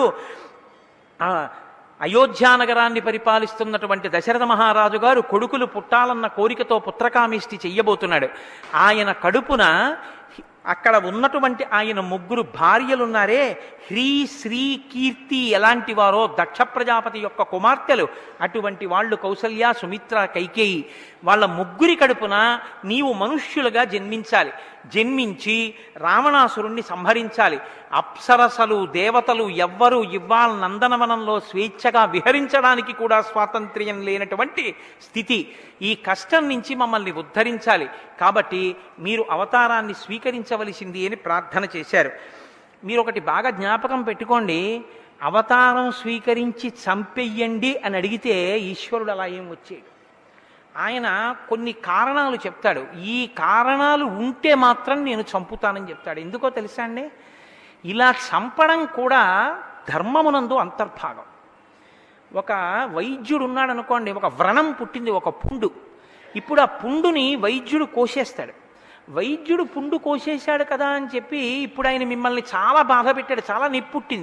అయోధ్యానగరాన్ని పరిపాలిస్తున్నటువంటి దశరథ మహారాజు గారు కొడుకులు పుట్టాలన్న కోరికతో పుత్రకామిష్టి చెయ్యబోతున్నాడు. ఆయన కడుపున అక్కడ ఉన్నటువంటి ఆయన 3 భార్యలున్నారే, హ్రీ శ్రీ కీర్తి ఎలాంటి వారో దక్ష ప్రజాపతి యొక్క కుమార్తెలు, అటువంటి వాళ్ళు కౌసల్య, సుమిత్ర, కైకేయి. వాళ్ళ 3 కడుపున నీవు మనుష్యులుగా జన్మించాలి. జన్మించి రావణాసురుణ్ణి సంహరించాలి. అప్సరసలు, దేవతలు ఎవ్వరూ ఇవ్వాల నందనవనంలో స్వేచ్ఛగా విహరించడానికి కూడా స్వాతంత్ర్యం లేనటువంటి స్థితి. ఈ కష్టం నుంచి మమ్మల్ని ఉద్ధరించాలి. కాబట్టి మీరు అవతారాన్ని స్వీకరించవలసింది అని ప్రార్థన చేశారు. మీరు ఒకటి బాగా జ్ఞాపకం పెట్టుకోండి, అవతారం స్వీకరించి చంపెయ్యండి అని అడిగితే ఈశ్వరుడు అలా ఏం వచ్చేడు. ఆయన కొన్ని కారణాలు చెప్తాడు. ఈ కారణాలు ఉంటే మాత్రం నేను చంపుతానని చెప్తాడు. ఎందుకో తెలుసా అండి? ఇలా చంపడం కూడా ధర్మమునందు అంతర్భాగం. ఒక వైద్యుడు ఉన్నాడు అనుకోండి, ఒక వ్రణం పుట్టింది, ఒక పుండు. ఇప్పుడు ఆ పుండుని వైద్యుడు కోసేస్తాడు. వైద్యుడు పుండు కోసేశాడు కదా అని చెప్పి ఇప్పుడు ఆయన మిమ్మల్ని చాలా బాధ పెట్టాడు, చాలా నొప్పి పుట్టింది,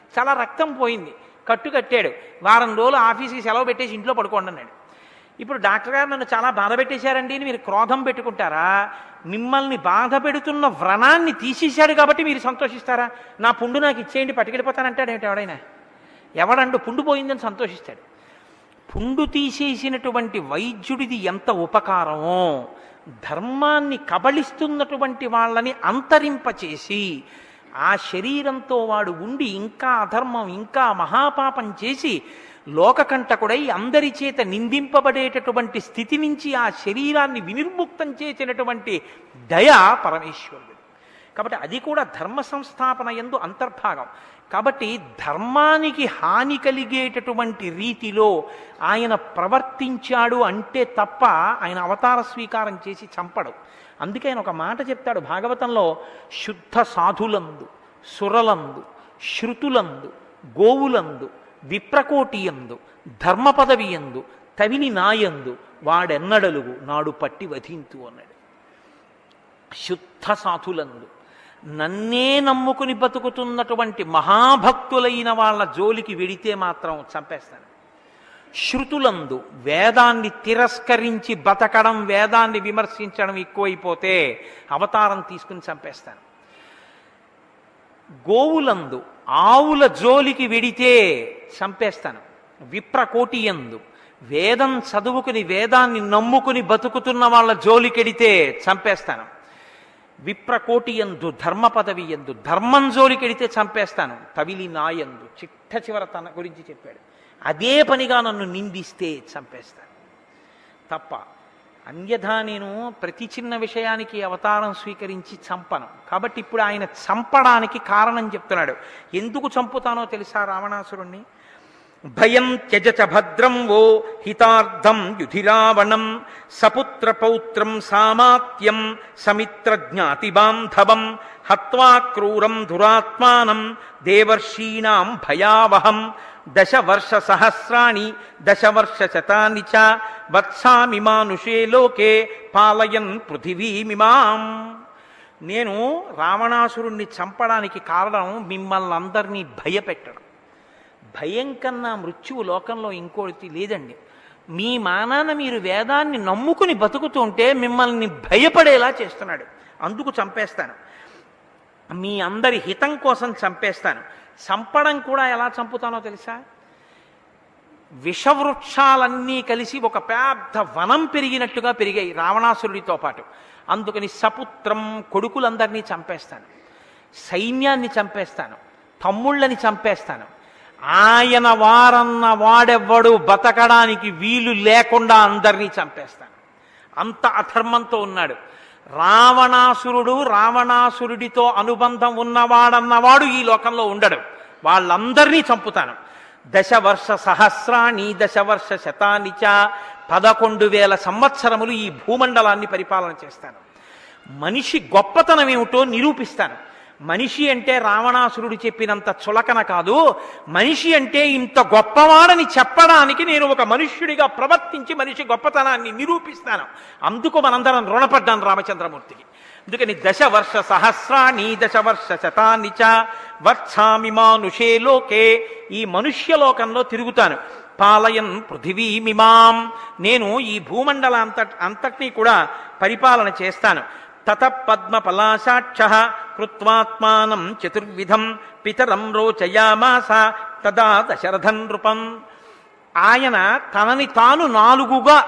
చాలా రక్తం పోయింది, కట్టు కట్టాడు, వారం రోజులు ఆఫీస్కి సెలవు పెట్టేసి ఇంట్లో పడుకోండి అన్నాడు. ఇప్పుడు డాక్టర్ గారు నన్ను చాలా బాధ పెట్టేశారండి అని మీరు క్రోధం పెట్టుకుంటారా? మిమ్మల్ని బాధ పెడుతున్న వ్రణాన్ని తీసేశాడు కాబట్టి మీరు సంతోషిస్తారా? నా పుండు నాకు ఇచ్చేయండి పట్టుకెళ్ళిపోతానంటాడు ఏమిటి ఎవడైనా? ఎవడండు పుండు పోయిందని సంతోషిస్తాడు? పుండు తీసేసినటువంటి వైద్యుడిది ఎంత ఉపకారమో, ధర్మాన్ని కబళిస్తున్నటువంటి వాళ్ళని అంతరింపచేసి ఆ శరీరంతో వాడు ఉండి ఇంకా అధర్మం ఇంకా మహాపాపం చేసి లోకకంటకుడై అందరి చేత నిందింపబడేటటువంటి స్థితి నుంచి ఆ శరీరాన్ని వినిర్ముక్తం చేసినటువంటి దయ పరమేశ్వరుడు. కాబట్టి అది కూడా ధర్మ సంస్థాపన యందు అంతర్భాగం. కాబట్టి ధర్మానికి హాని కలిగేటటువంటి రీతిలో ఆయన ప్రవర్తించాడు అంటే తప్ప ఆయన అవతార స్వీకారం చేసి చంపడు. అందుకే ఆయన ఒక మాట చెప్తాడు భాగవతంలో, శుద్ధ సాధులందు, సురలందు, శృతులందు, గోవులందు, విప్రకోటియందు, ధర్మ పదవియందు, తవిని నాయందు వాడెన్నడలుగు నాడు పట్టి వధింతు అన్నాడు. శుద్ధ సాధులందు, నన్నే నమ్ముకుని బతుకుతున్నటువంటి మహాభక్తులైన వాళ్ళ జోలికి వెడితే మాత్రం చంపేస్తాను. శృతులందు, వేదాన్ని తిరస్కరించి బతకడం, వేదాన్ని విమర్శించడం ఎక్కువైపోతే అవతారం తీసుకుని చంపేస్తాను. గోవులందు, ఆవుల జోలికి వెడితే చంపేస్తాను. విప్రకోటియందు, వేదం చదువుకుని వేదాన్ని నమ్ముకుని బతుకుతున్న వాళ్ళ జోలికెడితే చంపేస్తాను. విప్రకోటియందు, ధర్మ పదవి ఎందు, ధర్మం జోలికెడితే చంపేస్తాను. తవిలి నాయందు, చిట్ట చివర తన గురించి చెప్పాడు, అదే పనిగా నన్ను నిందిస్తే చంపేస్తాను తప్ప అన్యథా నేను ప్రతి చిన్న విషయానికి అవతారం స్వీకరించి చంపను. కాబట్టి ఇప్పుడు ఆయన చంపడానికి కారణం చెప్తున్నాడు. ఎందుకు చంపుతానో తెలుసా రావణాసురుణ్ణి? భయం త్యజచ భద్రం వో హితార్థం యుధిరావణం సపుత్ర పౌత్రం సామాత్యం సమిత్ర జ్ఞాతి బాంధవం హత్వా క్రూరం దురాత్మానం దేవర్షీణాం భయావహం దశవర్ష సహస్రాణి దశవర్ష శతాని చ వత్సామి మానుషే లోకే పాలయన్ పృథివీమిమాం. నేను రావణాసురుణ్ణి చంపడానికి కారణం మిమ్మల్ని అందరినీ భయపెట్టడం. భయం కన్నా మృత్యువు లోకంలో ఇంకోటి లేదండి. మీ మానాన మీరు వేదాన్ని నమ్ముకుని బతుకుతుంటే మిమ్మల్ని భయపడేలా చేస్తున్నాడు. అందుకు చంపేస్తాను. మీ అందరి హితం కోసం చంపేస్తాను. చంపడం కూడా ఎలా చంపుతానో తెలుసా? విషవృక్షాలన్నీ కలిసి ఒక పెద్ద వనం పెరిగినట్టుగా పెరిగాయి రావణాసురుడితో పాటు. అందుకని సపుత్రం, కొడుకులందరినీ చంపేస్తాను, సైన్యాన్ని చంపేస్తాను, తమ్ముళ్ళని చంపేస్తాను. ఆయన వారన్న వాడెవ్వడు బతకడానికి వీలు లేకుండా అందరినీ చంపేస్తాను. అంత అధర్మంతో ఉన్నాడు రావణాసురుడు. రావణాసురుడితో అనుబంధం ఉన్నవాడన్నవాడు ఈ లోకంలో ఉండడు. వాళ్ళందరినీ చంపుతాను. దశవర్ష సహస్రాణి దశవర్ష శతాని చ 11,000 సంవత్సరములు ఈ భూమండలాన్ని పరిపాలన చేస్తాను. మనిషి గొప్పతనం ఏమిటో నిరూపిస్తాను. మనిషి అంటే రావణాసురుడు చెప్పినంత చులకన కాదు. మనిషి అంటే ఇంత గొప్పవాడని చెప్పడానికి నేను ఒక మనుష్యుడిగా ప్రవర్తించి మనిషి గొప్పతనాన్ని నిరూపిస్తాను. అందుకు మనందరం రుణపడ్డాను రామచంద్రమూర్తికి. అందుకని దశవర్ష సహస్రాణి దశవర్ష శతాని చ వత్సామి మానుషే లోకే, ఈ మనుష్యలోకంలో తిరుగుతాను. పాలయన్ పృథివీమిమాం, నేను ఈ భూమండలాంతటినీ కూడా పరిపాలన చేస్తాను. తత పద్మపలాశాక్ష కృత్వాత్మానం చతుర్విధం పితరం రోచయామాస తదా దశరథన్ నృపం. ఆయన తనని తాను 4గా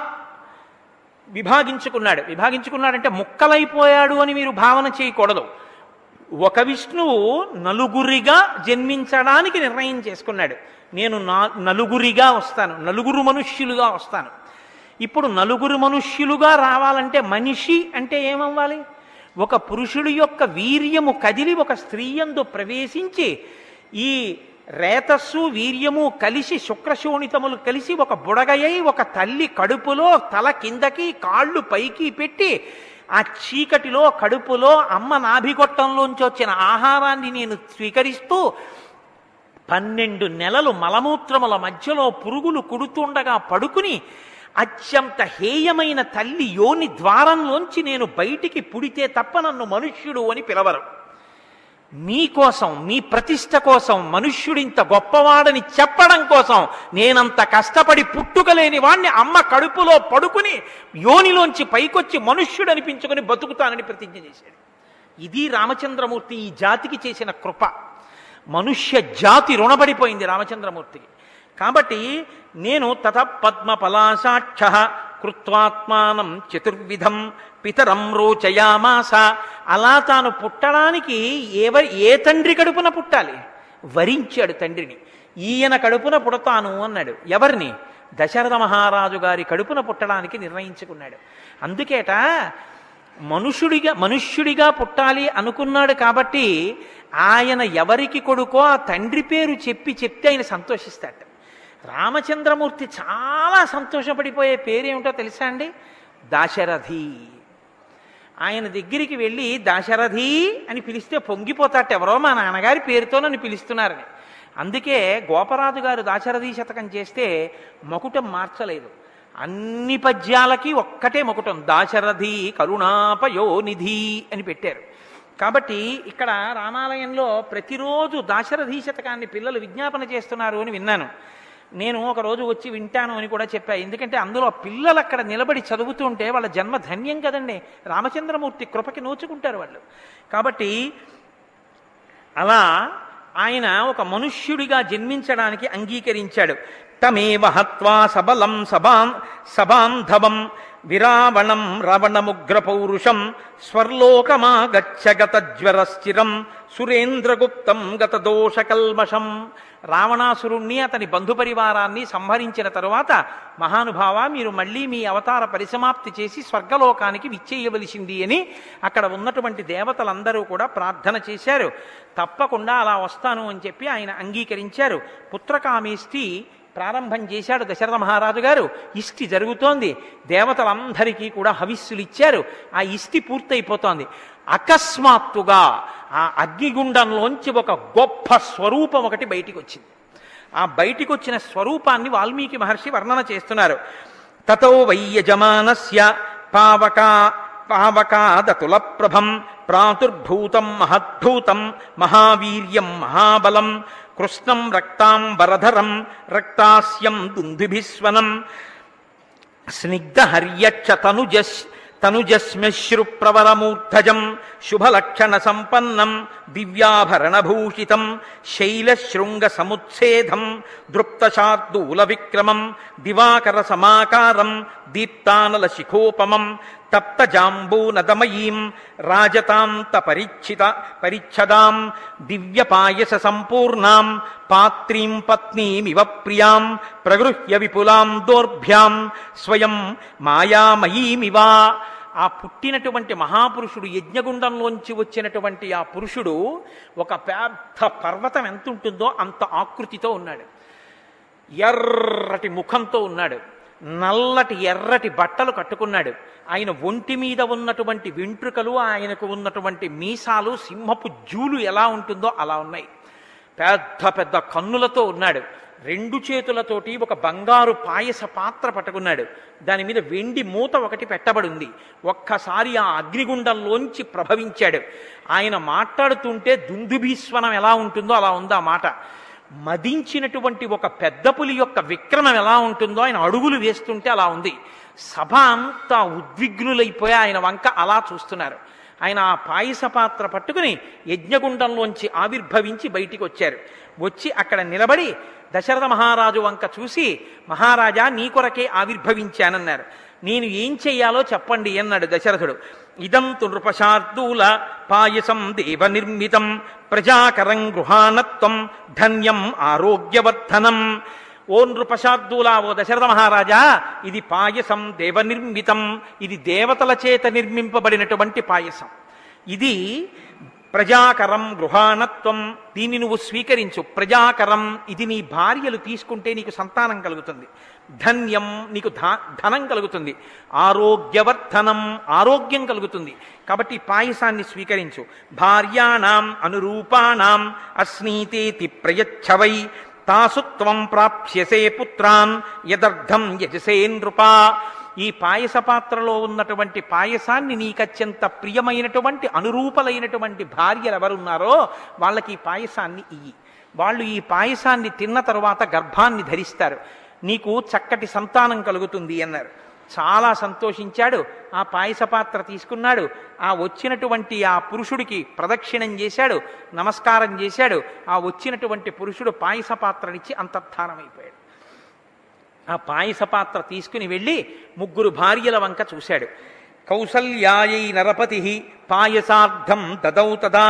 విభాగించుకున్నాడంటే ముక్కలైపోయాడు అని మీరు భావన చేయకూడదు. ఒక విష్ణువు నలుగురిగా జన్మించడానికి నిర్ణయం చేసుకున్నాడు. నేను నలుగురిగా వస్తాను, నలుగురు మనుష్యులుగా వస్తాను. ఇప్పుడు నలుగురు మనుష్యులుగా రావాలంటే మనిషి అంటే ఏమవ్వాలి? ఒక పురుషుడి యొక్క వీర్యము కదిలి ఒక స్త్రీయందు ప్రవేశించి ఈ రేతస్సు వీర్యము కలిసి శుక్రశోణితములు కలిసి ఒక బుడగయ్యి ఒక తల్లి కడుపులో తల కిందకి కాళ్ళు పైకి పెట్టి ఆ చీకటిలో కడుపులో అమ్మ నాభిగొట్టంలోంచి వచ్చిన ఆహారాన్ని నేను స్వీకరిస్తూ 12 నెలలు మలమూత్రముల మధ్యలో పురుగులు కుడుతుండగా పడుకుని అత్యంత హేయమైన తల్లి యోని ద్వారంలోంచి నేను బయటికి పుడితే తప్ప నన్ను మనుష్యుడు అని పిలవరు. మీకోసం, మీ ప్రతిష్ట కోసం, మనుష్యుడింత గొప్పవాడని చెప్పడం కోసం నేనంత కష్టపడి పుట్టుకలేని వాణ్ణి అమ్మ కడుపులో పడుకుని యోనిలోంచి పైకొచ్చి మనుష్యుడు అనిపించుకొని బతుకుతానని ప్రతిజ్ఞ చేశాడు. ఇది రామచంద్రమూర్తి ఈ జాతికి చేసిన కృప. మనుష్య జాతి రుణపడిపోయింది రామచంద్రమూర్తికి. కాబట్టి నేను తత పద్మపలాశాక్ష కృత్వాత్మానం చతుర్విధం పితరం రోచయామాస. అలా తాను పుట్టడానికి ఏ తండ్రి కడుపున పుట్టాలి? వరించాడు తండ్రిని. ఈయన కడుపున పుడతాను అన్నాడు. ఎవరిని? దశరథ మహారాజు గారి కడుపున పుట్టడానికి నిర్ణయించుకున్నాడు. అందుకేట మనుష్యుడిగా పుట్టాలి అనుకున్నాడు. కాబట్టి ఆయన ఎవరికి కొడుకో ఆ తండ్రి పేరు చెప్తే ఆయన సంతోషిస్తాడు. రామచంద్రమూర్తి చాలా సంతోషపడిపోయే పేరేమిటో తెలుసా అండి? దాశరథి. ఆయన దగ్గరికి వెళ్ళి దాశరథి అని పిలిస్తే పొంగిపోతాట, ఎవరో మా నాన్నగారి పేరుతో నన్ను పిలుస్తున్నారని. అందుకే గోపరాజు గారు దాశరథి శతకం చేస్తే మకుటం మార్చలేదు. అన్ని పద్యాలకి ఒక్కటే మకుటం, దాశరథి కరుణాపయోనిధి అని పెట్టారు. కాబట్టి ఇక్కడ రామాలయంలో ప్రతిరోజు దాశరథి శతకాన్ని పిల్లలు విజ్ఞాపన చేస్తున్నారు అని విన్నాను. నేను ఒకరోజు వచ్చి వింటాను అని కూడా చెప్పా. ఎందుకంటే అందులో పిల్లలు అక్కడ నిలబడి చదువుతుంటే వాళ్ళ జన్మ ధన్యం కదండి. రామచంద్రమూర్తి కృపకి నోచుకుంటారు వాళ్ళు. కాబట్టి అలా ఆయన ఒక మనుష్యుడిగా జన్మించడానికి అంగీకరించాడు. తమేవ హత్వా సబలం సబాంధవం విరావణం రావణముగ్ర పౌరుషం స్వర్లోకమాగచ్చ గత జ్వరస్థిరం సురేంద్రగుప్తం గత దోషకల్మషం. రావణాసురుణ్ణి అతని బంధుపరివారాన్ని సంహరించిన తరువాత, మహానుభావ మీరు మళ్ళీ మీ అవతార పరిసమాప్తి చేసి స్వర్గలోకానికి విచ్చేయవలసింది అని అక్కడ ఉన్నటువంటి దేవతలందరూ కూడా ప్రార్థన చేశారు. తప్పకుండా అలా వస్తాను అని చెప్పి ఆయన అంగీకరించారు. పుత్రకామేష్టి ప్రారంభం చేశాడు దశరథ మహారాజు గారు. ఇష్టి జరుగుతోంది. దేవతలందరికీ కూడా హవిస్సులు ఇచ్చారు. ఆ ఇష్టి పూర్తయిపోతోంది. అకస్మాత్తుగా ఆ అగ్నిగుండంలోంచి ఒక గొప్ప స్వరూపం ఒకటి బయటికి వచ్చింది. ఆ బయటికి వచ్చిన స్వరూపాన్ని వాల్మీకి మహర్షి వర్ణన చేస్తున్నారు. తతో వై యజమానస్య పావకాదతుల ప్రభం ప్రాతుర్భూతం మహద్భూతం మహావీర్యం మహాబలం కృష్ణం రక్తాంబరధరం రక్తాస్యం దుందుభిస్వనం స్నిగ్ధహర్యక్ష తనుజశ్మశ్రు ప్రవరమూర్ధజం శుభలక్షణ సంపన్నం దివ్యాభరణభూషితం శైలశృంగ సముచ్ఛేదం దృప్తశార్దూల విక్రమం దివాకర సమాకారం దీప్తానల శిఖోపమం తప్తజాంబూనదమయీం రాజతాంత పరిచ్ఛదాం దివ్యపాయస సంపూర్ణాం పాత్రీం పత్నీమివ ప్రియాం ప్రగృహ్య విపులాం దోర్భ్యాం స్వయం మాయామయీమివా. ఆ పుట్టినటువంటి మహాపురుషుడు, యజ్ఞగుండంలోంచి వచ్చినటువంటి ఆ పురుషుడు ఒక పెద్ద పర్వతం ఎంత ఉంటుందో అంత ఆకృతితో ఉన్నాడు. ఎర్రటి ముఖంతో ఉన్నాడు. నల్లటి ఎర్రటి బట్టలు కట్టుకున్నాడు. ఆయన ఒంటి మీద ఉన్నటువంటి వెంట్రుకలు, ఆయనకు ఉన్నటువంటి మీసాలు సింహపు జూలు ఎలా ఉంటుందో అలా ఉన్నాయి. పెద్ద పెద్ద కన్నులతో ఉన్నాడు. రెండు చేతులతోటి ఒక బంగారు పాయస పాత్ర పట్టుకున్నాడు. దాని మీద వెండి మూత ఒకటి పెట్టబడింది. ఒక్కసారి ఆ అగ్నిగుండంలోంచి ప్రభవించాడు. ఆయన మాట్లాడుతుంటే దుందుభీస్వనం ఎలా ఉంటుందో అలా ఉంది ఆ మాట. మదించినటువంటి ఒక పెద్ద పులి యొక్క విక్రమం ఎలా ఉంటుందో ఆయన అడుగులు వేస్తుంటే అలా ఉంది. సభ అంతా ఉద్విగ్నులైపోయి ఆయన వంక అలా చూస్తున్నారు. ఆయన ఆ పాయస పాత్ర పట్టుకుని యజ్ఞగుండంలోంచి ఆవిర్భవించి బయటికి వచ్చారు. వచ్చి అక్కడ నిలబడి దశరథ మహారాజు వంక చూసి, మహారాజా నీ కొరకే ఆవిర్భవించానన్నారు. నేను ఏం చెయ్యాలో చెప్పండి అన్నాడు దశరథుడు. ఇదం తు నృపశార్దూల పాయసం దేవ నిర్మితం ప్రజాకరం గృహాణత్వం ధన్యం ఆరోగ్యవర్ధనం. ఓ నృపశార్దూల, ఓ దశరథ మహారాజా, ఇది పాయసం దేవనిర్మితం. ఇది దేవతల చేత నిర్మింపబడినటువంటి పాయసం. ఇది ప్రజాకరం గృహాణత్వం. దీన్ని నువ్వు స్వీకరించు. ప్రజాకరం, ఇది నీ భార్యలు తీసుకుంటే నీకు సంతానం కలుగుతుంది. ధన్యం, నీకు ధనం కలుగుతుంది. ఆరోగ్యవర్ధనం, ఆరోగ్యం కలుగుతుంది. కాబట్టి పాయసాన్ని స్వీకరించు. భార్యాణం అనురూపాణం అస్నీతేతి ప్రయచ్చవై తాసు త్వం ప్రాప్స్యసే పుత్రాన్ యదర్థం యజసే నృపా. ఈ పాయస పాత్రలో ఉన్నటువంటి పాయసాన్ని నీకత్యంత ప్రియమైనటువంటి అనురూపలైనటువంటి భార్యలు ఎవరున్నారో వాళ్ళకి ఈ పాయసాన్ని ఇయ్యి. వాళ్ళు ఈ పాయసాన్ని తిన్న తరువాత గర్భాన్ని ధరిస్తారు, నీకు చక్కటి సంతానం కలుగుతుంది అన్నారు. చాలా సంతోషించాడు. ఆ పాయస పాత్ర తీసుకున్నాడు, ఆ వచ్చినటువంటి ఆ పురుషుడికి ప్రదక్షిణం చేశాడు, నమస్కారం చేశాడు. ఆ వచ్చినటువంటి పురుషుడు పాయస పాత్రనిచ్చి అంతర్ధానమైపోయాడు. ఆ పాయస పాత్ర తీసుకుని వెళ్ళి 3 భార్యల వంక చూశాడు. కౌసల్యాయై నరపతి పాయసార్థం దదౌ తదా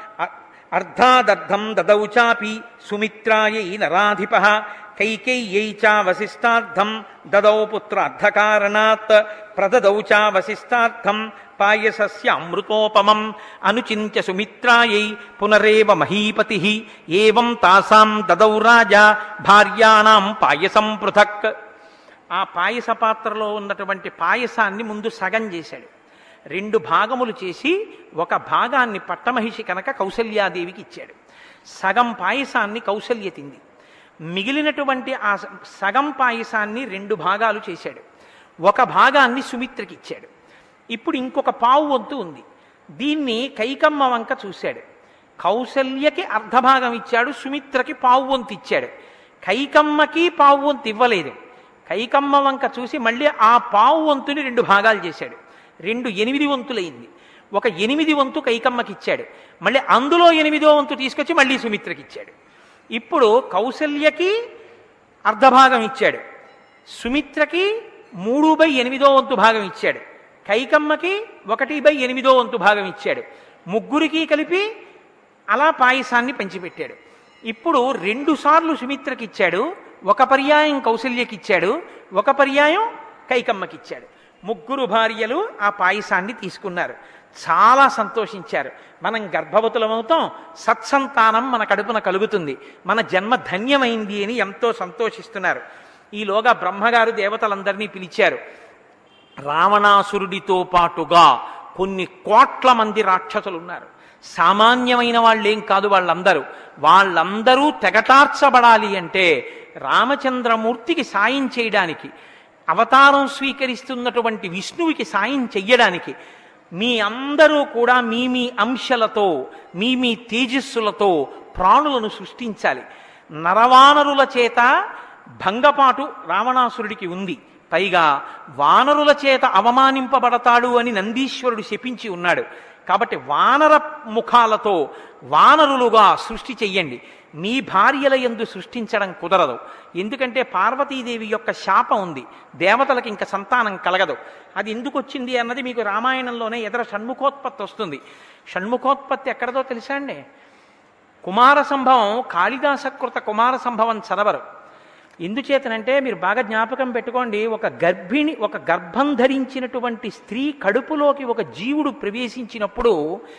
అర్ధాదర్థం దదౌ చాపి సుమిత్రాయై నరాధిప కైకేయ్యై చ వశిష్టార్థం దదౌ పుత్రార్థకారణాత్ ప్రదదౌ చ వశిష్టార్థం పాయసస్య అమృతోపమం అనుచింత్య సుమిత్రాయై పునరేవ మహీపతి ఏవం తాసాం దదౌ రాజా భార్యాణం పాయసం పృథక్. ఆ పాయస పాత్రలో ఉన్నటువంటి పాయసాన్ని ముందు సగం చేశాడు. 2 భాగములు చేసి ఒక భాగాన్ని పట్టమహిషి కనుక కౌసల్యాదేవికి ఇచ్చాడు. సగం పాయసాన్ని కౌసల్య తింది. మిగిలినటువంటి ఆ సగం పాయసాన్ని 2 భాగాలు చేశాడు. ఒక భాగాన్ని సుమిత్రకి ఇచ్చాడు. ఇప్పుడు ఇంకొక పావు వంతు ఉంది. దీన్ని కైకమ్మ వంక చూశాడు. కౌసల్యకి అర్ధభాగం ఇచ్చాడు, సుమిత్రకి పావు వంతు ఇచ్చాడు. కైకమ్మకి పావు వంతు ఇవ్వలేదు. కైకమ్మ వంక చూసి మళ్ళీ ఆ పావు వంతుని 2 భాగాలు చేశాడు. 2 8 వంతులైంది. ఒక 8 వంతు కైకమ్మకి ఇచ్చాడు. మళ్ళీ అందులో 8వ వంతు తీసుకొచ్చి మళ్ళీ సుమిత్రకి ఇచ్చాడు. ఇప్పుడు కౌసల్యకి అర్ధభాగం ఇచ్చాడు, సుమిత్రకి 3/8వ వంతు భాగం ఇచ్చాడు, కైకమ్మకి 1/8వ వంతు భాగం ఇచ్చాడు. 3 కలిపి అలా పాయసాన్ని పంచిపెట్టాడు. ఇప్పుడు 2 సార్లు సుమిత్రకి ఇచ్చాడు, ఒక పర్యాయం కౌసల్యకి ఇచ్చాడు, ఒక పర్యాయం కైకమ్మకి ఇచ్చాడు. 3 భార్యలు ఆ పాయసాన్ని తీసుకున్నారు. చాలా సంతోషించారు. మనం గర్భవతులమవుతాం, సత్సంతానం మన కడుపున కలుగుతుంది, మన జన్మ ధన్యమైంది అని ఎంతో సంతోషిస్తున్నారు. ఈలోగా బ్రహ్మగారు దేవతలందరినీ పిలిచారు. రావణాసురుడితో పాటుగా కొన్ని కోట్ల మంది రాక్షసులు ఉన్నారు. సామాన్యమైన వాళ్ళేం కాదు వాళ్ళందరూ తెగటార్చబడాలి అంటే రామచంద్రమూర్తికి సాయం చేయడానికి, అవతారం స్వీకరిస్తున్నటువంటి విష్ణువుకి సాయం చెయ్యడానికి మీ అందరూ కూడా మీ మీ అంశలతో, మీ మీ తేజస్సులతో ప్రాణులను సృష్టించాలి. నరవానరుల చేత భంగపాటు రావణాసురుడికి ఉంది. పైగా వానరుల చేత అవమానింపబడతాడు అని నందీశ్వరుడు శపించి ఉన్నాడు. కాబట్టి వానర ముఖాలతో వానరులుగా సృష్టి చెయ్యండి. మీ భార్యల యందు సృష్టించడం కుదరదు. ఎందుకంటే పార్వతీదేవి యొక్క శాపం ఉంది, దేవతలకు ఇంకా సంతానం కలగదు. అది ఎందుకు వచ్చింది అన్నది మీకు రామాయణంలోనే ఎదర షణ్ముఖోత్పత్తి వస్తుంది. షణ్ముఖోత్పత్తి ఎక్కడదో తెలుసా అండి? కుమార సంభవం, కాళిదాసకృత కుమార సంభవం చదవరు. ఎందుచేతనంటే మీరు బాగా జ్ఞాపకం పెట్టుకోండి, ఒక గర్భం ధరించినటువంటి స్త్రీ కడుపులోకి ఒక జీవుడు ప్రవేశించినప్పుడు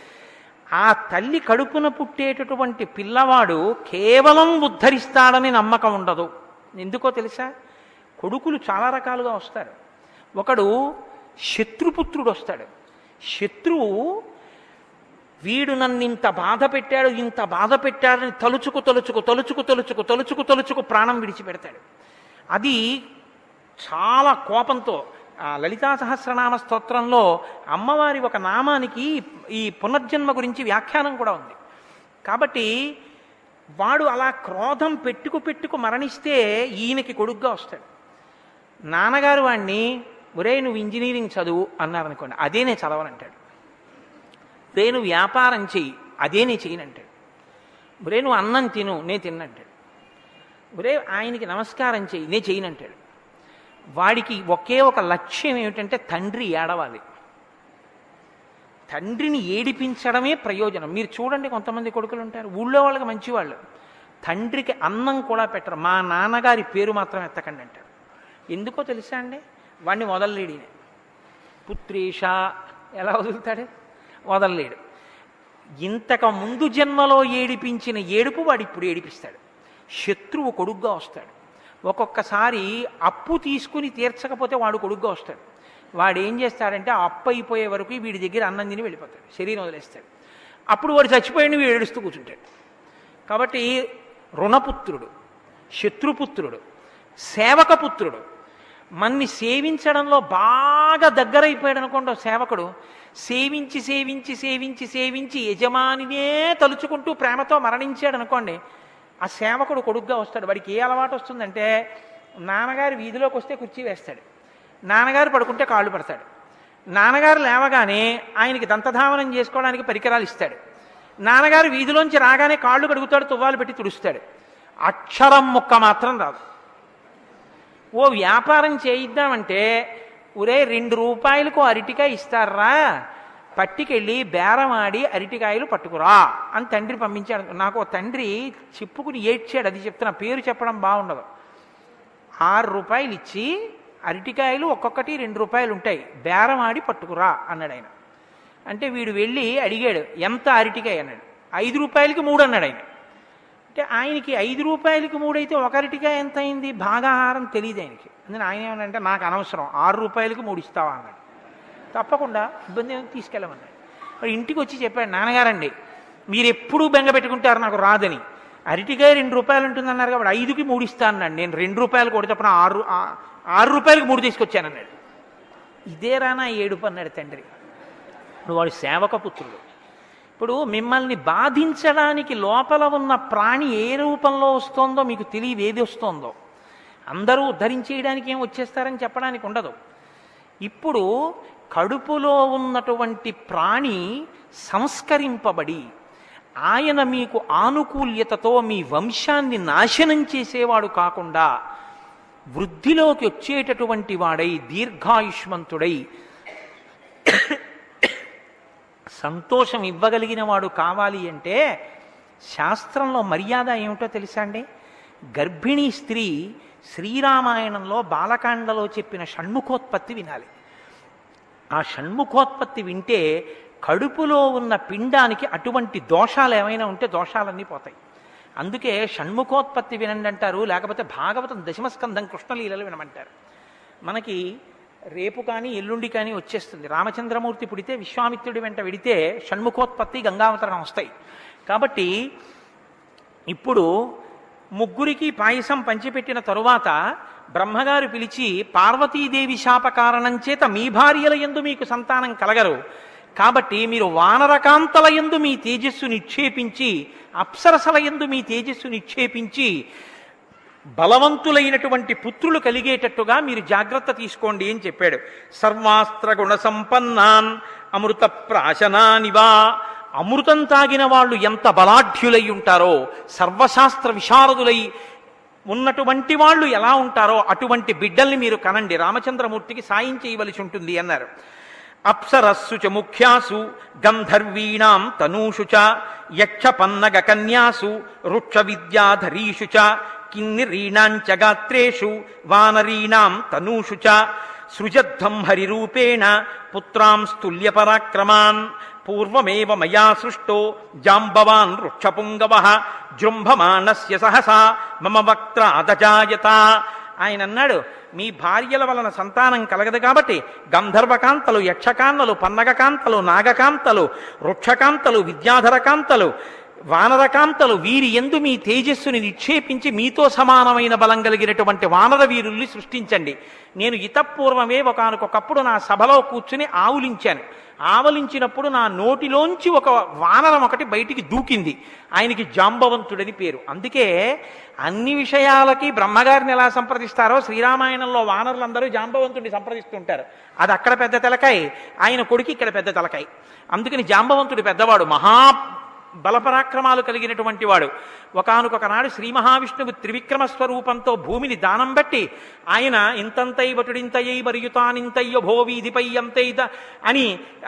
ఆ తల్లి కడుపున పుట్టేటటువంటి పిల్లవాడు కేవలం ఉద్ధరిస్తాడని నమ్మకం ఉండదు. ఎందుకో తెలుసా? కొడుకులు చాలా రకాలుగా వస్తారు. ఒకడు శత్రుపుత్రుడు వస్తాడు. శత్రువు వీడు నన్ను ఇంత బాధ పెట్టాడని తలుచుకు ప్రాణం విడిచిపెడతాడు. అది చాలా కోపంతో లలితా సహస్రనామ స్తోత్రంలో అమ్మవారి ఒక నామానికి ఈ పునర్జన్మ గురించి వ్యాఖ్యానం కూడా ఉంది. కాబట్టి వాడు అలా క్రోధం పెట్టుకు మరణిస్తే ఈయనకి కొడుగ్గా వస్తాడు. నాన్నగారు వాడిని, ఒరే నువ్వు ఇంజనీరింగ్ చదువు అన్నారనుకోండి, అదే నేను చదవనంటాడు. ఒరే నువ్వు వ్యాపారం చెయ్యి, అదే నేను చేయనంటాడు. ఒరే నువ్వు అన్నం తిను, నేను తిన్నంటాడు. ఒరే ఆయనకి నమస్కారం చెయ్యి, నేను చేయనంటాడు. వాడికి ఒకే ఒక లక్ష్యం ఏమిటంటే తండ్రి ఏడవాలి. తండ్రిని ఏడిపించడమే ప్రయోజనం. మీరు చూడండి, కొంతమంది కొడుకులు ఉంటారు, ఊళ్ళో వాళ్ళకి మంచివాళ్ళు, తండ్రికి అన్నం కూడా పెట్టరు. మా నాన్నగారి పేరు మాత్రం ఎత్తకండి అంటారు. ఎందుకో తెలుసా అండి? వాడిని వదలలేడినే. పుత్రేష ఎలా వదులుతాడు? వదలలేడు. ఇంతకు ముందు జన్మలో ఏడిపించిన ఏడుపు వాడు ఇప్పుడు ఏడిపిస్తాడు. శత్రువు కొడుగ్గా వస్తాడు. ఒక్కొక్కసారి అప్పు తీసుకుని తీర్చకపోతే వాడు కొడుగ్గా వస్తాడు. వాడు ఏం చేస్తాడంటే ఆ అప్పు అయిపోయే వరకు వీడి దగ్గర అన్నం తిని వెళ్ళిపోతాడు, శరీరం వదిలేస్తాడు. అప్పుడు వాడు చచ్చిపోయిన వీడు ఏడుస్తూ కూర్చుంటాడు. కాబట్టి రుణపుత్రుడు, శత్రుపుత్రుడు, సేవకపుత్రుడు, మన్ని సేవించడంలో బాగా దగ్గరైపోయాడు అనుకోండి సేవకుడు, సేవించి సేవించి సేవించి సేవించి యజమానినే తలుచుకుంటూ ప్రేమతో మరణించాడు అనుకోండి, ఆ సేవకుడు కొడుగ్గా వస్తాడు. వాడికి ఏ అలవాటు వస్తుందంటే, నాన్నగారు వీధిలోకి వస్తే కుర్చీ వేస్తాడు, నాన్నగారు పడుకుంటే కాళ్ళు పడతాడు, నాన్నగారు లేవగానే ఆయనకి దంతధావనం చేసుకోవడానికి పరికరాలు ఇస్తాడు, నాన్నగారు వీధిలోంచి రాగానే కాళ్ళు కడుగుతాడు, తువ్వాలు పెట్టి తుడుస్తాడు. అక్షరం ముక్క మాత్రం రాదు. ఓ వ్యాపారం చేయిద్దామంటే, ఒరే 2 రూపాయలకు అరటికాయ ఇస్తారా, పట్టికెళ్ళి బేరం ఆడి అరటికాయలు పట్టుకురా అని తండ్రి పంపించాడు. నాకు తండ్రి చెప్పుకుని ఏడ్చాడు. అది చెప్తున్నా, పేరు చెప్పడం బాగుండదు. 6 రూపాయలు ఇచ్చి అరటికాయలు ఒక్కొక్కటి 2 రూపాయలు ఉంటాయి, బేరం ఆడి పట్టుకురా అన్నాడు ఆయన. అంటే వీడు వెళ్ళి అడిగాడు, ఎంత అరటికాయ అన్నాడు. 5 రూపాయలకి 3 అన్నాడు ఆయన. అంటే ఆయనకి 5 రూపాయలకి 3 అయితే ఒక అరటికాయ ఎంత అయింది, భాగాహారం తెలియదు ఆయనకి. అందుకని ఆయన ఏమనంటే, నాకు అనవసరం, 6 రూపాయలకి 3 ఇస్తావా అన్నాడు. తప్పకుండా, ఇబ్బంది ఏమి, తీసుకెళ్ళమన్నాడు. మరి ఇంటికి వచ్చి చెప్పాడు, నాన్నగారండి మీరు ఎప్పుడూ బెంగ పెట్టుకుంటారు నాకు రాదని, అరటికాయ 2 రూపాయలు ఉంటుందన్నారు కాబట్టి 5కి 3 ఇస్తా అన్నాడు. నేను 2 రూపాయలు కొడి తప్పన 6 రూపాయలకి 3 తీసుకొచ్చానన్నాడు. ఇదేరా నా ఏడుపు అన్నాడు తండ్రి. ఇప్పుడు వాడు సేవక పుత్రుడు. ఇప్పుడు మిమ్మల్ని బాధించడానికి లోపల ఉన్న ప్రాణి ఏ రూపంలో వస్తోందో మీకు తెలియదు, ఏది వస్తోందో. అందరూ ఉద్ధరించేయడానికి ఏం వచ్చేస్తారని చెప్పడానికి ఉండదు. ఇప్పుడు కడుపులో ఉన్నటువంటి ప్రాణి సంస్కరింపబడి ఆయన మీకు ఆనుకూల్యతతో మీ వంశాన్ని నాశనం చేసేవాడు కాకుండా వృద్ధిలోకి వచ్చేటటువంటి వాడై దీర్ఘాయుష్మంతుడై సంతోషం ఇవ్వగలిగిన వాడు కావాలి అంటే శాస్త్రంలో మర్యాద ఏమిటో తెలుసా అండి? గర్భిణీ స్త్రీ శ్రీరామాయణంలో బాలకాండలో చెప్పిన షణ్ముఖోత్పత్తి వినాలి. ఆ షణ్ముఖోత్పత్తి వింటే కడుపులో ఉన్న పిండానికి అటువంటి దోషాలు ఏమైనా ఉంటే దోషాలన్నీ పోతాయి. అందుకే షణ్ముఖోత్పత్తి వినండి అంటారు, లేకపోతే భాగవతం దశమస్కంధం కృష్ణలీలలు వినమంటారు. మనకి రేపు కానీ ఎల్లుండి కానీ వచ్చేస్తుంది. రామచంద్రమూర్తి పుడితే విశ్వామిత్రుడి వెంట విడితే షణ్ముఖోత్పత్తి గంగావతరణం వస్తాయి. కాబట్టి ఇప్పుడు ముగ్గురికి పాయసం పంచిపెట్టిన తరువాత బ్రహ్మగారు పిలిచి, పార్వతీదేవి శాప కారణం చేత మీ భార్యల యందు మీకు సంతానం కలగరు, కాబట్టి మీరు వానరకాంతల యందు మీ తేజస్సు నిక్షేపించి, అప్సరసల యందు మీ తేజస్సు నిక్షేపించి బలవంతులైనటువంటి పుత్రులు కలిగేటట్టుగా మీరు జాగ్రత్త తీసుకోండి అని చెప్పాడు. సర్వాస్త్ర గుణ సంపన్నాన్ అమృత ప్రాశనానివా. అమృతం తాగిన వాళ్ళు ఎంత బలాఢ్యులై ఉంటారో, సర్వశాస్త్ర విశారదులై ఉన్నటువంటి వాళ్ళు ఎలా ఉంటారో అటువంటి బిడ్డల్ని మీరు కనండి, రామచంద్రమూర్తికి సాయం చేయవలసి ఉంటుంది అన్నారు. అప్సరస్సు చ ముఖ్యాసు గంధర్వీణాం తనూషు చ యక్ష పన్నగ కన్యాసు వృక్ష విద్యాధరీషు చ కిన్నిరీణాంచ గాత్రేషు వానరీణాం తనూషు చ సృజధ్వం హరిరూపేణ పుత్రాంస్తుల్య పరాక్రమాన్ పూర్వమేవ మయా సృష్టో జాంబవాన్ వృక్షపుంగవః జృంభమాణస్య సహసా మమ వక్త్రాదజాయత. ఆయన అన్నాడు, మీ భార్యల వలన సంతానం కలగదు కాబట్టి గంధర్వకాంతలు, యక్షకాంతలు, పన్నగకాంతలు, నాగకాంతలు, వృక్షకాంతలు, విద్యాధరకాంతలు, వానరకాంతలు, వీరి యందు మీ తేజస్సుని నిక్షేపించి మీతో సమానమైన బలం కలిగినటువంటి వానర వీరుల్ని సృష్టించండి. నేను ఇతపూర్వమే ఒకానొకప్పుడు నా సభలో కూర్చుని ఆవులించాను. ఆవలించినప్పుడు నా నోటిలోంచి ఒక వానరం ఒకటి బయటికి దూకింది. ఆయనకి జాంబవంతుడని పేరు. అందుకే అన్ని విషయాలకి బ్రహ్మగారిని ఎలా సంప్రదిస్తారో శ్రీరామాయణంలో వానరులందరూ జాంబవంతుడిని సంప్రదిస్తుంటారు. అది అక్కడ పెద్ద తలకాయ, ఆయన కొడుకు ఇక్కడ పెద్ద తలకాయ. అందుకని జాంబవంతుడు పెద్దవాడు, మహా బలపరాక్రమాలు కలిగినటువంటి వాడు. ఒకానొక నాడు శ్రీ మహావిష్ణువు త్రివిక్రమ స్వరూపంతో భూమిని దానం బట్టి ఆయన ఇంతంతై వటుడింతయ్యై మరియుతానింతయ్య భోవీధిపై అంతైద అని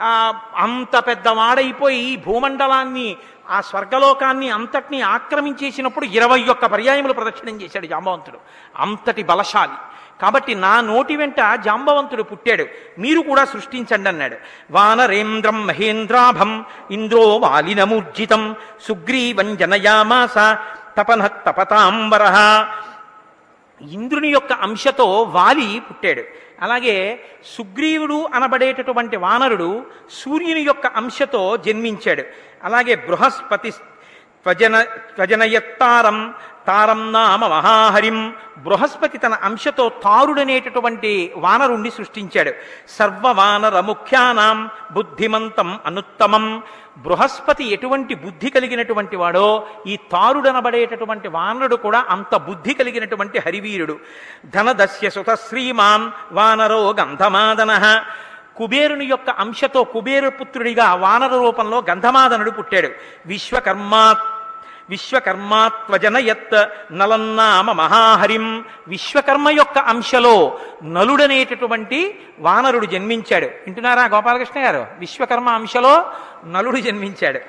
అంత పెద్దవాడైపోయి భూమండలాన్ని, ఆ స్వర్గలోకాన్ని అంతటినీ ఆక్రమించేసినప్పుడు 21 పర్యాయములు ప్రదక్షిణం చేశాడు జాంబవంతుడు. అంతటి బలశాలి. కాబట్టి నా నోటి వెంట జాంబవంతుడు పుట్టాడు, మీరు కూడా సృష్టించండి అన్నాడు. వానరేంద్రం మహేంద్రాభం ఇంద్రో వాలినమూర్జితం సుగ్రీవం జనయామాస తపన తపతాంబరః. ఇంద్రుని యొక్క అంశతో వాలి పుట్టాడు. అలాగే సుగ్రీవుడు అనబడేటటువంటి వానరుడు సూర్యుని యొక్క అంశతో జన్మించాడు. అలాగే బృహస్పతి త్వజనయత్తారం తారం నామ మహాహరిం. బృహస్పతి తన అంశతో తారుడనేటటువంటి వానరుణ్ణి సృష్టించాడు. సర్వవానర ముఖ్యానాం బుద్ధిమంతం అనుత్తమం. బృహస్పతి ఎటువంటి బుద్ధి కలిగినటువంటి వాడో ఈ తారుడనబడేటటువంటి వానరుడు కూడా అంత బుద్ధి కలిగినటువంటి హరివీరుడు. ధనదస్య సుత శ్రీమాన్ వానరో గంధమాదన. కుబేరుని యొక్క అంశతో కుబేరపుత్రుడిగా వానర రూపంలో గంధమాదనుడు పుట్టాడు. విశ్వకర్మాత్వజనయత్ నలన్నామ మహాహరిం. విశ్వకర్మ యొక్క అంశలో నలుడనేటటువంటి వానరుడు జన్మించాడు. వింటున్నారా గోపాలకృష్ణ గారు? విశ్వకర్మ అంశలో నలుడు జన్మించాడు.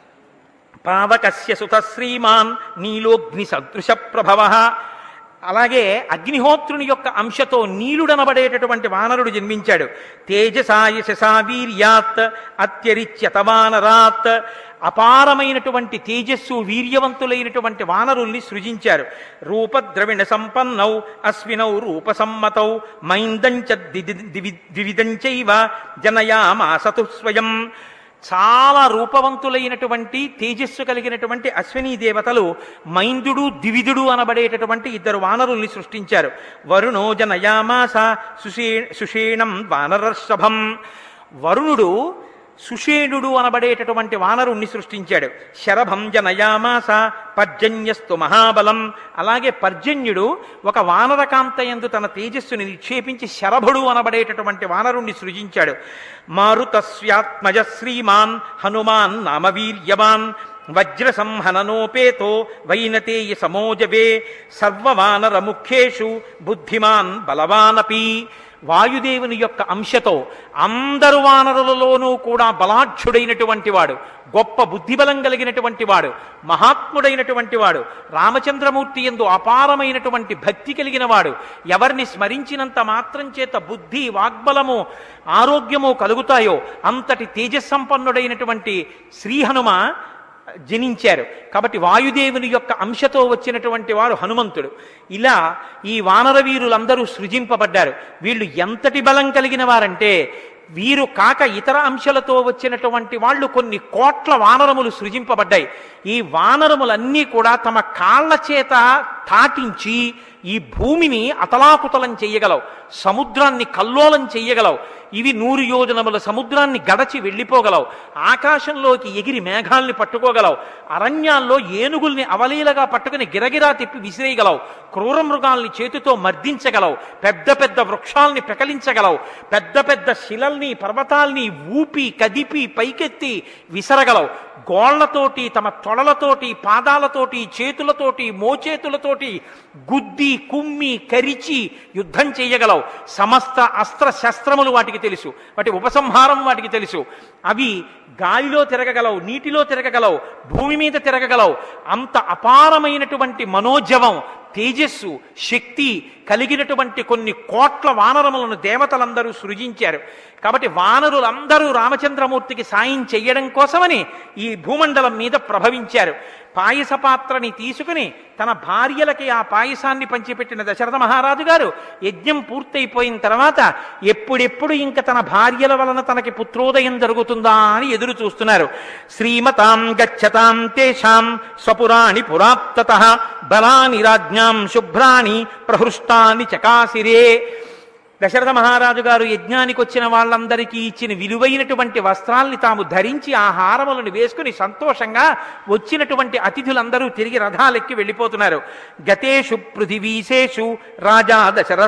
పావకస్య సుత శ్రీమాన్ నీలోగ్ని సదృశ ప్రభవ. అలాగే అగ్నిహోత్రుని యొక్క అంశతో నీలుడనబడేటటువంటి వానరుడు జన్మించాడు. తేజసా యశసా వీర్యాత్ అత్యరిచ్యత వానరాత్. అపారమైనటువంటి తేజస్సు వీర్యవంతులైనటువంటి వానరుల్ని సృజించారు. రూపద్రవిణ సంపన్నౌ అశ్వినౌ రూపసమ్మతౌ మైందంచ ద్వివిధంచైవ జనయామాసతు స్వయం. చాలా రూపవంతులైనటువంటి తేజస్సు కలిగినటువంటి అశ్వినీ దేవతలు మైందుడు ద్వివిధుడు అనబడేటటువంటి ఇద్దరు వానరుల్ని సృష్టించారు. వరుణో జనయామాస సుషేణం వానరర్షభం. వరుణుడు సుషేణుడు అనబడేటటువంటి వానరుణ్ణి సృష్టించాడు. శరభం జనయామాస పర్జన్యస్తు మహాబలం. అలాగే పర్జన్యుడు ఒక వానరకాంతయందు తన తేజస్సుని నిక్షేపించి శరభుడు అనబడేటటువంటి వానరుణ్ణి సృజించాడు. మారుతస్యాత్మజ శ్రీమాన్ హనుమాన్ నామవీర్యవాన్. వజ్ర సంహననోపేతో వైనతేయ సమోజవే. సర్వవానర ముఖ్యేషు బుద్ధిమాన్ బలవానపి. వాయుదేవుని యొక్క అంశతో అందరు వానరులలోనూ కూడా బలాఢ్యుడైనటువంటి వాడు, గొప్ప బుద్ధిబలం కలిగినటువంటి వాడు, మహాత్ముడైనటువంటి వాడు, రామచంద్రమూర్తి యందు అపారమైనటువంటి భక్తి కలిగిన వాడు, ఎవరిని స్మరించినంత మాత్రం చేత బుద్ధి వాగ్బలము ఆరోగ్యము కలుగుతాయో అంతటి తేజస్సంపన్నుడైనటువంటి శ్రీ హనుమ జనించారు. కాబట్టి వాయుదేవుని యొక్క అంశతో వచ్చినటువంటి వాడు హనుమంతుడు. ఇలా ఈ వానర వీరులందరూ సృజింపబడ్డారు. వీళ్ళు ఎంతటి బలం కలిగిన వారంటే వీరు కాక ఇతర అంశాలతో వచ్చినటువంటి వాళ్ళు కొన్ని కోట్ల వానరములు సృజింపబడ్డాయి. ఈ వానరములన్నీ కూడా తమ కాళ్ల చేత తాటించి ఈ భూమిని అతలాకుతలం చెయ్యగలవు, సముద్రాన్ని కల్లోలం చెయ్యగలవు. ఇవి 100 యోజనముల సముద్రాన్ని గడచి వెళ్ళిపోగలవు, ఆకాశంలోకి ఎగిరి మేఘాల్ని పట్టుకోగలవు, అరణ్యాల్లో ఏనుగుల్ని అవలీలగా పట్టుకుని గిరగిరా తిప్పి విసిరేయగలవు, క్రూర మృగాల్ని చేతితో మర్దించగలవు, పెద్ద పెద్ద వృక్షాల్ని పెకలించగలవు, పెద్ద పెద్ద శిలల్ని పర్వతాల్ని ఊపి కదిపి పైకెత్తి విసరగలవు. గోళ్లతోటి తమ తొడలతోటి పాదాలతోటి చేతులతోటి మోచేతులతోటి గుద్ది కుమ్మి కరిచి యుద్ధం చేయగలవు. సమస్త అస్త్ర శస్త్రములు వాటికి తెలుసు, వాటి ఉపసంహారం వాటికి తెలుసు. అవి గాలిలో తిరగగలవు, నీటిలో తిరగగలవు, భూమి మీద తిరగగలవు. అంత అపారమైనటువంటి మనోజవం, తేజస్సు, శక్తి కలిగినటువంటి కొన్ని కోట్ల వానరములను దేవతలందరూ సృజించారు. కాబట్టి వానరులందరూ రామచంద్రమూర్తికి సాయం చెయ్యడం కోసమని ఈ భూమండలం మీద ప్రభవించారు. పాయస పాత్రని తీసుకుని తన భార్యలకి ఆ పాయసాన్ని పంచిపెట్టిన దశరథ మహారాజు గారు యజ్ఞం పూర్తయిపోయిన తర్వాత ఎప్పుడెప్పుడు ఇంకా తన భార్యల వలన తనకి పుత్రోదయం జరుగుతుందా అని ఎదురు చూస్తున్నారు. శ్రీమతాం గచ్చతాం తేషాం స్వపురాణి పురాప్తతః బలాని రాజ్ఞాం శుభ్రాణి ప్రహృష్టాని చకాసిరే. దశరథ మహారాజు గారు యజ్ఞానికి వచ్చిన వాళ్ళందరికీ ఇచ్చిన విలువైనటువంటి వస్త్రాల్ని తాము ధరించి ఆ హారములను వేసుకుని సంతోషంగా వచ్చినటువంటి అతిథులందరూ తిరిగి రథాలెక్కి వెళ్ళిపోతున్నారు. గతేషు పృథివీశేషు రాజా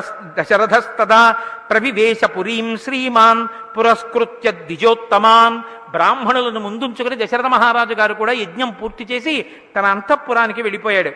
దశరథస్తదా ప్రవివేశ పురీం శ్రీమాన్ పురస్కృత్య ద్విజోత్తమాన్. బ్రాహ్మణులను ముందుంచుకుని దశరథ మహారాజు గారు కూడా యజ్ఞం పూర్తి చేసి తన అంతఃపురానికి వెళ్ళిపోయాడు.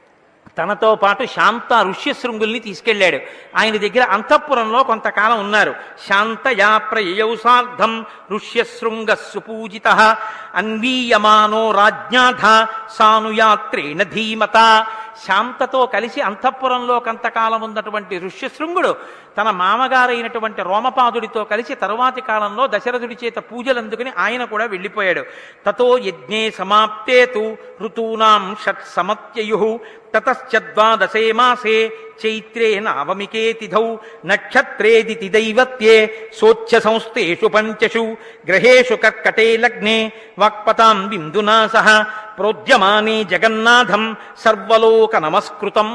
తనతో పాటు శాంత ఋష్యశృంగుల్ని తీసుకెళ్లాడు. ఆయన దగ్గర అంతఃపురంలో కొంతకాలం ఉన్నారు. శాంతయా ప్రయయౌ సార్ధం ఋష్యశృంగ సుపూజిత అన్వీయమానో రాజ్ఞాథ సానుయాత్రేణ ధీమత. శాంతతో కలిసి అంతఃపురంలో కొంతకాలం ఉన్నటువంటి ఋష్యశృంగుడు తన మామగారైనటువంటి రోమపాదుడితో కలిసి తరువాతి కాలంలో దశరథుడి చేత పూజలు అందుకుని ఆయన కూడా వెళ్ళిపోయాడు. తతో యజ్ఞే సమాప్తే తు ఋతూనాం షట్ సమత్యయు తతశ్చద్వాదశే మాసే చైత్రే నవమికే తిథౌ నక్షత్రేదితి దైవత్యే సోచ్ఛ సంస్థేషు పంచషు గ్రహేషు కర్కటే లగ్నే వాక్పతాం బిందునా సహ ప్రోద్యమానే జగన్నాథం సర్వలోక నమస్కృతం.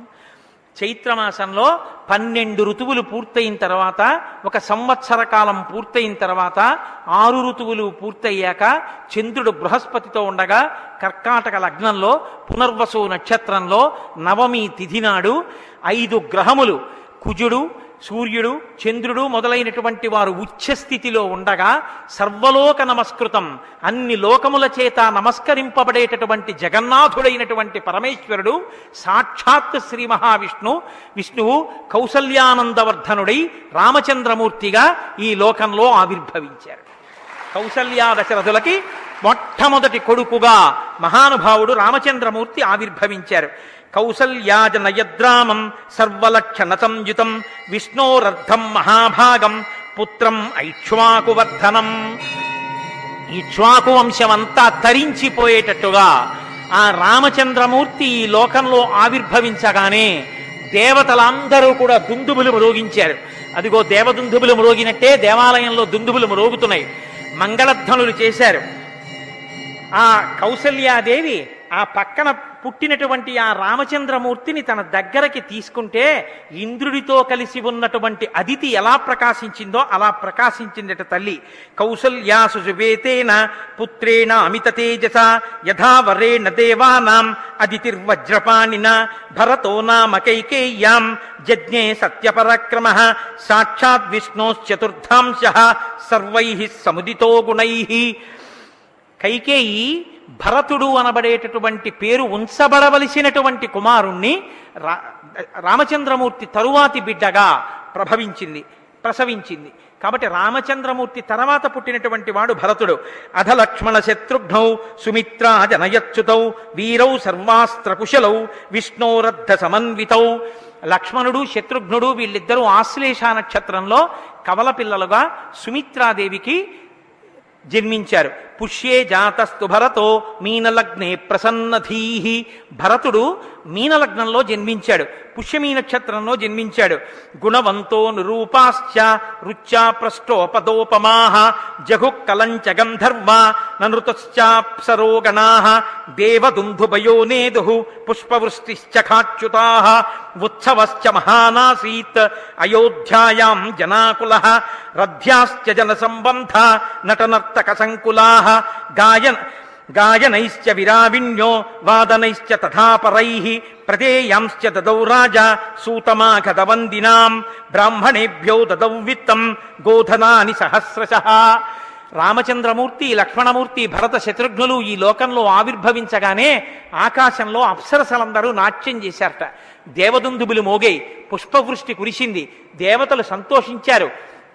చైత్రమాసంలో 12 ఋతువులు పూర్తయిన తర్వాత, ఒక సంవత్సర కాలం పూర్తయిన తర్వాత, 6 ఋతువులు పూర్తయ్యాక చంద్రుడు బృహస్పతితో ఉండగా కర్కాటక లగ్నంలో పునర్వసు నక్షత్రంలో నవమి తిథి నాడు 5 గ్రహములు కుజుడు, సూర్యుడు, చంద్రుడు మొదలైనటువంటి వారు ఉచ్చస్థితిలో ఉండగా సర్వలోక నమస్కృతం, అన్ని లోకముల చేత నమస్కరింపబడేటటువంటి జగన్నాథుడైనటువంటి పరమేశ్వరుడు సాక్షాత్ శ్రీ విష్ణువు కౌసల్యానందవర్ధనుడై రామచంద్రమూర్తిగా ఈ లోకంలో ఆవిర్భవించారు. కౌసల్యా దశరథులకి మొట్టమొదటి కొడుకుగా మహానుభావుడు రామచంద్రమూర్తి ఆవిర్భవించారు. కౌసల్యాజనయద్రామం సర్వలక్షణ సంయుతం విష్ణోరర్ధం మహాభాగం పుత్రం ఐక్ష్వాకువర్ధనం. ఇక్ష్వాకు వంశమంతా తరించిపోయేటట్టుగా ఆ రామచంద్రమూర్తి ఈ లోకంలో ఆవిర్భవించగానే దేవతలందరూ కూడా దుందుబులు మ్రోగించారు. అదిగో దేవదుందుబులు మ్రోగినట్టే దేవాలయంలో దుందుబులు మ్రోగుతున్నాయి. మంగళధ్వనులు చేశారు. ఆ కౌసల్యాదేవి ఆ పక్కన పుట్టినటువంటి ఆ రామచంద్రమూర్తిని తన దగ్గరకి తీసుకుంటే ఇంద్రుడితో కలిసి ఉన్నటువంటి అదితి ఎలా ప్రకాశించిందో అలా ప్రకాశించిందట తల్లి. కౌసల్యాసు సువేతేన పుత్రేణ అమిత తేజస యథా వరేణ దేవానాం అదితిర్వజ్రపాణిన భరతో నామ కైకేయ్యాం జజ్ఞే సత్యపరాక్రమః సాక్షాత్ విష్ణోశ్చతుర్థాంశః సర్వైః సముదితో గుణైః. కైకేయి భరతుడు అనబడేటటువంటి పేరు ఉంచబడవలసినటువంటి కుమారుణ్ణి రామచంద్రమూర్తి తరువాతి బిడ్డగా ప్రసవించింది. కాబట్టి రామచంద్రమూర్తి తర్వాత పుట్టినటువంటి వాడు భరతుడు. అధ లక్ష్మణ శత్రుఘ్నౌ సుమిత్రా జనయచ్యుతౌ వీరౌ సర్వాస్త్రకుశలౌ విష్ణోరద్ధ సమన్వితౌ. లక్ష్మణుడు శత్రుఘ్నుడు వీళ్ళిద్దరూ ఆశ్లేష నక్షత్రంలో కవల పిల్లలుగా సుమిత్రాదేవికి జన్మించారు. పుష్యే జాతస్తు భరతో మీనలగ్నే ప్రసన్నధీహి. భరతుడు మీనలగ్నంలో జన్మించాడు, పుష్యమీ నక్షత్రంలో జన్మించాడు. గుణవంతో నిరూపాశ్చ రుచ్యా పృష్టోపదోపమాః జఘుః కలంచ గంధర్వా నృతశ్చాప్సరో గణాః దేవదుందుభయో నేదుః పుష్పవృష్టిశ్చ ఖాచ్యుతాః ఉత్సవశ్చ మహానాసీత్ అయోధ్యాయాం జనాకులః రథ్యాశ్చ జనసంబంధ నటనర్తక సంకులాః గాయనైశ్చ విరావిణ్యో వాదనైశ్చ తథాపరైః ప్రదేయాంశ్చ దదౌ రాజా సూతమాగధవందినాం బ్రాహ్మణేభ్యో దదౌ విత్తం గోధనాని సహస్రశః. రామచంద్రమూర్తి, లక్ష్మణమూర్తి, భరత శత్రుఘ్నులు ఈ లోకంలో ఆవిర్భవించగానే ఆకాశంలో అప్సరసలందరూ నాట్యం చేశారట. దేవదుందుబులు మోగాయి, పుష్పవృష్టి కురిసింది, దేవతలు సంతోషించారు.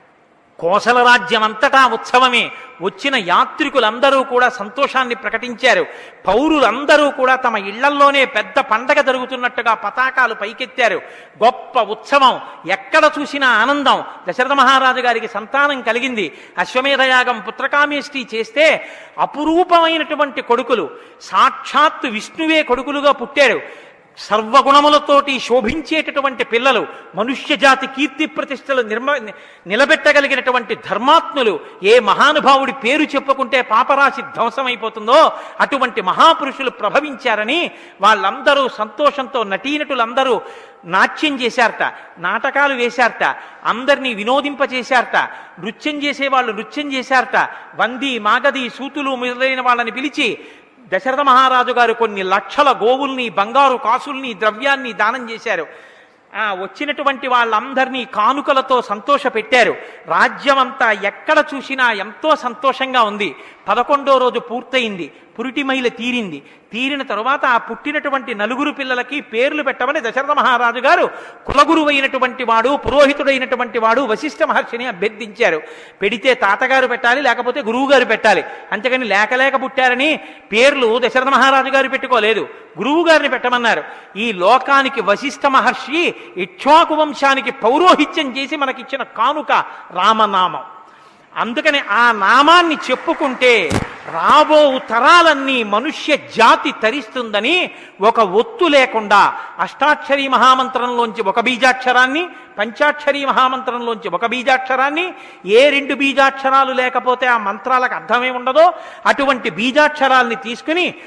కోసల రాజ్యం అంతటా ఉత్సవమే. వచ్చిన యాత్రికులందరూ కూడా సంతోషాన్ని ప్రకటించారు. పౌరులందరూ కూడా తమ ఇళ్లల్లోనే పెద్ద పండగ జరుగుతున్నట్టుగా పతాకాలు పైకెత్తారు. గొప్ప ఉత్సవం, ఎక్కడ చూసినా ఆనందం. దశరథ మహారాజు గారికి సంతానం కలిగింది. అశ్వమేధయాగం పుత్రకామేష్టి చేస్తే అపురూపమైనటువంటి కొడుకులు, సాక్షాత్తు విష్ణువే కొడుకులుగా పుట్టారు. సర్వగుణములతోటి శోభించేటటువంటి పిల్లలు, మనుష్య జాతి కీర్తి ప్రతిష్టలు నిలబెట్టగలిగినటువంటి ధర్మాత్ములు. ఏ మహానుభావుడి పేరు చెప్పుకుంటే పాపరాశి ధ్వంసమైపోతుందో అటువంటి మహాపురుషులు ప్రభవించారని వాళ్ళందరూ సంతోషంతో నటీనటులందరూ నాట్యం చేశారట, నాటకాలు వేశారట, అందరినీ వినోదింపచేశారట, నృత్యం చేసేవాళ్ళు నృత్యం చేశారట. వంది, మాగది, సూతులు మొదలైన వాళ్ళని పిలిచి దశరథ మహారాజు గారు కొన్ని లక్షల గోవుల్ని, బంగారు కాసుల్ని, ద్రవ్యాన్ని దానం చేశారు. వచ్చినటువంటి వాళ్ళందరినీ కానుకలతో సంతోష పెట్టారు. రాజ్యమంతా ఎక్కడ చూసినా ఎంతో సంతోషంగా ఉంది. 11వ రోజు పూర్తయింది, పురిటిమైల తీరింది. తీరిన తరువాత ఆ పుట్టినటువంటి 4 పిల్లలకి పేర్లు పెట్టమని దశరథ మహారాజు గారు కులగురువు అయినటువంటి వాడు, పురోహితుడైనటువంటి వాడు వశిష్ఠ మహర్షిని అభ్యర్థించారు. పెడితే తాతగారు పెట్టాలి, లేకపోతే గురువుగారు పెట్టాలి. అంతేకాని లేక పుట్టారని పేర్లు దశరథ మహారాజు గారు పెట్టుకోలేదు, గురువు గారిని పెట్టమన్నారు. ఈ లోకానికి వశిష్ఠ మహర్షి ఇక్ష్వాకు వంశానికి పౌరోహిత్యం చేసి మనకిచ్చిన కానుక రామనామం. అందుకని ఆ నామాన్ని చెప్పుకుంటే రాబో తరాలన్నీ మనుష్య జాతి తరిస్తుందని ఒక ఒత్తు లేకుండా అష్టాక్షరీ మహామంత్రంలోంచి ఒక బీజాక్షరాన్ని, పంచాక్షరీ మహామంత్రంలోంచి ఒక బీజాక్షరాన్ని, ఏ 2 బీజాక్షరాలు లేకపోతే ఆ మంత్రాలకు అర్థమే ఉండదో అటువంటి బీజాక్షరాల్ని తీసుకుని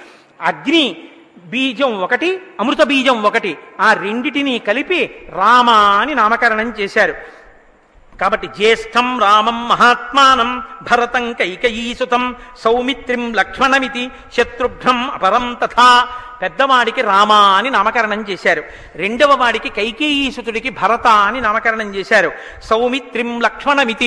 అగ్ని బీజం ఒకటి, అమృత బీజం ఒకటి, ఆ రెండిటిని కలిపి రామ అని నామకరణం చేశారు. కాబట్టి జ్యేష్ఠం రామం మహాత్మానం భరతం కైకయీసుతం సౌమిత్రిం లక్ష్మణమితి శత్రుఘ్నం అపరం తథా. పెద్దవాడికి రామ అని నామకరణం చేశారు. రెండవ వాడికి కైకేయీసుతుడికి భరత అని నామకరణం చేశారు. సౌమిత్రిం లక్ష్మణమితి,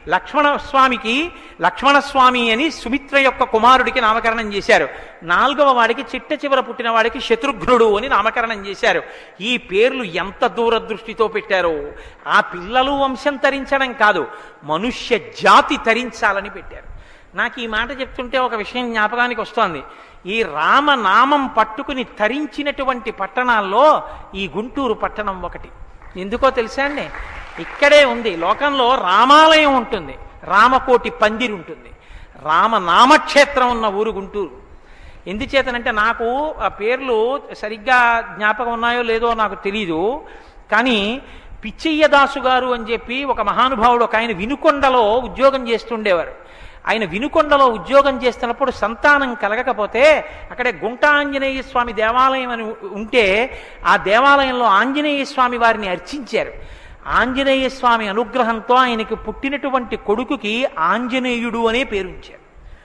లక్ష్మణస్వామి అని సుమిత్ర యొక్క కుమారుడికి నామకరణం చేశారు. నాలుగవ వాడికి చిట్ట చివర పుట్టిన వాడికి శత్రుఘ్నుడు అని నామకరణం చేశారు. ఈ పేర్లు ఎంత దూరదృష్టితో పెట్టారో! ఆ పిల్లలు వంశం తరించడం కాదు, మనుష్య జాతి తరించాలని పెట్టారు. నాకు ఈ మాట చెప్తుంటే ఒక విషయం జ్ఞాపకానికి వస్తోంది. ఈ రామనామం పట్టుకుని తరించినటువంటి పట్టణాల్లో ఈ గుంటూరు పట్టణం ఒకటి. ఎందుకో తెలుసా అండి? ఇక్కడే ఉంది. లోకంలో రామాలయం ఉంటుంది, రామకోటి పందిరి ఉంటుంది, రామనామక్షేత్రం ఉన్న ఊరు గుంటూరు. ఎందుచేతనంటే నాకు ఆ పేర్లు సరిగ్గా జ్ఞాపకం ఉన్నాయో లేదో నాకు తెలీదు, కానీ పిచ్చయ్యదాసు గారు అని చెప్పి ఒక మహానుభావుడు, ఒక ఆయన వినుకొండలో ఉద్యోగం చేస్తుండేవారు. ఆయన వినుకొండలో ఉద్యోగం చేస్తున్నప్పుడు సంతానం కలగకపోతే అక్కడే గుంట ఆంజనేయ స్వామి దేవాలయం అని ఉంటే ఆ దేవాలయంలో ఆంజనేయ స్వామి వారిని అర్చించారు. ఆంజనేయ స్వామి అనుగ్రహంతో ఆయనకి పుట్టినటువంటి కొడుకుకి ఆంజనేయుడు అనే పేరు ఉంచారు.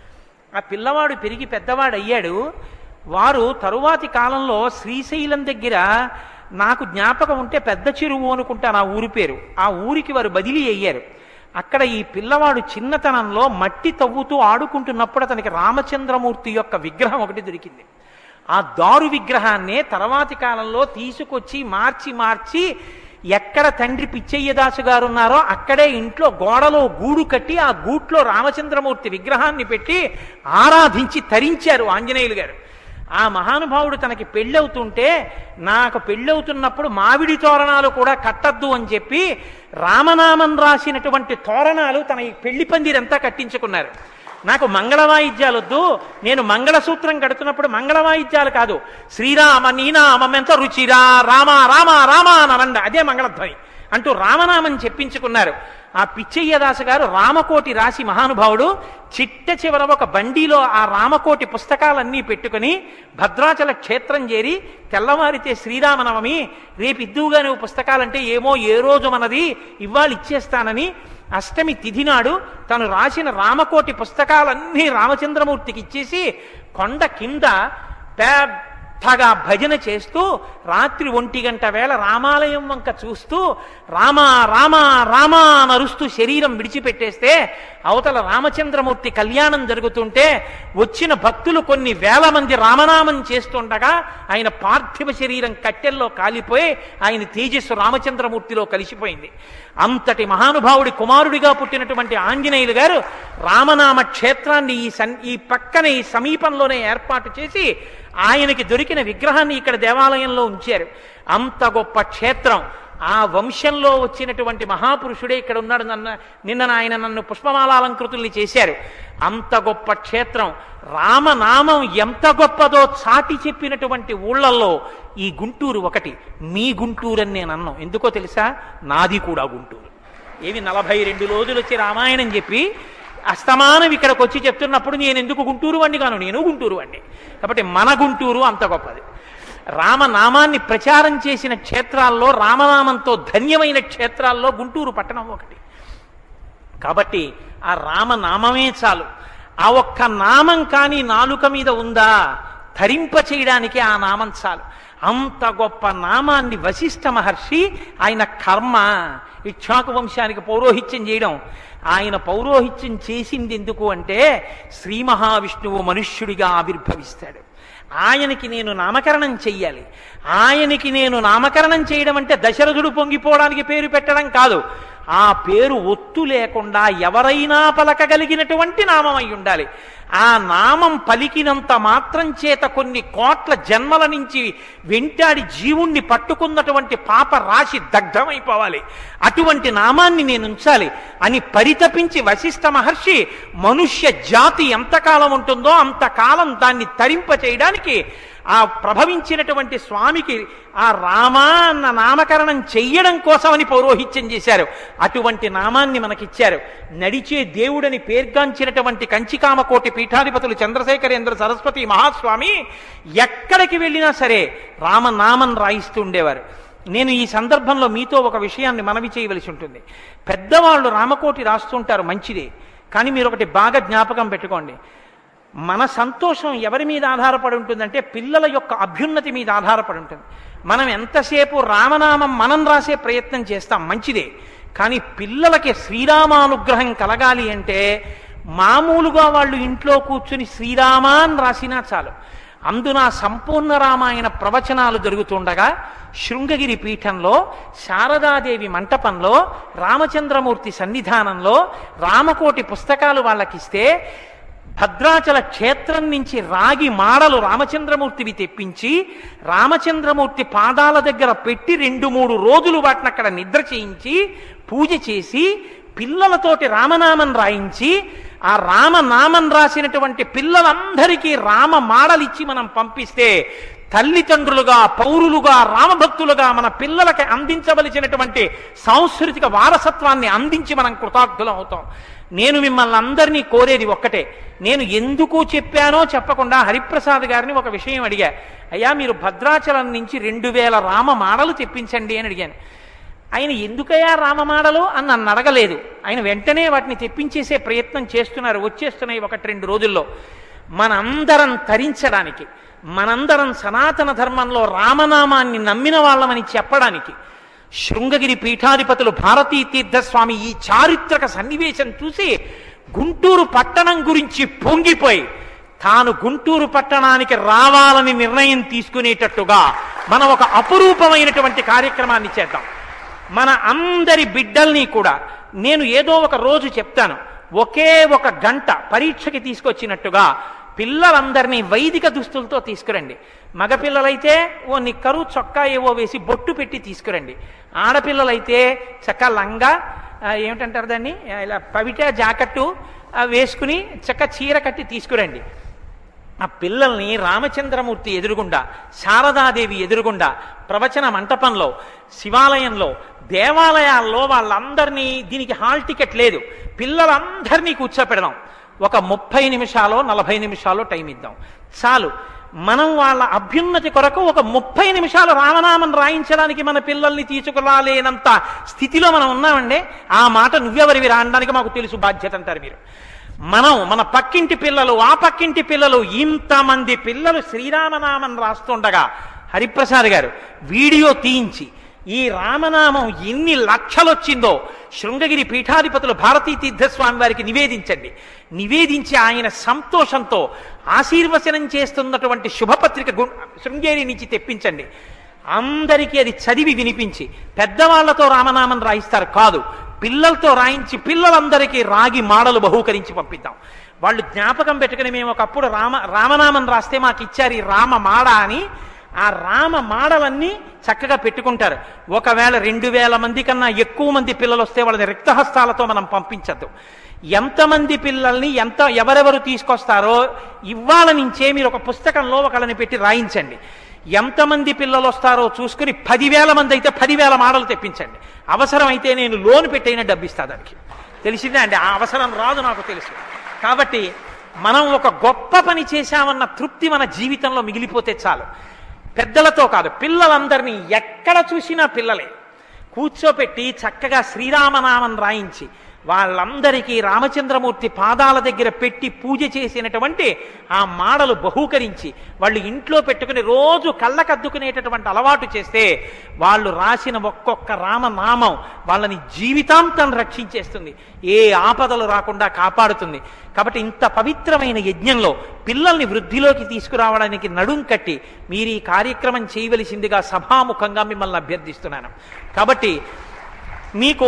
ఆ పిల్లవాడు పెరిగి పెద్దవాడు అయ్యాడు. వారు తరువాతి కాలంలో శ్రీశైలం దగ్గర, నాకు జ్ఞాపకం ఉంటే పెద్ద చెరువు అనుకుంటాను ఆ ఊరి పేరు, ఆ ఊరికి వారు బదిలీ అయ్యారు. అక్కడ ఈ పిల్లవాడు చిన్నతనంలో మట్టి తవ్వుతూ ఆడుకుంటున్నప్పుడు అతనికి రామచంద్రమూర్తి యొక్క విగ్రహం ఒకటి దొరికింది. ఆ దారు విగ్రహాన్నే తర్వాతి కాలంలో తీసుకొచ్చి మార్చి ఎక్కడ తండ్రి పిచ్చయ్యదాసు గారు ఉన్నారో అక్కడే ఇంట్లో గోడలో గూడు కట్టి ఆ గూట్లో రామచంద్రమూర్తి విగ్రహాన్ని పెట్టి ఆరాధించి తరించారు ఆంజనేయులు గారు. ఆ మహానుభావుడు తనకి పెళ్ళవుతుంటే, నాకు పెళ్ళవుతున్నప్పుడు మామిడి తోరణాలు కూడా కట్టద్దు అని చెప్పి రామనామం రాసినటువంటి తోరణాలు తన ఈ పెళ్లి పందిరంతా కట్టించుకున్నారు. నాకు మంగళవాయిద్యాలు వద్దు, నేను మంగళసూత్రం కడుతున్నప్పుడు మంగళవాయిద్యాలు కాదు, శ్రీరామ నీనామం ఎంత రుచిరా, రామ రామ రామ అనండ, అదే మంగళధ్వని అంటూ రామనామం చెప్పించుకున్నారు. ఆ పిచ్చయ్యదాసు గారు రామకోటి రాసి మహానుభావుడు చిట్ట చివర ఒక బండిలో ఆ రామకోటి పుస్తకాలన్నీ పెట్టుకుని భద్రాచల క్షేత్రం చేరి, తెల్లవారితే శ్రీరామనవమి, రేపు ఇద్దువుగా నువ్వు పుస్తకాలంటే ఏమో ఏ రోజు మనది ఇవాళ ఇచ్చేస్తానని అష్టమి తిథి నాడు తను రాసిన రామకోటి పుస్తకాలన్నీ రామచంద్రమూర్తికి ఇచ్చేసి కొండ కింద పెద్దగా భజన చేస్తూ రాత్రి 1 గంట వేళ రామాలయం వంక చూస్తూ రామ రామ రామ నరుస్తూ శరీరం విడిచిపెట్టేస్తే అవతల రామచంద్రమూర్తి కళ్యాణం జరుగుతుంటే వచ్చిన భక్తులు కొన్ని వేల మంది రామనామం చేస్తుండగా ఆయన పార్థివ శరీరం కట్టెల్లో కాలిపోయి ఆయన తేజస్సు రామచంద్రమూర్తిలో కలిసిపోయింది. అంతటి మహానుభావుడి కుమారుడిగా పుట్టినటువంటి ఆంజనేయులు గారు రామనామ క్షేత్రాన్ని ఈ పక్కన ఈ సమీపంలోనే ఏర్పాటు చేసి ఆయనకి దొరికిన విగ్రహాన్ని ఇక్కడ దేవాలయంలో ఉంచారు. అంత గొప్ప క్షేత్రం. ఆ వంశంలో వచ్చినటువంటి మహాపురుషుడే ఇక్కడ ఉన్నాడు. నిన్న ఆయన నన్ను పుష్పమాలాలంకృతుల్ని చేశారు. అంత గొప్ప క్షేత్రం. రామనామం ఎంత గొప్పదో చాటి చెప్పినటువంటి ఊళ్ళల్లో ఈ గుంటూరు ఒకటి. మీ గుంటూరు అని నేను అన్నాను. ఎందుకో తెలుసా? నాది కూడా గుంటూరు. ఏవి 42 రోజులు వచ్చి రామాయణం చెప్పి అస్తమానం ఇక్కడికి వచ్చి చెప్తున్నప్పుడు నేను ఎందుకు గుంటూరు వాణ్ణి కాను? నేను గుంటూరు వాణ్ణి. కాబట్టి మన గుంటూరు అంత గొప్పది. రామనామాన్ని ప్రచారం చేసిన క్షేత్రాల్లో, రామనామంతో ధన్యమైన క్షేత్రాల్లో గుంటూరు పట్టణం ఒకటి. కాబట్టి ఆ రామనామమే చాలు. ఆ ఒక్క నామం కానీ నాలుక మీద ఉందా, ధరింప చేయడానికి ఆ నామం చాలు. అంత గొప్ప నామాన్ని వశిష్ఠ మహర్షి, ఆయన కర్మ ఇక్ష్వాకు వంశానికి పౌరోహిత్యం చేయడం. ఆయన పౌరోహిత్యం చేసింది ఎందుకు అంటే శ్రీ మహావిష్ణువు మనుష్యుడిగా ఆవిర్భవిస్తాడు. ఆయనకి నేను నామకరణం చెయ్యాలి. ఆయనకి నేను నామకరణం చేయడం అంటే దశరథుడు పొంగిపోవడానికి పేరు పెట్టడం కాదు. ఆ పేరు ఒత్తు లేకుండా ఎవరైనా పలకగలిగినటువంటి నామం అయి ఉండాలి. ఆ నామం పలికినంత మాత్రం చేత కొన్ని కోట్ల జన్మల నుంచి వెంటాడి జీవుణ్ణి పట్టుకున్నటువంటి పాప రాశి దగ్ధమైపోవాలి. అటువంటి నామాన్ని నేను ఉంచాలి అని పరితపించి వశిష్ఠ మహర్షి మనుష్య జాతి ఎంతకాలం ఉంటుందో అంతకాలం దాన్ని తరింప చేయడానికి ఆ ప్రభవించినటువంటి స్వామికి ఆ రామా అన్న నామకరణం చెయ్యడం కోసమని పౌరోహిత్యం చేశారు. అటువంటి నామాన్ని మనకిచ్చారు. నడిచే దేవుడని పేర్గాంచినటువంటి కంచికామకోటి పీఠాధిపతులు చంద్రశేఖరేంద్ర సరస్వతి మహాస్వామి ఎక్కడికి వెళ్ళినా సరే రామనామం రాయిస్తూ ఉండేవారు. నేను ఈ సందర్భంలో మీతో ఒక విషయాన్ని మనవి చేయవలసి ఉంటుంది. పెద్దవాళ్ళు రామకోటి రాస్తుంటారు, మంచిదే. కానీ మీరు ఒకటి బాగా జ్ఞాపకం పెట్టుకోండి. మన సంతోషం ఎవరి మీద ఆధారపడి ఉంటుందంటే పిల్లల యొక్క అభ్యున్నతి మీద ఆధారపడి ఉంటుంది. మనం ఎంతసేపు రామనామం మనం రాసే ప్రయత్నం చేస్తాం, మంచిదే. కానీ పిల్లలకి శ్రీరామానుగ్రహం కలగాలి అంటే మామూలుగా వాళ్ళు ఇంట్లో కూర్చుని శ్రీరామాన్ రాసినా చాలు. అందున సంపూర్ణ రామాయణ ప్రవచనాలు జరుగుతుండగా శృంగగిరి పీఠంలో శారదాదేవి మంటపంలో రామచంద్రమూర్తి సన్నిధానంలో రామకోటి పుస్తకాలు వాళ్ళకిస్తే భద్రాచల క్షేత్రం నుంచి రాగి మాడలు రామచంద్రమూర్తివి తెప్పించి రామచంద్రమూర్తి పాదాల దగ్గర పెట్టి 2-3 రోజులు వాటిని అక్కడ నిద్ర చేయించి పూజ చేసి పిల్లలతోటి రామనామం రాయించి ఆ రామనామం రాసినటువంటి పిల్లలందరికీ రామ మాడలిచ్చి మనం పంపిస్తే తల్లిదండ్రులుగా పౌరులుగా రామభక్తులుగా మన పిల్లలకి అందించవలసినటువంటి సాంస్కృతిక వారసత్వాన్ని అందించి మనం కృతజ్ఞులం అవుతాం. నేను మిమ్మల్ని అందరినీ కోరేది ఒక్కటే. నేను ఎందుకు చెప్పానో చెప్పకుండా హరిప్రసాద్ గారిని ఒక విషయం అడిగా. అయ్యా, మీరు భద్రాచలం నుంచి 2000 రామ మాడలు తెప్పించండి అని అడిగాను. ఆయన ఎందుకయ్యా రామమాడలు అని నన్ను అడగలేదు. ఆయన వెంటనే వాటిని తెప్పించేసే ప్రయత్నం చేస్తున్నారు. వచ్చేస్తున్నాయి 1-2 రోజుల్లో. మనందరం తరించడానికి, మనందరం సనాతన ధర్మంలో రామనామాన్ని నమ్మిన వాళ్ళమని చెప్పడానికి శృంగగిరి పీఠాధిపతులు భారతీ తీర్థస్వామి ఈ చారిత్రక సన్నివేశం చూసి గుంటూరు పట్టణం గురించి పొంగిపోయి తాను గుంటూరు పట్టణానికి రావాలని నిర్ణయం తీసుకునేటట్టుగా మనం ఒక అపురూపమైనటువంటి కార్యక్రమాన్ని చేద్దాం. మన అందరి బిడ్డల్ని కూడా నేను ఏదో ఒక రోజు చెప్తాను, ఒకే 1 గంట పరీక్షకి తీసుకొచ్చినట్టుగా పిల్లలందరినీ వైదిక దుస్తులతో తీసుకురండి. మగపిల్లలైతే ఓ నిక్కరు చొక్కా ఏవో వేసి బొట్టు పెట్టి తీసుకురండి. ఆడపిల్లలైతే చక్క లంగా, ఏమిటంటారు దాన్ని, ఇలా పవిట జాకెట్టు వేసుకుని చక్క చీర కట్టి తీసుకురండి. ఆ పిల్లల్ని రామచంద్రమూర్తి ఎదురుగుండా, శారదాదేవి ఎదురుగుండా, ప్రవచన మంటపంలో, శివాలయంలో, దేవాలయాల్లో వాళ్ళందరినీ, దీనికి హాల్ టికెట్ లేదు, పిల్లలందరినీ కూర్చోపెడదాం. ఒక 30 నిమిషాలు 40 నిమిషాలు టైం ఇద్దాం చాలు. మనం వాళ్ళ అభ్యున్నతి కొరకు ఒక 30 నిమిషాలు రామనామం రాయించడానికి మన పిల్లల్ని తీసుకురాలేనంత స్థితిలో మనం ఉన్నామండి. ఆ మాట నువ్వెవరివి రాయడానికి మాకు తెలుసు బాధ్యత అంటారు మీరు. మనం మన పక్కింటి పిల్లలు, ఆ పక్కింటి పిల్లలు, ఇంతమంది పిల్లలు శ్రీరామనామం రాస్తుండగా హరిప్రసాద్ గారు వీడియో తీయించి ఈ రామనామం ఎన్ని లక్షలు వచ్చిందో శృంగగిరి పీఠాధిపతులు భారతీ తీర్థస్వామి వారికి నివేదించండి. నివేదించి ఆయన సంతోషంతో ఆశీర్వచనం చేస్తున్నటువంటి శుభపత్రిక శృంగేరి నుంచి తెప్పించండి. అందరికీ అది చదివి వినిపించి, పెద్దవాళ్లతో రామనామం రాయిస్తారు కాదు, పిల్లలతో రాయించి పిల్లలందరికీ రాగి మాడలు బహూకరించి పంపిద్దాం. వాళ్ళు జ్ఞాపకం పెట్టుకుని మేము ఒకప్పుడు రామనామం రాస్తే మాకు ఇచ్చారు ఈ రామ మాడ అని. ఆ రామ మాడలన్నీ చక్కగా పెట్టుకుంటారు. ఒకవేళ 2000 మంది కన్నా ఎక్కువ మంది పిల్లలు వస్తే వాళ్ళని రిక్తహస్తాలతో మనం పంపించద్దు. ఎంతమంది పిల్లల్ని ఎవరెవరు తీసుకొస్తారో ఇవాళ నుంచే మీరు ఒక పుస్తకంలో ఒకళ్ళని పెట్టి రాయించండి. ఎంతమంది పిల్లలు వస్తారో చూసుకుని 10,000 మంది అయితే 10,000 మాడలు తెప్పించండి. అవసరమైతే నేను లోన్ పెట్టైనా డబ్బిస్తా దానికి. తెలిసిందే అండి, ఆ అవసరం రాదు నాకు తెలుసు. కాబట్టి మనం ఒక గొప్ప పని చేశామన్న తృప్తి మన జీవితంలో మిగిలిపోతే చాలు. పెద్దలతో కాదు, పిల్లలందరినీ ఎక్కడ చూసినా పిల్లలే కూర్చోపెట్టి చక్కగా శ్రీరామనామం రాయించి వాళ్ళందరికీ రామచంద్రమూర్తి పాదాల దగ్గర పెట్టి పూజ చేసినటువంటి ఆ మాడలు బహూకరించి వాళ్ళు ఇంట్లో పెట్టుకుని రోజు కళ్ళకద్దుకునేటటువంటి అలవాటు చేస్తే వాళ్ళు రాసిన ఒక్కొక్క రామనామం వాళ్ళని జీవితాంతం రక్షించేస్తుంది, ఏ ఆపదలు రాకుండా కాపాడుతుంది. కాబట్టి ఇంత పవిత్రమైన యజ్ఞంలో పిల్లల్ని వృద్ధిలోకి తీసుకురావడానికి నడుం కట్టి మీరు ఈ కార్యక్రమం చేయవలసిందిగా సభాముఖంగా మిమ్మల్ని అభ్యర్థిస్తున్నాను. కాబట్టి మీకు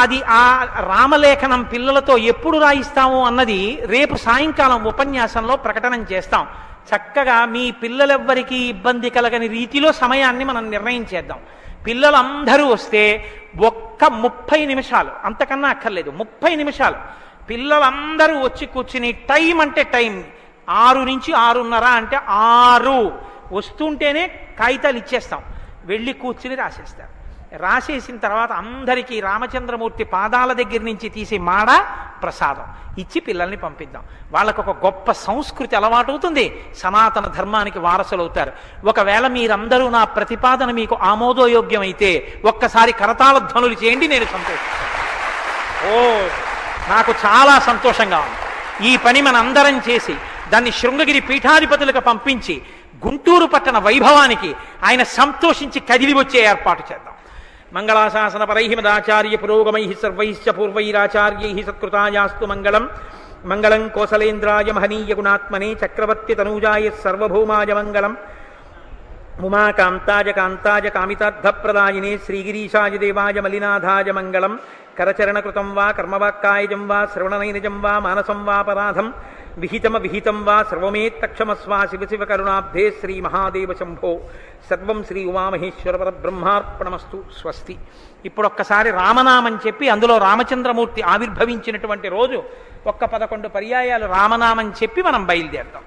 ఆ రామలేఖనం పిల్లలతో ఎప్పుడు రాయిస్తాము అన్నది రేపు సాయంకాలం ఉపన్యాసంలో ప్రకటన చేస్తాం. చక్కగా మీ పిల్లలెవ్వరికీ ఇబ్బంది కలగని రీతిలో సమయాన్ని మనం నిర్ణయం చేద్దాం. పిల్లలందరూ వస్తే ఒక్క 30 నిమిషాలు, అంతకన్నా అక్కర్లేదు, 30 నిమిషాలు పిల్లలందరూ వచ్చి కూర్చుని టైం అంటే టైం 6 నుంచి 6:30 అంటే 6 వస్తుంటేనే కాగితాలు ఇచ్చేస్తాం, వెళ్ళి కూర్చుని రాసేస్తారు. రాసేసిన తర్వాత అందరికీ రామచంద్రమూర్తి పాదాల దగ్గర నుంచి తీసి మాడ ప్రసాదం ఇచ్చి పిల్లల్ని పంపిద్దాం. వాళ్ళకు ఒక గొప్ప సంస్కృతి అలవాటవుతుంది, సనాతన ధర్మానికి వారసులవుతారు. ఒకవేళ మీరందరూ నా ప్రతిపాదన మీకు ఆమోదయోగ్యమైతే ఒక్కసారి కరతాళ ధ్వనులు చేయండి, నేను సంతోషిస్తాను. ఓ, నాకు చాలా సంతోషంగా ఉంది. ఈ పని మన అందరం చేసి దాన్ని శృంగగిరి పీఠాధిపతులకు పంపించి గుంటూరు పట్టణ వైభవానికి ఆయన సంతోషించి కదిలి వచ్చే ఏర్పాటు చేద్దాం. మంగళాశాసన పరై మదాచార్య పురోగమై సర్వైశ్చ పూర్వైరాచార్యై సత్కృతాయాస్తు మంగళం. మంగళం కోసలేంద్రాయ మహనీయ గుణాత్మనే చక్రవర్తి తనూజాయ సర్వభౌమాయ మంగళం. ఉమాకాంతాయ కాంతాయ కామితార్థప్రదాయినే శ్రీగిరీశాయ దేవాయ మలినాథాయ మంగళం. కరచరణకృతం వా కర్మవాక్కాయజం వా శ్రవణనైనజం వా మానసం వాపరాధం విహితం వా సర్వమేత్తక్షమస్వా శివ శివ కరుణాబ్ధే శ్రీ మహాదేవ శంభో. సర్వం శ్రీ ఉమామహేశ్వర పరబ్రహ్మార్పణమస్తు. స్వస్తి. ఇప్పుడొక్కసారి రామనామం చెప్పి అందులో రామచంద్రమూర్తి ఆవిర్భవించినటువంటి రోజు ఒక్క 11 పర్యాయాలు రామనామం చెప్పి మనం బయలుదేరుతాం.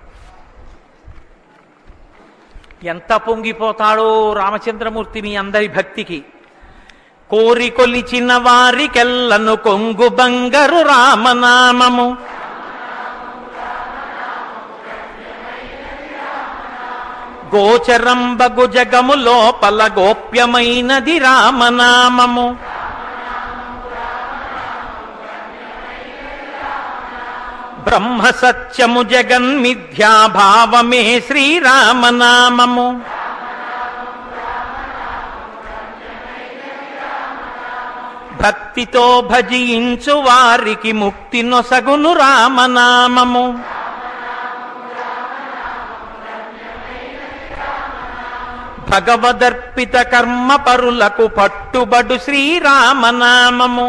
ఎంత పొంగిపోతాడో రామచంద్రమూర్తి మీ అందరి భక్తికి. కోరి కొలిచిన వారికెల్లను కొంగు బంగరు రామనామము, గోచరంబగు జగము లోపల గోప్యమైనది రామనామము. బ్రహ్మ సత్యము జగన్మిథ్యాభావమే శ్రీరామనామము. భక్తితో భజించు వారికి ముక్తి నొసగును రామనామము. భగవదర్పిత కర్మ పరులకు పట్టుబడు శ్రీరామనామము.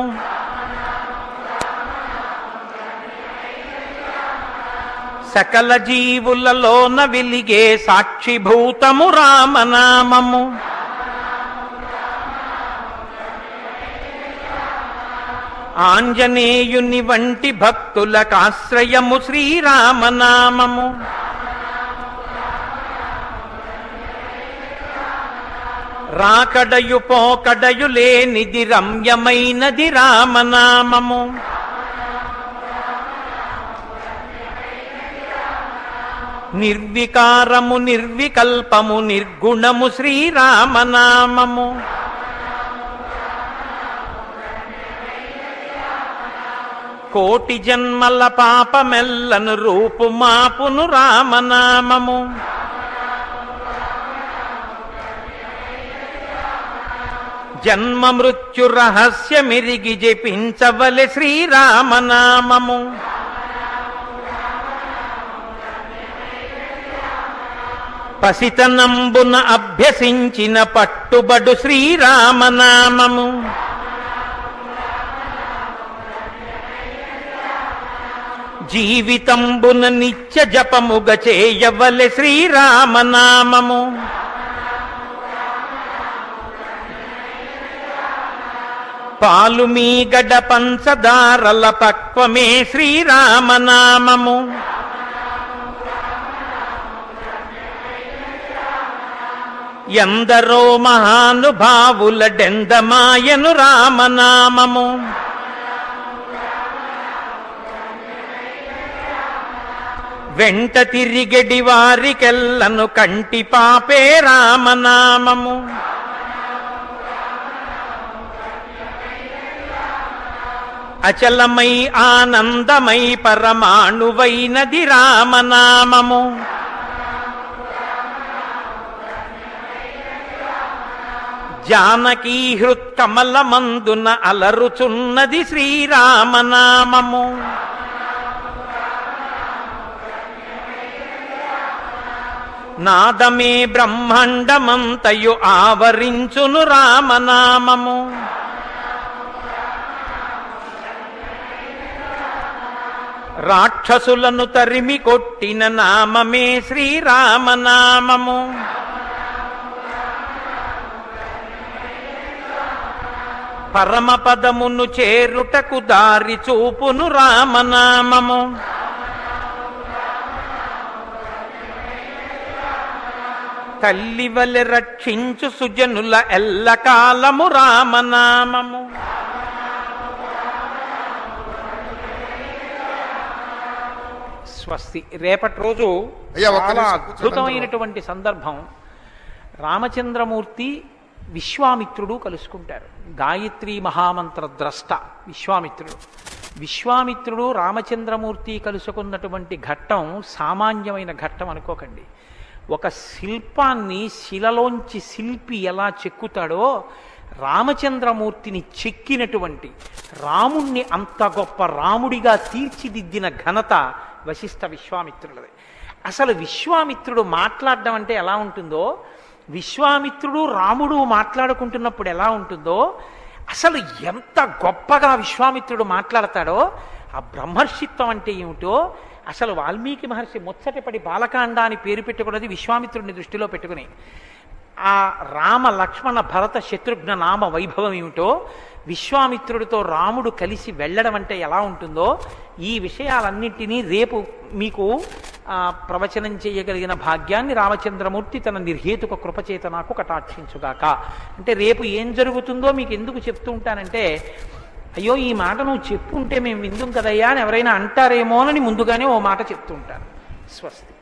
సకల జీవులలోన వెలిగే సాక్షిభూతము రామనామము. ఆంజనేయుని వంటి భక్తులకాశ్రయము శ్రీరామనామము. రాకడయు పోకడయు లేనిది రమ్యమైనది రామనామము. నిర్వికారము నిర్వికల్పము నిర్గుణము శ్రీరామనామము. కోటి జన్మల పాపమెల్లను రూపుమాపును రామనామము. జన్మ మృత్యు రహస్యమిరిగి జపించవలె శ్రీరామనామము. పసితనంబున అభ్యసించిన పట్టుబడు శ్రీరామనామము. జీవితంబున నిత్య జపముగ చేయవలె శ్రీరామనామము. పాలు మీగడ పంచదారల పక్వమే శ్రీరామనామము. ఎందరో మహానుభావుల డెందమాయను రామనామము. వెంట తిరిగడి వారికెల్లను కంటి పాపే రామనామము. అచలమై ఆనందమై పరమాణువైనది రామనామము. జానకీ హృత్కమలమందున అలరుచున్నది శ్రీరామనామము. నాదమే బ్రహ్మాండమంతయు ఆవరించును రామనామము. రాక్షసులను తరిమి కొట్టిన నామమే శ్రీరామనామము. పరమపదమును చేరుటకు దారి చూపును రామనామము. తల్లివలె రక్షించు సుజనుల ఎల్లకాలము రామనామము. స్వస్తి. రేపటి రోజు చాలా అద్భుతమైనటువంటి సందర్భం. రామచంద్రమూర్తి విశ్వామిత్రుడు కలుసుకుంటారు. గాయత్రి మహామంత్ర ద్రష్ట విశ్వామిత్రుడు రామచంద్రమూర్తి కలుసుకున్నటువంటి ఘట్టం సామాన్యమైన ఘట్టం అనుకోకండి. ఒక శిల్పాన్ని శిలలోంచి శిల్పి ఎలా చెక్కుతాడో రామచంద్రమూర్తిని చెక్కినటువంటి రాముణ్ణి అంత గొప్ప రాముడిగా తీర్చిదిద్దిన ఘనత వశిష్ఠ విశ్వామిత్రులది. అసలు విశ్వామిత్రుడు మాట్లాడడం అంటే ఎలా ఉంటుందో, విశ్వామిత్రుడు రాముడు మాట్లాడుకుంటున్నప్పుడు ఎలా ఉంటుందో, అసలు ఎంత గొప్పగా విశ్వామిత్రుడు మాట్లాడతాడో, ఆ బ్రహ్మర్షిత్వం అంటే ఏమిటో అసలు వాల్మీకి మహర్షి ముచ్చటపడి బాలకాండ అని పేరు పెట్టుకున్నది విశ్వామిత్రుడిని దృష్టిలో పెట్టుకుని. ఆ రామ లక్ష్మణ భరత శత్రుఘ్న నామ వైభవం ఏమిటో, విశ్వామిత్రుడితో రాముడు కలిసి వెళ్ళడం అంటే ఎలా ఉంటుందో, ఈ విషయాలన్నింటినీ రేపు మీకు ప్రవచనం చేయగలిగిన భాగ్యాన్ని రామచంద్రమూర్తి తన నిర్హేతుక కృపచేత నాకు కటాక్షించుగాక. అంటే రేపు ఏం జరుగుతుందో మీకు ఎందుకు చెప్తూ ఉంటానంటే, అయ్యో ఈ మాట నువ్వు చెప్పుంటే మేము విందుం కదయ్యా అని ఎవరైనా అంటారేమోనని ముందుగానే ఓ మాట చెప్తూ ఉంటారు. స్వస్తి.